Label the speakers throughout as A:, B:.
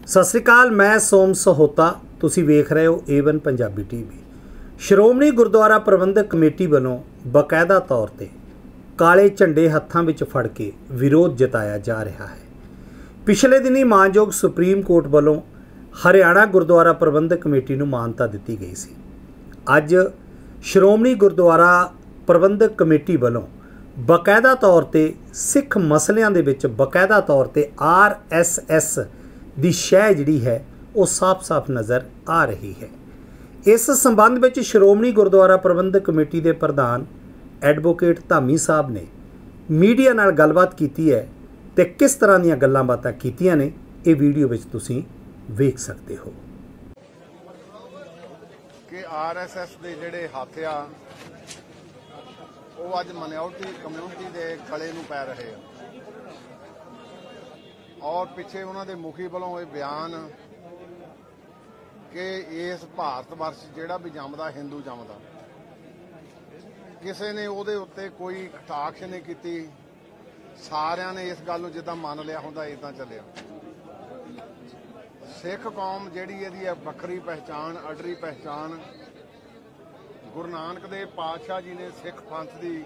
A: सत श्री अकाल, मैं सोम सहोता। तुसी वेख रहे हो A1 पंजाबी TV। श्रोमणी गुरुद्वारा प्रबंधक कमेटी वालों बकायदा तौर पर काले झंडे हत्थां विच फड़ के विरोध जताया जा रहा है। पिछले दिनी मानयोग सुप्रीम कोर्ट वालों हरियाणा गुरुद्वारा प्रबंधक कमेटी नूं मानता दी गई सी। अज श्रोमणी गुरुद्वारा प्रबंधक कमेटी वालों बकायदा तौर पर सिख मसलियां दे विच बकायदा तौर पर RSS दी शह जिहड़ी है वो साफ साफ नज़र आ रही है। इस संबंध में श्रोमणी गुरुद्वारा प्रबंधक कमेटी के प्रधान एडवोकेट धामी साहब ने मीडिया नाल गलबात की है तो किस तरह दी गल्लां बातां कीतियां ने ये वीडियो में तुसीं वेख सकते हो
B: कि RSS के जिहड़े हत्थ आ वो अज माइनॉरिटी कम्यूनिटी के गले नूं पै रहे हैं और पिछे उन्होंने मुखी वालों ये बयान कि इस भारत वर्ष जिहड़ा भी जमदा हिंदू जमदा, किसी ने उहदे उत्ते कोई कटाक्ष नहीं की, सारिਆਂ ने इस गल नूं जिद्दां मान लिया हुंदा इदां चलिया। सिख कौम जिहड़ी इहदी वक्री पहचान अडरी पहचान गुरु नानक देव पातशाह जी ने सिख पंथ दी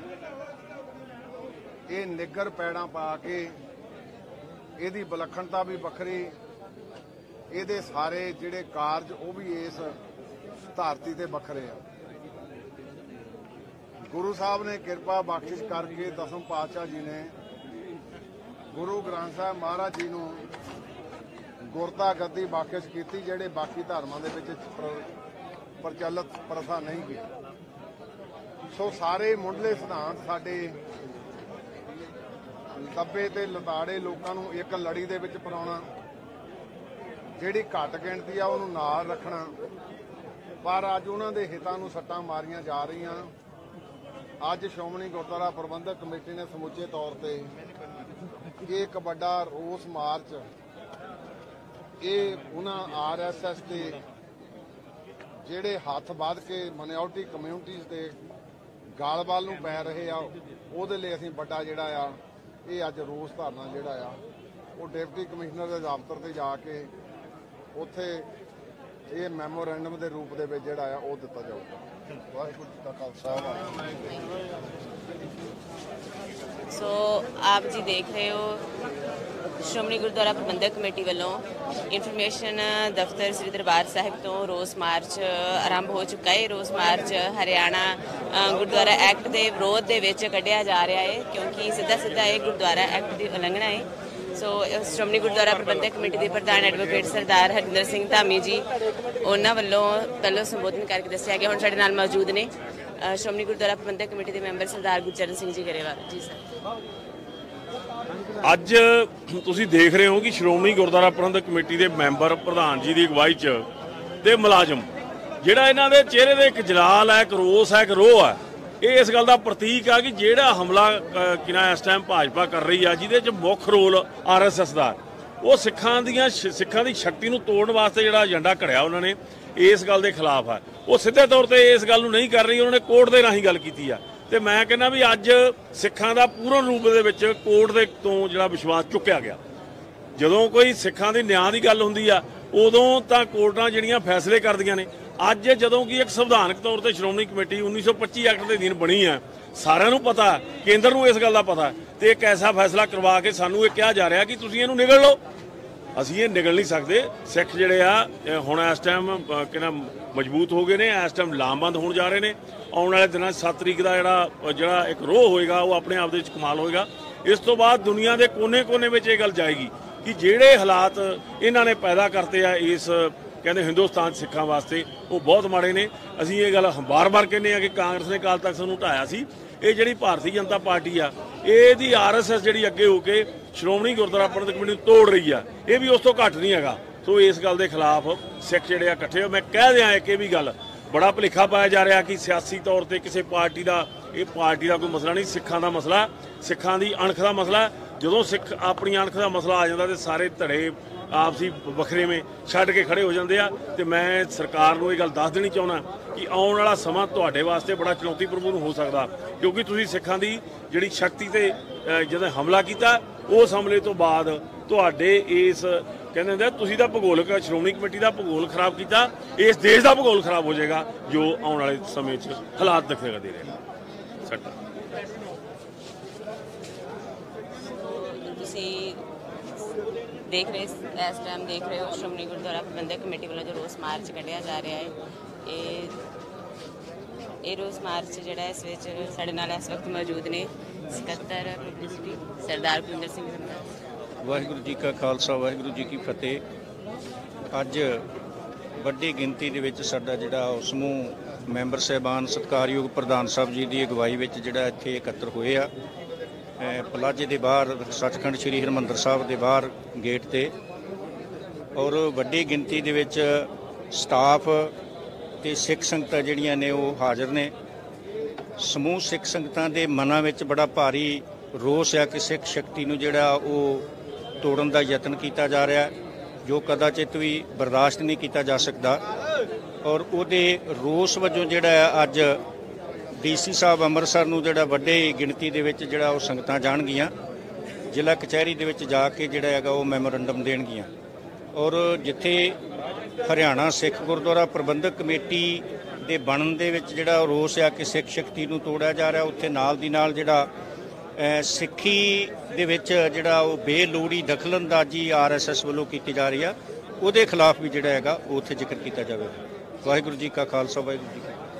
B: ये निगर पैड़ा पा के ਇਹਦੀ ਵਿਲੱਖਣਤਾ भी ਵੱਖਰੀ, ਇਹਦੇ ਸਾਰੇ ਜਿਹੜੇ ਕਾਰਜ ਉਹ ਵੀ ਇਸ ਧਰਤੀ ਤੇ ਵੱਖਰੇ ਆ। ਗੁਰੂ ਸਾਹਿਬ ਨੇ ਕਿਰਪਾ ਬਖਸ਼ਿਸ਼ ਕਰਕੇ ਦਸਮ ਪਾਤਸ਼ਾਹ ਜੀ ਨੇ ਗੁਰੂ ਗ੍ਰੰਥ ਸਾਹਿਬ ਮਹਾਰਾਜ ਜੀ ਨੂੰ ਗੁਰਤਾ ਗੱਦੀ ਬਖਸ਼ਿਸ਼ ਕੀਤੀ, ਜਿਹੜੇ ਬਾਕੀ ਧਰਮਾਂ ਦੇ ਵਿੱਚ ਪ੍ਰਚਲਿਤ ਪ੍ਰਥਾ ਨਹੀਂ ਗਈ। ਸੋ ਸਾਰੇ ਮੁੱਢਲੇ ਸਿਧਾਂਤ ਸਾਡੇ दबे ते लताड़े लोगों को एक लड़ी दे विच पराउणा, जिहड़ी घट गिणती आ उहनूं नाल रखना, पर अज उन्हां दे हितां नूं सट्टां मारियां जा रहीआं। अज श्रोमणी गुरुद्वारा प्रबंधक कमेटी ने समूचे तौर पर एक वड्डा रोस मार्च ये उन्हां RSS के जिहड़े हत्थ बध के माइनॉरिटी कम्यूनिटीज़ के गल वल नूं पै रहे आ, उहदे लई असीं वड्डा जिहड़ा आ ये अज रोस धरना जिहड़ा आ वो डिप्टी कमिश्नर के दफ्तर से जाके उत्थे ये मैमोरेंडम के रूप दे विच जिहड़ा आ वो दिता जाऊगा। वाहिगुरू जी का खालसा
C: सो आप जी देख रहे हो श्रोमणी गुरुद्वारा प्रबंधक कमेटी वालों इंफॉर्मेशन दफ्तर श्री दरबार साहिब तो रोस मार्च आरंभ हो चुका है। रोस मार्च हरियाणा गुरुद्वारा एक्ट के विरोध के विच कढ़िया जा रहा है, क्योंकि सीधा सीधा ये गुरुद्वारा एक्ट की उलंघना है। सो श्रोमणी गुरुद्वारा प्रबंधक कमेटी के प्रधान एडवोकेट सरदार हरिंदर सिंह धामी जी उन्होंने वालों पहलों संबोधन करके दसिया गया। हुण साडे नाल मौजूद ने श्रोमणी गुरुद्वारा प्रबंधक कमेटी के मैंबर सरदार गुरचरण सिंह जी गरेवाल जी। सर
D: ਅੱਜ ਤੁਸੀਂ ਦੇਖ ਰਹੇ ਹੋ कि श्रोमणी गुरुद्वारा प्रबंधक कमेटी के मैंबर प्रधान जी की अगवाई च ते मुलाजम ਜਿਹੜਾ ਇਹਨਾਂ ਦੇ चेहरे ਦੇ एक जलाल है, एक रोस है, एक रोह है, ये इस गल का प्रतीक है कि ਜਿਹੜਾ हमला किना इस टाइम भाजपा कर रही है, ਜਿਹਦੇ ਚ मुख रोल RSS ਦਾ ਉਹ सिखां दी शक्ति ਨੂੰ ਤੋੜਨ ਵਾਸਤੇ ਜਿਹੜਾ ਏਜੰਡਾ ਘੜਿਆ ਉਹਨਾਂ ਨੇ इस गल के खिलाफ है। वो सीधे तौर पर इस गल नहीं कर रही, उन्होंने कोर्ट के राही गल की है। तो मैं कहना भी अज सिखां दा पूर्ण रूप दे कोर्ट दे तो जिहड़ा विश्वास चुक्या गया। जदों कोई सिखां दी न्याय की गल हुंदी आ उदों तां कोर्टां जिहड़ियां फैसले करदियां ने। अज जदों कि एक संविधानक तौर पर श्रोमणी कमेटी 1925 एक्ट के अधीन बनी है, सारिआं नूं पता है, केंद्र नूं इस गल का पता है, तो एक ऐसा फैसला करवा के सानूं ये कहा जा रहा कि तुसीं इहनूं निगल लो। ਅਸੀਂ ਇਹ ਨਿਗਲ नहीं सकते। सिख ਜਿਹੜੇ ਆ ਹੁਣ ਇਸ ਟਾਈਮ ਕਿਹਨਾਂ ਮਜ਼ਬੂਤ ਹੋ ਗਏ ਨੇ, ਇਸ ਟਾਈਮ ਲਾਮਬੰਦ ਹੋਣ ਜਾ ਰਹੇ ਨੇ। ਆਉਣ ਵਾਲੇ ਦਿਨਾਂ 7 ਤਰੀਕ ਦਾ ਜਿਹੜਾ ਇੱਕ ਰੋਹ ਹੋਏਗਾ ਉਹ ਆਪਣੇ ਆਪ ਦੇ ਵਿੱਚ ਕਮਾਲ ਹੋਏਗਾ। ਇਸ ਤੋਂ ਬਾਅਦ ਦੁਨੀਆ ਦੇ ਕੋਨੇ-ਕੋਨੇ ਵਿੱਚ ਇਹ ਗੱਲ ਜਾਏਗੀ ਕਿ ਜਿਹੜੇ ਹਾਲਾਤ ਇਹਨਾਂ ਨੇ ਪੈਦਾ ਕਰਤੇ ਆ ਇਸ ਕਹਿੰਦੇ ਹਿੰਦੁਸਤਾਨ ਸਿੱਖਾਂ ਵਾਸਤੇ ਉਹ ਬਹੁਤ ਮਾੜੇ ਨੇ। ਅਸੀਂ ਇਹ ਗੱਲ ਬਾਰ-ਬਾਰ ਕਹਿੰਦੇ ਆ ਕਿ ਕਾਂਗਰਸ ਨੇ ਅਕਾਲ ਤਖਤ ਨੂੰ ਢਾਇਆ ਸੀ। ਇਹ ਜਿਹੜੀ ਭਾਰਤੀ ਜਨਤਾ ਪਾਰਟੀ ਆ ਇਹਦੀ RSS ਜਿਹੜੀ ਅੱਗੇ ਹੋ ਕੇ श्रोमणी गुरुद्वारा प्रबंधक कमेटी तोड़ रही है, ये भी उस तो घट नहीं है। सो इस गल के खिलाफ सिख जिहड़े इकट्ठे हो। मैं कह दिया एक भी गल बड़ा भुलेखा पाया जा रहा कि सियासी तौर पर किसी पार्टी का ये पार्टी का कोई मसला नहीं, सिखां का मसला, सिखां की अणख का मसला। जो सिख अपनी अणख का मसला आ जाता तो सारे धड़े आपसी वखरे में छड्ड के खड़े हो जाते हैं। तो मैं सरकार को ये गल दस देनी चाहना कि आने वाला समा तुहाडे वास्ते बड़ा चुनौतीपूर्ण हो सकता, क्योंकि तुसीं सिखां की जिहड़ी शक्ति ते जदों हमला किया उस हमले तो बाद तुहाडे इस ਕਹਿੰਦੇ ਹੁੰਦੇ ਤੁਸੀਂ ਤਾਂ ਭੂਗੋਲਕ ਸ਼੍ਰੋਮਣੀ ਕਮੇਟੀ ਦਾ ਭੂਗੋਲ ਖਰਾਬ ਕੀਤਾ, ਇਸ ਦੇਸ਼ ਦਾ ਭੂਗੋਲ ਖਰਾਬ ਹੋ ਜਾਏਗਾ ਜੋ ਆਉਣ ਵਾਲੇ ਸਮੇਂ 'ਚ ਹਾਲਾਤ ਦਿਖੇਗਾ ਦੇ ਰਹੇ ਸਾਡਾ।
C: ਤੁਸੀਂ ਦੇਖ ਰਹੇ ਇਸ ਟਾਈਮ ਦੇਖ ਰਹੇ ਹੋ ਸ਼੍ਰੋਮਣੀ ਗੁਰਦੁਆਰਾ ਪ੍ਰਬੰਧਕ ਕਮੇਟੀ ਵੱਲੋਂ ਜੋ ਰੋਸ ਮਾਰਚ ਕੱਢਿਆ ਜਾ ਰਿਹਾ ਹੈ। ਇਹ ਰੋਸ ਮਾਰਚ ਜਿਹੜਾ ਇਸ ਵਿੱਚ ਸਾਡੇ ਨਾਲ ਇਸ ਵਕਤ ਮੌਜੂਦ ਨੇ ਸਕੱਤਰ ਪਬਲਿਸਿਟੀ ਸਰਦਾਰ ਕੁਲਵਿੰਦਰ ਸਿੰਘ ਰੰਧਾਵਾ।
E: ਵਾਹਿਗੁਰੂ ਜੀ ਕਾ ਖਾਲਸਾ, ਵਾਹਿਗੁਰੂ ਜੀ ਕੀ ਫਤਿਹ। ਅੱਜ ਵੱਡੀ ਗਿਣਤੀ ਦੇ ਵਿੱਚ ਸਾਡਾ ਜਿਹੜਾ ਉਹ ਸਮੂਹ ਮੈਂਬਰ ਸਾਹਿਬਾਨ ਸਤਿਕਾਰਯੋਗ ਪ੍ਰਧਾਨ ਸਾਹਿਬ ਜੀ ਦੀ ਅਗਵਾਈ ਵਿੱਚ ਜਿਹੜਾ ਇੱਥੇ ਇਕੱਤਰ ਹੋਏ ਆ ਪਲਾਜੇ ਦੇ ਬਾਹਰ, ਸੱਚਖੰਡ ਸ੍ਰੀ ਹਰਿਮੰਦਰ ਸਾਹਿਬ ਦੇ ਬਾਹਰ ਗੇਟ ਤੇ, ਔਰ ਵੱਡੀ ਗਿਣਤੀ ਦੇ ਵਿੱਚ ਸਟਾਫ ਤੇ ਸਿੱਖ ਸੰਗਤਾਂ ਜਿਹੜੀਆਂ ਨੇ ਉਹ ਹਾਜ਼ਰ ਨੇ। ਸਮੂਹ ਸਿੱਖ ਸੰਗਤਾਂ ਦੇ ਮਨਾਂ ਵਿੱਚ ਬੜਾ ਭਾਰੀ ਰੋਸ ਆ ਕਿ ਸਿੱਖ ਸ਼ਕਤੀ ਨੂੰ ਜਿਹੜਾ ਉਹ ਤੋੜਨ ਦਾ ਯਤਨ ਕੀਤਾ ਜਾ ਰਿਹਾ, ਜੋ ਕਦਾਚਿਤ ਵੀ ਬਰਦਾਸ਼ਤ ਨਹੀਂ ਕੀਤਾ ਜਾ ਸਕਦਾ। ਔਰ ਉਹਦੇ ਰੋਸ ਵਜੋਂ ਜਿਹੜਾ ਅੱਜ ਡੀਸੀ ਸਾਹਿਬ ਅੰਮ੍ਰਿਤਸਰ ਨੂੰ ਜਿਹੜਾ ਵੱਡੇ ਗਿਣਤੀ ਦੇ ਵਿੱਚ ਜਿਹੜਾ ਉਹ ਸੰਗਤਾਂ ਜਾਣਗੀਆਂ, ਜ਼ਿਲ੍ਹਾ ਕਚਹਿਰੀ ਦੇ ਵਿੱਚ ਜਾ ਕੇ ਜਿਹੜਾ ਹੈਗਾ ਉਹ ਮੈਮੋਰੰਡਮ ਦੇਣਗੀਆਂ। ਔਰ ਜਿੱਥੇ ਹਰਿਆਣਾ ਸਿੱਖ ਗੁਰਦੁਆਰਾ ਪ੍ਰਬੰਧਕ ਕਮੇਟੀ ਦੇ ਬਣਨ ਦੇ ਵਿੱਚ ਜਿਹੜਾ ਰੋਸ ਆ ਕਿ ਸਿੱਖ ਸ਼ਕਤੀ ਨੂੰ ਤੋੜਿਆ ਜਾ ਰਿਹਾ, ਉੱਥੇ ਨਾਲ ਦੀ ਨਾਲ ਜਿਹੜਾ ਸਿੱਖੀ ਦੇ ਵਿੱਚ ਜਿਹੜਾ ਉਹ ਬੇਲੋੜੀ ਦਖਲਅੰਦਾਜ਼ੀ RSS ਵੱਲੋਂ ਕੀਤੀ ਜਾ ਰਹੀ ਆ, ਉਹਦੇ ਖਿਲਾਫ ਵੀ ਜਿਹੜਾ ਹੈਗਾ ਉਹ ਉੱਥੇ ਜ਼ਿਕਰ ਕੀਤਾ ਜਾਵੇ। ਵਾਹਿਗੁਰੂ ਜੀ ਕਾ ਖਾਲਸਾ, ਵਾਹਿਗੁਰੂ ਜੀ ਕੀ ਫਤਿਹ।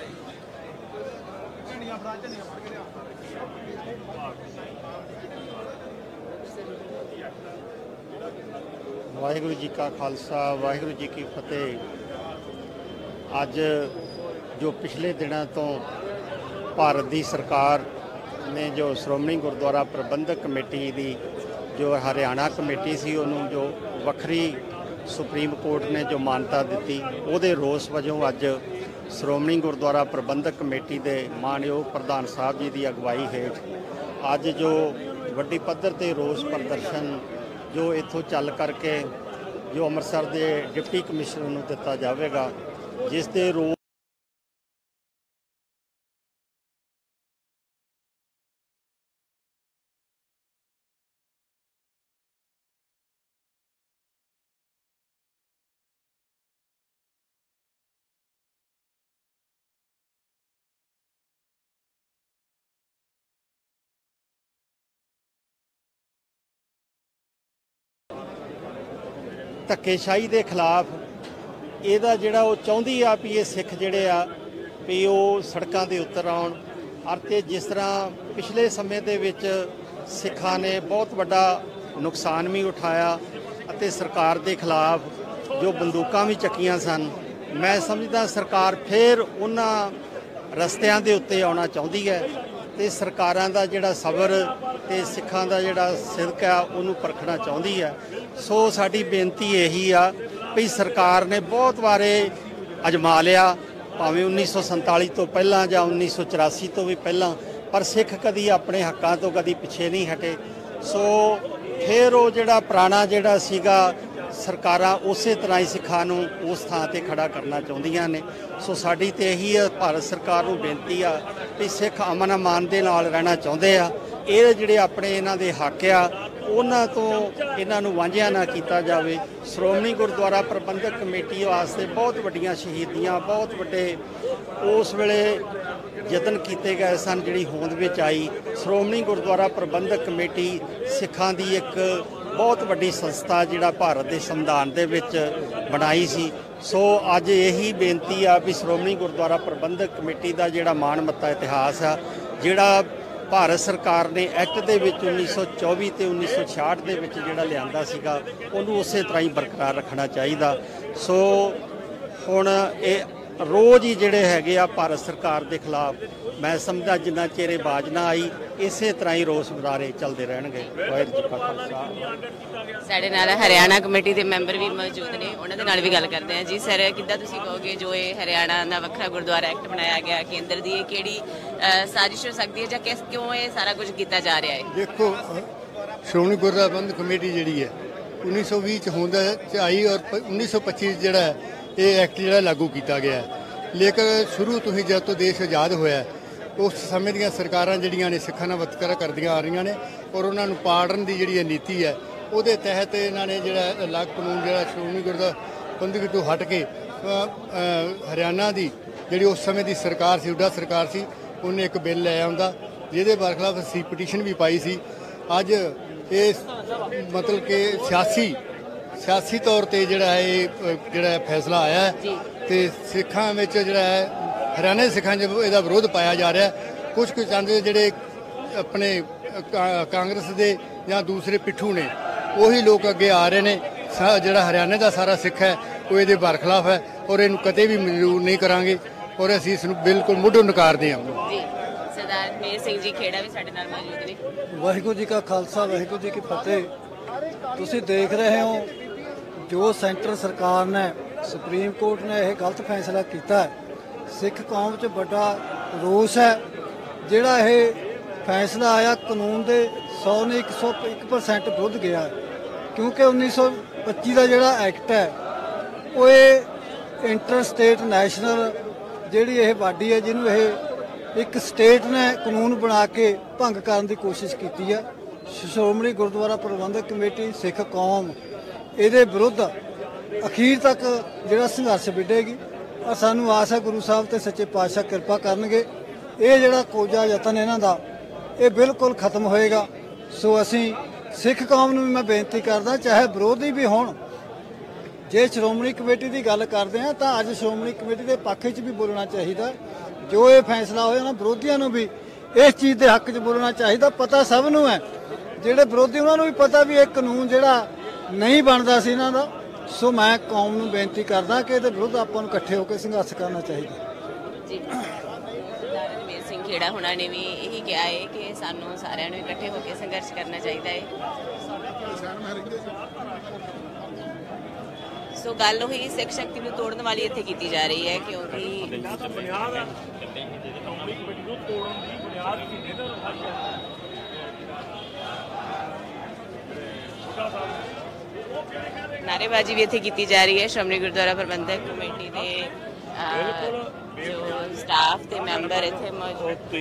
F: ਵਾਹਿਗੁਰੂ ਜੀ ਕਾ ਖਾਲਸਾ, ਵਾਹਿਗੁਰੂ ਜੀ ਕੀ ਫਤਿਹ। ਅੱਜ ਜੋ ਪਿਛਲੇ ਦਿਨਾਂ ਤੋਂ ਭਾਰਤ ਦੀ ਸਰਕਾਰ ਨੇ ਜੋ ਸ਼੍ਰੋਮਣੀ ਗੁਰਦੁਆਰਾ ਪ੍ਰਬੰਧਕ ਕਮੇਟੀ ਦੀ ਜੋ ਹਰਿਆਣਾ ਕਮੇਟੀ ਸੀ ਉਹਨੂੰ ਜੋ ਵੱਖਰੀ ਸੁਪਰੀਮ ਕੋਰਟ ਨੇ ਜੋ ਮਾਨਤਾ ਦਿੱਤੀ, ਉਹਦੇ ਰੋਸ ਵਜੋਂ ਅੱਜ ਸ਼੍ਰੋਮਣੀ ਗੁਰਦੁਆਰਾ ਪ੍ਰਬੰਧਕ ਕਮੇਟੀ ਦੇ ਮਾਨਯੋਗ ਪ੍ਰਧਾਨ ਸਾਹਿਬ ਜੀ ਦੀ ਅਗਵਾਈ ਹੇਠ ਅੱਜ ਜੋ ਵੱਡੀ ਪੱਧਰ ਤੇ ਰੋਸ ਪ੍ਰਦਰਸ਼ਨ ਜੋ ਇੱਥੋਂ ਚੱਲ ਕਰਕੇ ਜੋ ਅੰਮ੍ਰਿਤਸਰ ਦੇ ਡਿਪਟੀ ਕਮਿਸ਼ਨਰ ਨੂੰ ਦਿੱਤਾ ਜਾਵੇਗਾ, ਜਿਸ ਦੇ ਰੋਸ ਧੱਕੇਸ਼ਾਹੀ ਦੇ ਖਿਲਾਫ ਇਹਦਾ ਜਿਹੜਾ ਉਹ ਚਾਹੁੰਦੀ ਆ ਵੀ ਇਹ ਸਿੱਖ ਜਿਹੜੇ ਆ ਵੀ ਉਹ ਸੜਕਾਂ ਦੇ ਉਤਰ ਆਉਣ। ਅਤੇ ਜਿਸ ਤਰ੍ਹਾਂ ਪਿਛਲੇ ਸਮੇਂ ਦੇ ਵਿੱਚ ਸਿੱਖਾਂ ਨੇ ਬਹੁਤ ਵੱਡਾ ਨੁਕਸਾਨ ਵੀ ਉਠਾਇਆ ਅਤੇ ਸਰਕਾਰ ਦੇ ਖਿਲਾਫ ਜੋ ਬੰਦੂਕਾਂ ਵੀ ਚੱਕੀਆਂ ਸਨ, ਮੈਂ ਸਮਝਦਾ ਸਰਕਾਰ ਫਿਰ ਉਹਨਾਂ ਰਸਤਿਆਂ ਦੇ ਉੱਤੇ ਆਉਣਾ ਚਾਹੁੰਦੀ ਹੈ ਤੇ ਸਰਕਾਰਾਂ ਦਾ ਜਿਹੜਾ ਸਬਰ ਤੇ ਸਿੱਖਾਂ ਦਾ ਜਿਹੜਾ ਸਿਦਕ ਆ ਉਹਨੂੰ ਪਰਖਣਾ ਚਾਹੁੰਦੀ ਹੈ। ਸੋ ਸਾਡੀ ਬੇਨਤੀ ਇਹੀ ਆ ਵੀ ਸਰਕਾਰ ਨੇ ਬਹੁਤ ਵਾਰੇ ਅਜਮਾ ਲਿਆ, ਭਾਵੇਂ 1947 ਤੋਂ ਪਹਿਲਾਂ ਜਾਂ 1984 ਤੋਂ ਵੀ ਪਹਿਲਾਂ, ਪਰ ਸਿੱਖ ਕਦੀ ਆਪਣੇ ਹੱਕਾਂ ਤੋਂ ਕਦੀ ਪਿੱਛੇ ਨਹੀਂ ਹਟੇ। ਸੋ ਫਿਰ ਉਹ ਜਿਹੜਾ ਪੁਰਾਣਾ ਜਿਹੜਾ ਸੀਗਾ, ਸਰਕਾਰਾਂ ਉਸੇ ਤਰ੍ਹਾਂ ਹੀ ਸਿੱਖਾਂ ਨੂੰ ਉਸ ਥਾਂ ਤੇ ਖੜਾ ਕਰਨਾ ਚਾਹੁੰਦੀਆਂ ਨੇ। ਸੋ ਸਾਡੀ ਤੇ ਇਹੀ ਹੈ, ਭਾਰਤ ਸਰਕਾਰ ਨੂੰ ਬੇਨਤੀ ਆ ਵੀ ਸਿੱਖ ਅਮਨ ਅਮਾਨ ਦੇ ਨਾਲ ਰਹਿਣਾ ਚਾਹੁੰਦੇ ਆ। ਇਹ ਜਿਹੜੇ ਆਪਣੇ ਇਹਨਾਂ ਦੇ ਹੱਕ ਆ ਉਹਨਾਂ ਤੋਂ ਇਹਨਾਂ ਨੂੰ ਵਾਂਝਿਆ ਨਾ ਕੀਤਾ ਜਾਵੇ। ਸ਼੍ਰੋਮਣੀ ਗੁਰਦੁਆਰਾ ਪ੍ਰਬੰਧਕ ਕਮੇਟੀ ਵਾਸਤੇ ਬਹੁਤ ਵੱਡੀਆਂ ਸ਼ਹੀਦੀਆਂ, ਬਹੁਤ ਵੱਡੇ ਉਸ ਵੇਲੇ ਯਤਨ ਕੀਤੇ ਗਏ ਸਨ, ਜਿਹੜੀ ਹੋਂਦ ਵਿੱਚ ਆਈ। ਸ਼੍ਰੋਮਣੀ ਗੁਰਦੁਆਰਾ ਪ੍ਰਬੰਧਕ ਕਮੇਟੀ ਸਿੱਖਾਂ ਦੀ ਇੱਕ ਬਹੁਤ ਵੱਡੀ ਸੰਸਥਾ ਜਿਹੜਾ ਭਾਰਤ ਦੇ ਸੰਵਿਧਾਨ ਦੇ ਵਿੱਚ ਬਣਾਈ ਸੀ। ਸੋ ਅੱਜ ਇਹੀ ਬੇਨਤੀ ਆ ਵੀ ਸ਼੍ਰੋਮਣੀ ਗੁਰਦੁਆਰਾ ਪ੍ਰਬੰਧਕ ਕਮੇਟੀ ਦਾ ਜਿਹੜਾ ਮਾਣ ਮੱਤਾ ਇਤਿਹਾਸ ਆ, ਜਿਹੜਾ ਭਾਰਤ ਸਰਕਾਰ ਨੇ ਐਕਟ ਦੇ ਵਿੱਚ 1924 ਤੇ 1966 ਦੇ ਵਿੱਚ ਜਿਹੜਾ ਲਿਆਂਦਾ ਸੀਗਾ, ਉਹਨੂੰ ਉਸੇ ਤਰ੍ਹਾਂ ਹੀ ਬਰਕਰਾਰ ਰੱਖਣਾ ਚਾਹੀਦਾ। ਸੋ ਹੁਣ ਇਹ ਰੋਜ਼ ਹੀ ਜਿਹੜੇ ਹੈਗੇ ਆ ਭਾਰਤ ਸਰਕਾਰ ਦੇ ਖਿਲਾਫ, ਮੈਂ ਸਮਝਦਾ ਜਿੰਨਾ ਚਿਰ ਬਾਜ ਨਾ ਆਈ ਇਸੇ ਤਰ੍ਹਾਂ ਹੀ ਰੋਸ ਮੁਜ਼ਾਹਰੇ ਚੱਲਦੇ ਰਹਿਣਗੇ। ਵਾਹਿਗੁਰੂ ਜੀ ਕਾ ਖਾਲਸਾ।
C: ਸਾਡੇ ਨਾਲ ਹਰਿਆਣਾ ਕਮੇਟੀ ਦੇ ਮੈਂਬਰ ਵੀ ਮੌਜੂਦ ਨੇ, ਉਹਨਾਂ ਦੇ ਨਾਲ ਵੀ ਗੱਲ ਕਰਦੇ ਹਾਂ। ਜੀ ਸਰ, ਕਿੱਦਾਂ ਤੁਸੀਂ ਕਹੋਗੇ ਜੋ ਇਹ ਹਰਿਆਣਾ ਦਾ ਵੱਖਰਾ ਗੁਰਦੁਆਰਾ ਐਕਟ ਬਣਾਇਆ ਗਿਆ ਕੇਂਦਰ ਦੀ, ਇਹ ਕਿਹੜੀ ਸਾਜ਼ਿਸ਼ ਹੋ ਸਕਦੀ ਹੈ ਜਾਂ ਕਿਉਂ ਇਹ ਸਾਰਾ ਕੁਝ ਕੀਤਾ ਜਾ ਰਿਹਾ ਹੈ?
G: ਦੇਖੋ, ਸ਼੍ਰੋਮਣੀ ਗੁਰਦੁਆਰਾ ਪ੍ਰਬੰਧਕ ਕਮੇਟੀ ਜਿਹੜੀ ਹੈ 1920 ਚ ਹੋਂਦ ਚ ਆਈ ਔਰ 1925 ਜਿਹੜਾ ਹੈ ਇਹ ਐਕਟ ਜਿਹੜਾ ਲਾਗੂ ਕੀਤਾ ਗਿਆ ਹੈ। ਲੇਕਿਨ ਸ਼ੁਰੂ ਤੋਂ ਹੀ ਜਦ ਤੋਂ ਦੇਸ਼ ਆਜ਼ਾਦ ਹੋਇਆ ਉਸ ਸਮੇਂ ਦੀਆਂ ਸਰਕਾਰਾਂ ਜਿਹੜੀਆਂ ਨੇ ਸਿੱਖਾਂ ਨਾਲ ਵਿਤਕਰਾ ਕਰਦੀਆਂ ਆ ਰਹੀਆਂ ਨੇ ਔਰ ਉਹਨਾਂ ਨੂੰ ਪਾੜਨ ਦੀ ਜਿਹੜੀ ਨੀਤੀ ਹੈ ਉਹਦੇ ਤਹਿਤ ਇਹਨਾਂ ਨੇ ਜਿਹੜਾ ਅਲੱਗ ਕਾਨੂੰਨ ਜਿਹੜਾ ਸ਼੍ਰੋਮਣੀ ਗੁਰਦੁਆਰਾ ਪ੍ਰਬੰਧਕ ਤੋਂ ਹਟ ਕੇ ਹਰਿਆਣਾ ਦੀ ਜਿਹੜੀ ਉਸ ਸਮੇਂ ਦੀ ਸਰਕਾਰ ਸੀ, ਹੁੱਡਾ ਸਰਕਾਰ ਸੀ, ਉਹਨੇ ਇੱਕ ਬਿੱਲ ਲੈ ਆਉਂਦਾ ਜਿਹਦੇ ਬਰਖਲਾਫ ਅਸੀਂ ਪਟੀਸ਼ਨ ਵੀ ਪਾਈ ਸੀ। ਅੱਜ ਇਹ ਮਤਲਬ ਕਿ ਸਿਆਸੀ ਤੌਰ ਤੇ ਜਿਹੜਾ ਇਹ ਜਿਹੜਾ ਫੈਸਲਾ ਆਇਆ ਹੈ ਤੇ ਸਿੱਖਾਂ ਵਿੱਚ ਜਿਹੜਾ ਹੈ ਹਰਿਆਣਾ ਦੇ ਸਿੱਖਾਂ 'ਚ ਇਹਦਾ ਵਿਰੋਧ ਪਾਇਆ ਜਾ ਰਿਹਾ। ਕੁਝ ਚਾਹੁੰਦੇ ਜਿਹੜੇ ਆਪਣੇ ਕਾਂਗਰਸ ਦੇ ਜਾਂ ਦੂਸਰੇ ਪਿੱਠੂ ਨੇ ਉਹੀ ਲੋਕ ਅੱਗੇ ਆ ਰਹੇ ਨੇ। ਜਿਹੜਾ ਹਰਿਆਣੇ ਦਾ ਸਾਰਾ ਸਿੱਖ ਹੈ ਉਹ ਇਹਦੇ ਬਰਖਲਾਫ ਹੈ ਔਰ ਇਹਨੂੰ ਕਦੇ ਵੀ ਮਨਜ਼ੂਰ ਨਹੀਂ ਕਰਾਂਗੇ ਔਰ ਅਸੀਂ ਇਸ ਨੂੰ ਬਿਲਕੁਲ ਮੁੱਢੋਂ ਨਕਾਰਦੇ ਹਾਂ।
C: ਸਰਦਾਰ ਮੇਰ ਸਿੰਘ ਜੀ ਖੇੜਾ ਵੀ ਸਾਡੇ ਨਾਲ ਮੌਜੂਦ ਨੇ।
H: ਵਾਹਿਗੁਰੂ ਜੀ ਕਾ ਖਾਲਸਾ, ਵਾਹਿਗੁਰੂ ਜੀ ਕੀ ਫਤਿਹ। ਤੁਸੀਂ ਦੇਖ ਰਹੇ ਹੋ ਜੋ ਸੈਂਟਰ ਸਰਕਾਰ ਨੇ, ਸੁਪਰੀਮ ਕੋਰਟ ਨੇ ਇਹ ਗਲਤ ਫੈਸਲਾ ਕੀਤਾ ਹੈ। ਸਿੱਖ ਕੌਮ 'ਚ ਵੱਡਾ ਰੋਸ ਹੈ। ਜਿਹੜਾ ਇਹ ਫੈਸਲਾ ਆਇਆ ਕਾਨੂੰਨ ਦੇ 100 ਨੇ 101% ਵਿਰੁੱਧ ਗਿਆ ਹੈ, ਕਿਉਂਕਿ 1925 ਦਾ ਜਿਹੜਾ ਐਕਟ ਹੈ ਉਹ ਇਹ ਇੰਟਰ ਸਟੇਟ ਨੈਸ਼ਨਲ ਜਿਹੜੀ ਇਹ ਬਾਡੀ ਹੈ ਜਿਹਨੂੰ ਇਹ ਇੱਕ ਸਟੇਟ ਨੇ ਕਾਨੂੰਨ ਬਣਾ ਕੇ ਭੰਗ ਕਰਨ ਦੀ ਕੋਸ਼ਿਸ਼ ਕੀਤੀ ਹੈ। ਸ਼੍ਰੋਮਣੀ ਗੁਰਦੁਆਰਾ ਪ੍ਰਬੰਧਕ ਕਮੇਟੀ ਸਿੱਖ ਕੌਮ ਇਹਦੇ ਵਿਰੁੱਧ ਅਖੀਰ ਤੱਕ ਜਿਹੜਾ ਸੰਘਰਸ਼ ਵਿੱਢੇਗੀ ਔਰ ਸਾਨੂੰ ਆਸ ਹੈ ਗੁਰੂ ਸਾਹਿਬ ਤੇ ਸੱਚੇ ਪਾਤਸ਼ਾਹ ਕਿਰਪਾ ਕਰਨਗੇ। ਇਹ ਜਿਹੜਾ ਕੋਝਾ ਯਤਨ ਇਹਨਾਂ ਦਾ ਇਹ ਬਿਲਕੁਲ ਖਤਮ ਹੋਏਗਾ। ਸੋ ਅਸੀਂ ਸਿੱਖ ਕੌਮ ਨੂੰ ਵੀ ਮੈਂ ਬੇਨਤੀ ਕਰਦਾ, ਚਾਹੇ ਵਿਰੋਧੀ ਵੀ ਹੋਣ, ਜੇ ਸ਼੍ਰੋਮਣੀ ਕਮੇਟੀ ਦੀ ਗੱਲ ਕਰਦੇ ਹਾਂ ਤਾਂ ਅੱਜ ਸ਼੍ਰੋਮਣੀ ਕਮੇਟੀ ਦੇ ਪੱਖ 'ਚ ਵੀ ਬੋਲਣਾ ਚਾਹੀਦਾ। ਜੋ ਇਹ ਫੈਸਲਾ ਹੋਇਆ ਨਾ ਵਿਰੋਧੀਆਂ ਨੂੰ ਵੀ ਇਸ ਚੀਜ਼ ਦੇ ਹੱਕ 'ਚ ਬੋਲਣਾ ਚਾਹੀਦਾ। ਪਤਾ ਸਭ ਨੂੰ ਹੈ, ਜਿਹੜੇ ਵਿਰੋਧੀ ਉਹਨਾਂ ਨੂੰ ਵੀ ਪਤਾ ਵੀ ਇਹ ਕਾਨੂੰਨ ਜਿਹੜਾ ਨਹੀਂ ਬਣਦਾ ਸੀ ਇਹਨਾਂ ਦਾ। ਸੋ ਮੈਂ ਕੌਮ ਨੂੰ ਬੇਨਤੀ ਕਰਦਾ ਕਿ ਇਹਦੇ ਵਿਰੁੱਧ ਆਪਾਂ ਨੂੰ ਇਕੱਠੇ ਹੋ ਕੇ ਸੰਘਰਸ਼ ਕਰਨਾ ਚਾਹੀਦਾ
C: ਜੀ। ਸਰਦਾਰ ਮੇਰ ਸਿੰਘ ਖੇੜਾ ਹੁਣਾਂ ਨੇ ਵੀ ਇਹੀ ਕਿਹਾ ਹੈ ਕਿ ਸਾਨੂੰ ਸਾਰਿਆਂ ਨੂੰ ਇਕੱਠੇ ਹੋ ਕੇ ਸੰਘਰਸ਼ ਕਰਨਾ ਚਾਹੀਦਾ ਹੈ। ਸੋ ਗੱਲ ਹੋਈ ਸਿੱਖ ਸ਼ਕਤੀ ਨੂੰ ਤੋੜਨ ਵਾਲੀ ਇੱਥੇ ਕੀਤੀ ਜਾ ਰਹੀ ਹੈ, ਕਿਉਂਕਿ ਨਾਅਰੇਬਾਜ਼ੀ ਵੀ ਇੱਥੇ ਕੀਤੀ ਜਾ ਰਹੀ ਹੈ। ਸ਼੍ਰੋਮਣੀ ਗੁਰਦੁਆਰਾ ਪ੍ਰਬੰਧਕ ਕਮੇਟੀ ਦੇ ਜੋ ਸਟਾਫ ਤੇ ਮੈਂਬਰ ਇੱਥੇ ਮੌਜੂਦ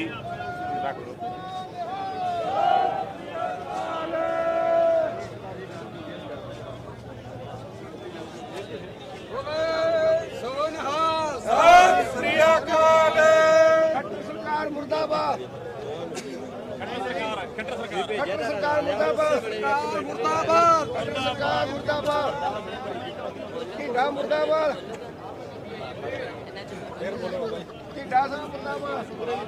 B: ਸਰਕਾਰ ਮੁਰਦਾਬਾਦ, ਖੱਟਰ ਸਰਕਾਰ ਮੁਰਦਾਬਾਦ, ਸਰਕਾਰ ਮੁਰਦਾਬਾਦ, ਢੀਡਾ ਮੁਰਦਾਬਾਦ, ਢੀਡਾ ਸਾਹਿਬ ਮੁਰਦਾਬਾਦ।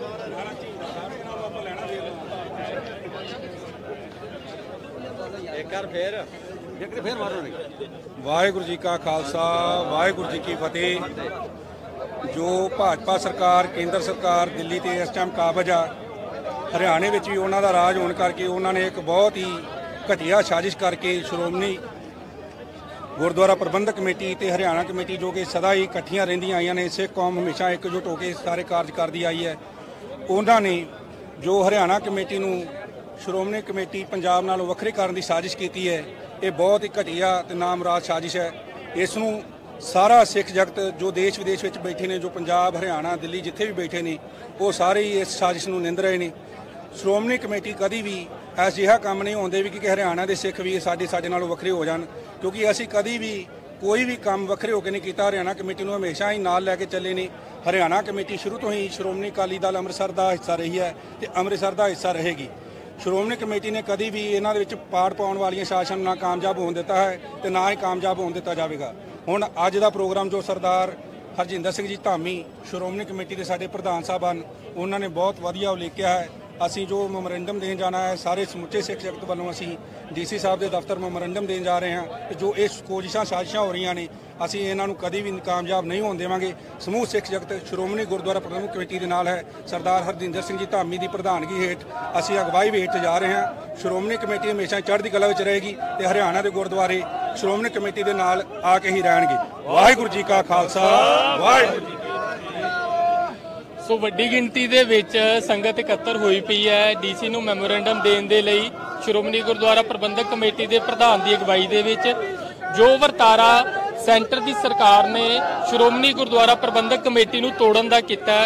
I: ਵਾਹਿਗੁਰੂ ਜੀ ਕਾ ਖਾਲਸਾ, ਵਾਹਿਗੁਰੂ ਜੀ ਕੀ ਫਤਿਹ। ਜੋ ਭਾਜਪਾ ਸਰਕਾਰ, ਕੇਂਦਰ ਸਰਕਾਰ ਦਿੱਲੀ ਤੇ ਇਸ ਟਾਈਮ ਕਾਬਜ ਆ, ਹਰਿਆਣੇ ਵਿੱਚ ਵੀ ਉਹਨਾਂ ਦਾ ਰਾਜ ਹੋਣ ਕਰਕੇ ਉਹਨਾਂ ਨੇ ਇੱਕ ਬਹੁਤ ਹੀ ਘਟੀਆ ਸਾਜ਼ਿਸ਼ ਕਰਕੇ ਸ਼੍ਰੋਮਣੀ ਗੁਰਦੁਆਰਾ ਪ੍ਰਬੰਧਕ ਕਮੇਟੀ ਤੇ ਹਰਿਆਣਾ ਕਮੇਟੀ ਜੋ ਕਿ ਸਦਾ ਹੀ ਇਕੱਠੀਆਂ ਰਹਿੰਦੀਆਂ ਆਈਆਂ ਨੇ, ਸਿੱਖ ਕੌਮ ਹਮੇਸ਼ਾ ਇਕਜੁੱਟ ਹੋ ਕੇ ਸਾਰੇ ਕਾਰਜ ਕਰਦੀ ਆਈ ਹੈ। ਉਹਨਾਂ ਨੇ ਜੋ ਹਰਿਆਣਾ ਕਮੇਟੀ ਨੂੰ ਸ਼੍ਰੋਮਣੀ ਕਮੇਟੀ ਪੰਜਾਬ ਨਾਲੋਂ ਵੱਖਰੇ ਕਰਨ ਦੀ ਸਾਜ਼ਿਸ਼ ਕੀਤੀ ਹੈ, ਇਹ ਬਹੁਤ ਹੀ ਘਟੀਆ ਤੇ ਨਾਮਰਾਦ ਸਾਜ਼ਿਸ਼ ਹੈ। ਇਸ ਨੂੰ ਸਾਰਾ ਸਿੱਖ ਜਗਤ ਜੋ ਦੇਸ਼ ਵਿਦੇਸ਼ ਵਿੱਚ ਬੈਠੇ ਨੇ, ਜੋ ਪੰਜਾਬ, ਹਰਿਆਣਾ, ਦਿੱਲੀ ਜਿੱਥੇ ਵੀ ਬੈਠੇ ਨੇ, ਉਹ ਸਾਰੇ ਹੀ ਇਸ ਸਾਜ਼ਿਸ਼ ਨੂੰ ਨਿੰਦ ਰਹੇ ਨੇ। ਸ਼੍ਰੋਮਣੀ ਕਮੇਟੀ ਕਦੀ ਵੀ ਅਜਿਹਾ ਕੰਮ ਨਹੀਂ ਹੁੰਦੇ ਵੀ ਕਿ ਹਰਿਆਣਾ ਦੇ ਸਿੱਖ ਵੀ ਸਾਡੇ ਨਾਲੋਂ ਵੱਖਰੇ ਹੋ ਜਾਣ, ਕਿਉਂਕਿ ਅਸੀਂ ਕਦੀ ਵੀ ਕੋਈ ਵੀ ਕੰਮ ਵੱਖਰੇ ਹੋ ਕੇ ਨਹੀਂ ਕੀਤਾ। ਹਰਿਆਣਾ ਕਮੇਟੀ ਨੂੰ ਹਮੇਸ਼ਾ ਹੀ ਨਾਲ ਲੈ ਕੇ ਚੱਲੇ ਨੇ। ਹਰਿਆਣਾ ਕਮੇਟੀ ਸ਼ੁਰੂ ਤੋਂ ਹੀ ਸ਼੍ਰੋਮਣੀ ਅਕਾਲੀ ਦਲ ਅੰਮ੍ਰਿਤਸਰ ਦਾ ਹਿੱਸਾ ਰਹੀ ਹੈ ਤੇ ਅੰਮ੍ਰਿਤਸਰ ਦਾ ਹਿੱਸਾ ਰਹੇਗੀ। ਸ਼੍ਰੋਮਣੀ ਕਮੇਟੀ ਨੇ ਕਦੀ ਵੀ ਇਹਨਾਂ ਦੇ ਵਿੱਚ ਪਾੜ ਪਾਉਣ ਵਾਲੀਆਂ ਸਾਜ਼ਿਸ਼ਾਂ ਨੂੰ ਨਾ ਕਾਮਯਾਬ ਹੋਣ ਦਿੱਤਾ ਹੈ ਤੇ ਨਾ ਹੀ ਕਾਮਯਾਬ ਹੋਣ ਦਿੱਤਾ ਜਾਵੇਗਾ। ਹੁਣ ਅੱਜ ਦਾ ਪ੍ਰੋਗਰਾਮ ਜੋ ਸਰਦਾਰ ਹਰਜਿੰਦਰ ਸਿੰਘ ਜੀ ਧਾਮੀ ਸ਼੍ਰੋਮਣੀ ਕਮੇਟੀ ਦੇ ਸਾਡੇ ਪ੍ਰਧਾਨ ਸਾਹਿਬ ਹਨ, ਉਹਨਾਂ ਨੇ ਬਹੁਤ ਵਧੀਆ ਉਲੀਕਿਆ ਹੈ। ਅਸੀਂ ਜੋ ਮੈਮੋਰੰਡਮ ਦੇਣ ਜਾਣਾ ਹੈ, ਸਾਰੇ ਸਮੁੱਚੇ ਸਿੱਖ ਜਗਤ ਵੱਲੋਂ ਅਸੀਂ ਡੀਸੀ ਸਾਹਿਬ ਦੇ ਦਫ਼ਤਰ ਮੈਮੋਰੰਡਮ ਦੇਣ ਜਾ ਰਹੇ ਹਾਂ ਤੇ ਜੋ ਇਹ ਕੋਸ਼ਿਸ਼ਾਂ ਸਾਜ਼ਿਸ਼ਾਂ ਹੋ ਰਹੀਆਂ ਨੇ, ਅਸੀਂ ਇਹਨਾਂ ਨੂੰ ਕਦੀ ਵੀ ਕਾਮਯਾਬ ਨਹੀਂ ਹੋਣ ਦੇਵਾਂਗੇ। ਸਮੂਹ ਸਿੱਖ ਜਗਤ ਸ਼੍ਰੋਮਣੀ ਗੁਰਦੁਆਰਾ ਪ੍ਰਬੰਧਕ ਕਮੇਟੀ ਦੇ ਨਾਲ ਹੈ। ਸਰਦਾਰ ਹਰਜਿੰਦਰ ਸਿੰਘ ਜੀ ਧਾਮੀ ਦੀ ਪ੍ਰਧਾਨਗੀ ਹੇਠ ਅਸੀਂ ਅਗਵਾਈ ਹੇਠ ਜਾ ਰਹੇ ਹਾਂ। ਸ਼੍ਰੋਮਣੀ ਕਮੇਟੀ ਹਮੇਸ਼ਾ ਚੜ੍ਹਦੀ ਕਲਾ ਵਿੱਚ ਰਹੇਗੀ ਤੇ ਹਰਿਆਣਾ ਦੇ ਗੁਰਦੁਆਰੇ ਸ਼੍ਰੋਮਣੀ ਕਮੇਟੀ ਦੇ ਨਾਲ ਆ ਕੇ ਹੀ ਰਹਿਣਗੇ। ਵਾਹਿਗੁਰੂ ਜੀ ਕਾ ਖਾਲਸਾ, ਵਾਹਿਗੁਰੂ ਜੀ।
J: ਸੋ ਵੱਡੀ ਗਿਣਤੀ ਦੇ ਵਿੱਚ ਸੰਗਤ ਇਕੱਤਰ ਹੋਈ ਪਈ ਹੈ ਡੀਸੀ ਨੂੰ ਮੈਮੋਰੰਡਮ ਦੇਣ ਦੇ ਲਈ। ਸ਼੍ਰੋਮਣੀ ਗੁਰਦੁਆਰਾ ਪ੍ਰਬੰਧਕ ਕਮੇਟੀ ਦੇ ਪ੍ਰਧਾਨ ਦੀ ਅਗਵਾਈ ਦੇ ਵਿੱਚ ਜੋ ਵਰਤਾਰਾ ਸੈਂਟਰ ਦੀ ਸਰਕਾਰ ਨੇ ਸ਼੍ਰੋਮਣੀ ਗੁਰਦੁਆਰਾ ਪ੍ਰਬੰਧਕ ਕਮੇਟੀ ਨੂੰ ਤੋੜਨ ਦਾ ਕੀਤਾ ਹੈ,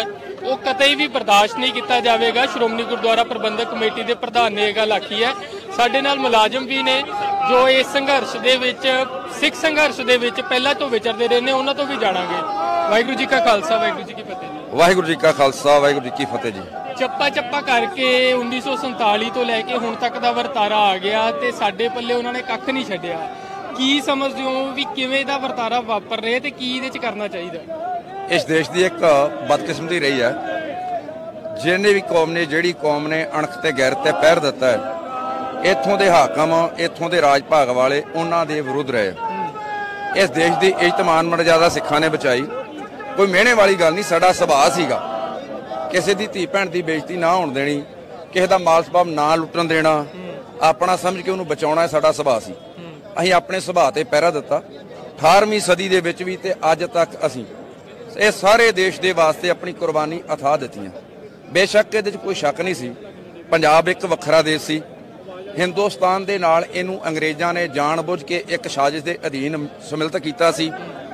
J: ਉਹ ਕਤਈ ਵੀ ਬਰਦਾਸ਼ਤ ਨਹੀਂ ਕੀਤਾ ਜਾਵੇਗਾ। ਸ਼੍ਰੋਮਣੀ ਗੁਰਦੁਆਰਾ ਪ੍ਰਬੰਧਕ ਕਮੇਟੀ ਦੇ ਪ੍ਰਧਾਨ ਨੇ ਇਹ ਗੱਲ ਆਖੀ ਹੈ। ਸਾਡੇ ਨਾਲ ਮੁਲਾਜ਼ਮ ਵੀ ਨੇ ਜੋ ਇਸ ਸੰਘਰਸ਼ ਦੇ ਵਿੱਚ, ਸਿੱਖ ਸੰਘਰਸ਼ ਦੇ ਵਿੱਚ ਪਹਿਲਾਂ ਤੋਂ ਵਿਚਰਦੇ ਰਹੇ ਨੇ, ਉਹਨਾਂ ਤੋਂ ਵੀ ਜਾਣਾਂਗੇ। ਵਾਹਿਗੁਰੂ ਜੀ ਕਾ ਖਾਲਸਾ, ਵਾਹਿਗੁਰੂ ਜੀ ਕੀ ਫਤਿਹ ਜੀ।
K: ਵਾਹਿਗੁਰੂ ਜੀ ਕਾ ਖਾਲਸਾ, ਵਾਹਿਗੁਰੂ ਜੀ ਕੀ ਫਤਿਹ ਜੀ।
J: ਚੱਪਾ ਚੱਪਾ ਕਰਕੇ 1947 ਤੋਂ ਲੈ ਕੇ ਹੁਣ ਤੱਕ ਦਾ ਵਰਤਾਰਾ ਆ ਗਿਆ ਤੇ ਸਾਡੇ ਪੱਲੇ ਉਹਨਾਂ ਨੇ ਕੱਖ ਨਹੀਂ ਛੱਡਿਆ। ਕੀ ਸਮਝਦੇ ਹੋ ਵੀ ਕਿਵੇਂ ਦਾ ਵਰਤਾਰਾ ਵਾਪਰ ਰਿਹਾ ਤੇ ਕੀ ਇਹਦੇ 'ਚ ਕਰਨਾ ਚਾਹੀਦਾ?
K: ਇਸ ਦੇਸ਼ ਦੀ ਇੱਕ ਬਦਕਿਸਮਤੀ ਰਹੀ ਹੈ, ਜਿਹਨੇ ਵੀ ਕੌਮ ਨੇ, ਜਿਹੜੀ ਕੌਮ ਨੇ ਅਣਖ ਤੇ ਗੈਰਤ ਤੇ ਪਹਿਰ ਦਿੱਤਾ ਹੈ, ਇੱਥੋਂ ਦੇ ਹਾਕਮ, ਇੱਥੋਂ ਦੇ ਰਾਜ ਭਾਗ ਵਾਲੇ ਉਹਨਾਂ ਦੇ ਵਿਰੁੱਧ ਰਹੇ। ਇਸ ਦੇਸ਼ ਦੀ ਇੱਜ਼ਤ ਮਾਨ ਮਰਜ਼ਾਦਾ ਸਿੱਖਾਂ ਨੇ ਬਚਾਈ। ਕੋਈ ਮਿਹਣੇ ਵਾਲੀ ਗੱਲ ਨਹੀਂ, ਸਾਡਾ ਸੁਭਾਅ ਸੀਗਾ ਕਿਸੇ ਦੀ ਧੀ ਭੈਣ ਦੀ ਬੇਇੱਜ਼ਤੀ ਨਾ ਹੋਣ ਦੇਣੀ, ਕਿਸੇ ਦਾ ਮਾਲ ਸਬਾਬ ਨਾ ਲੁੱਟਣ ਦੇਣਾ, ਆਪਣਾ ਸਮਝ ਕੇ ਉਹਨੂੰ ਬਚਾਉਣਾ ਸਾਡਾ ਸੁਭਾਅ ਸੀ। ਅਸੀਂ ਆਪਣੇ ਸੁਭਾਅ ਤੇ ਪਹਿਰਾ ਦਿੱਤਾ 18ਵੀਂ ਸਦੀ ਦੇ ਵਿੱਚ ਵੀ, ਤੇ ਅੱਜ ਤੱਕ ਅਸੀਂ ਇਹ ਸਾਰੇ ਦੇਸ਼ ਦੇ ਵਾਸਤੇ ਆਪਣੀ ਕੁਰਬਾਨੀ ਅਥਾ ਦਿੱਤੀਆਂ। ਬੇਸ਼ੱਕ ਇਹਦੇ 'ਚ ਕੋਈ ਸ਼ੱਕ ਨਹੀਂ ਸੀ, ਪੰਜਾਬ ਇੱਕ ਵੱਖਰਾ ਦੇਸ਼ ਸੀ। ਹਿੰਦੁਸਤਾਨ ਦੇ ਨਾਲ ਇਹਨੂੰ ਅੰਗਰੇਜ਼ਾਂ ਨੇ ਜਾਣਬੁੱਝ ਕੇ ਇੱਕ ਸਾਜ਼ਿਸ਼ ਦੇ ਅਧੀਨ ਸਮਿਲਿਤ ਕੀਤਾ ਸੀ।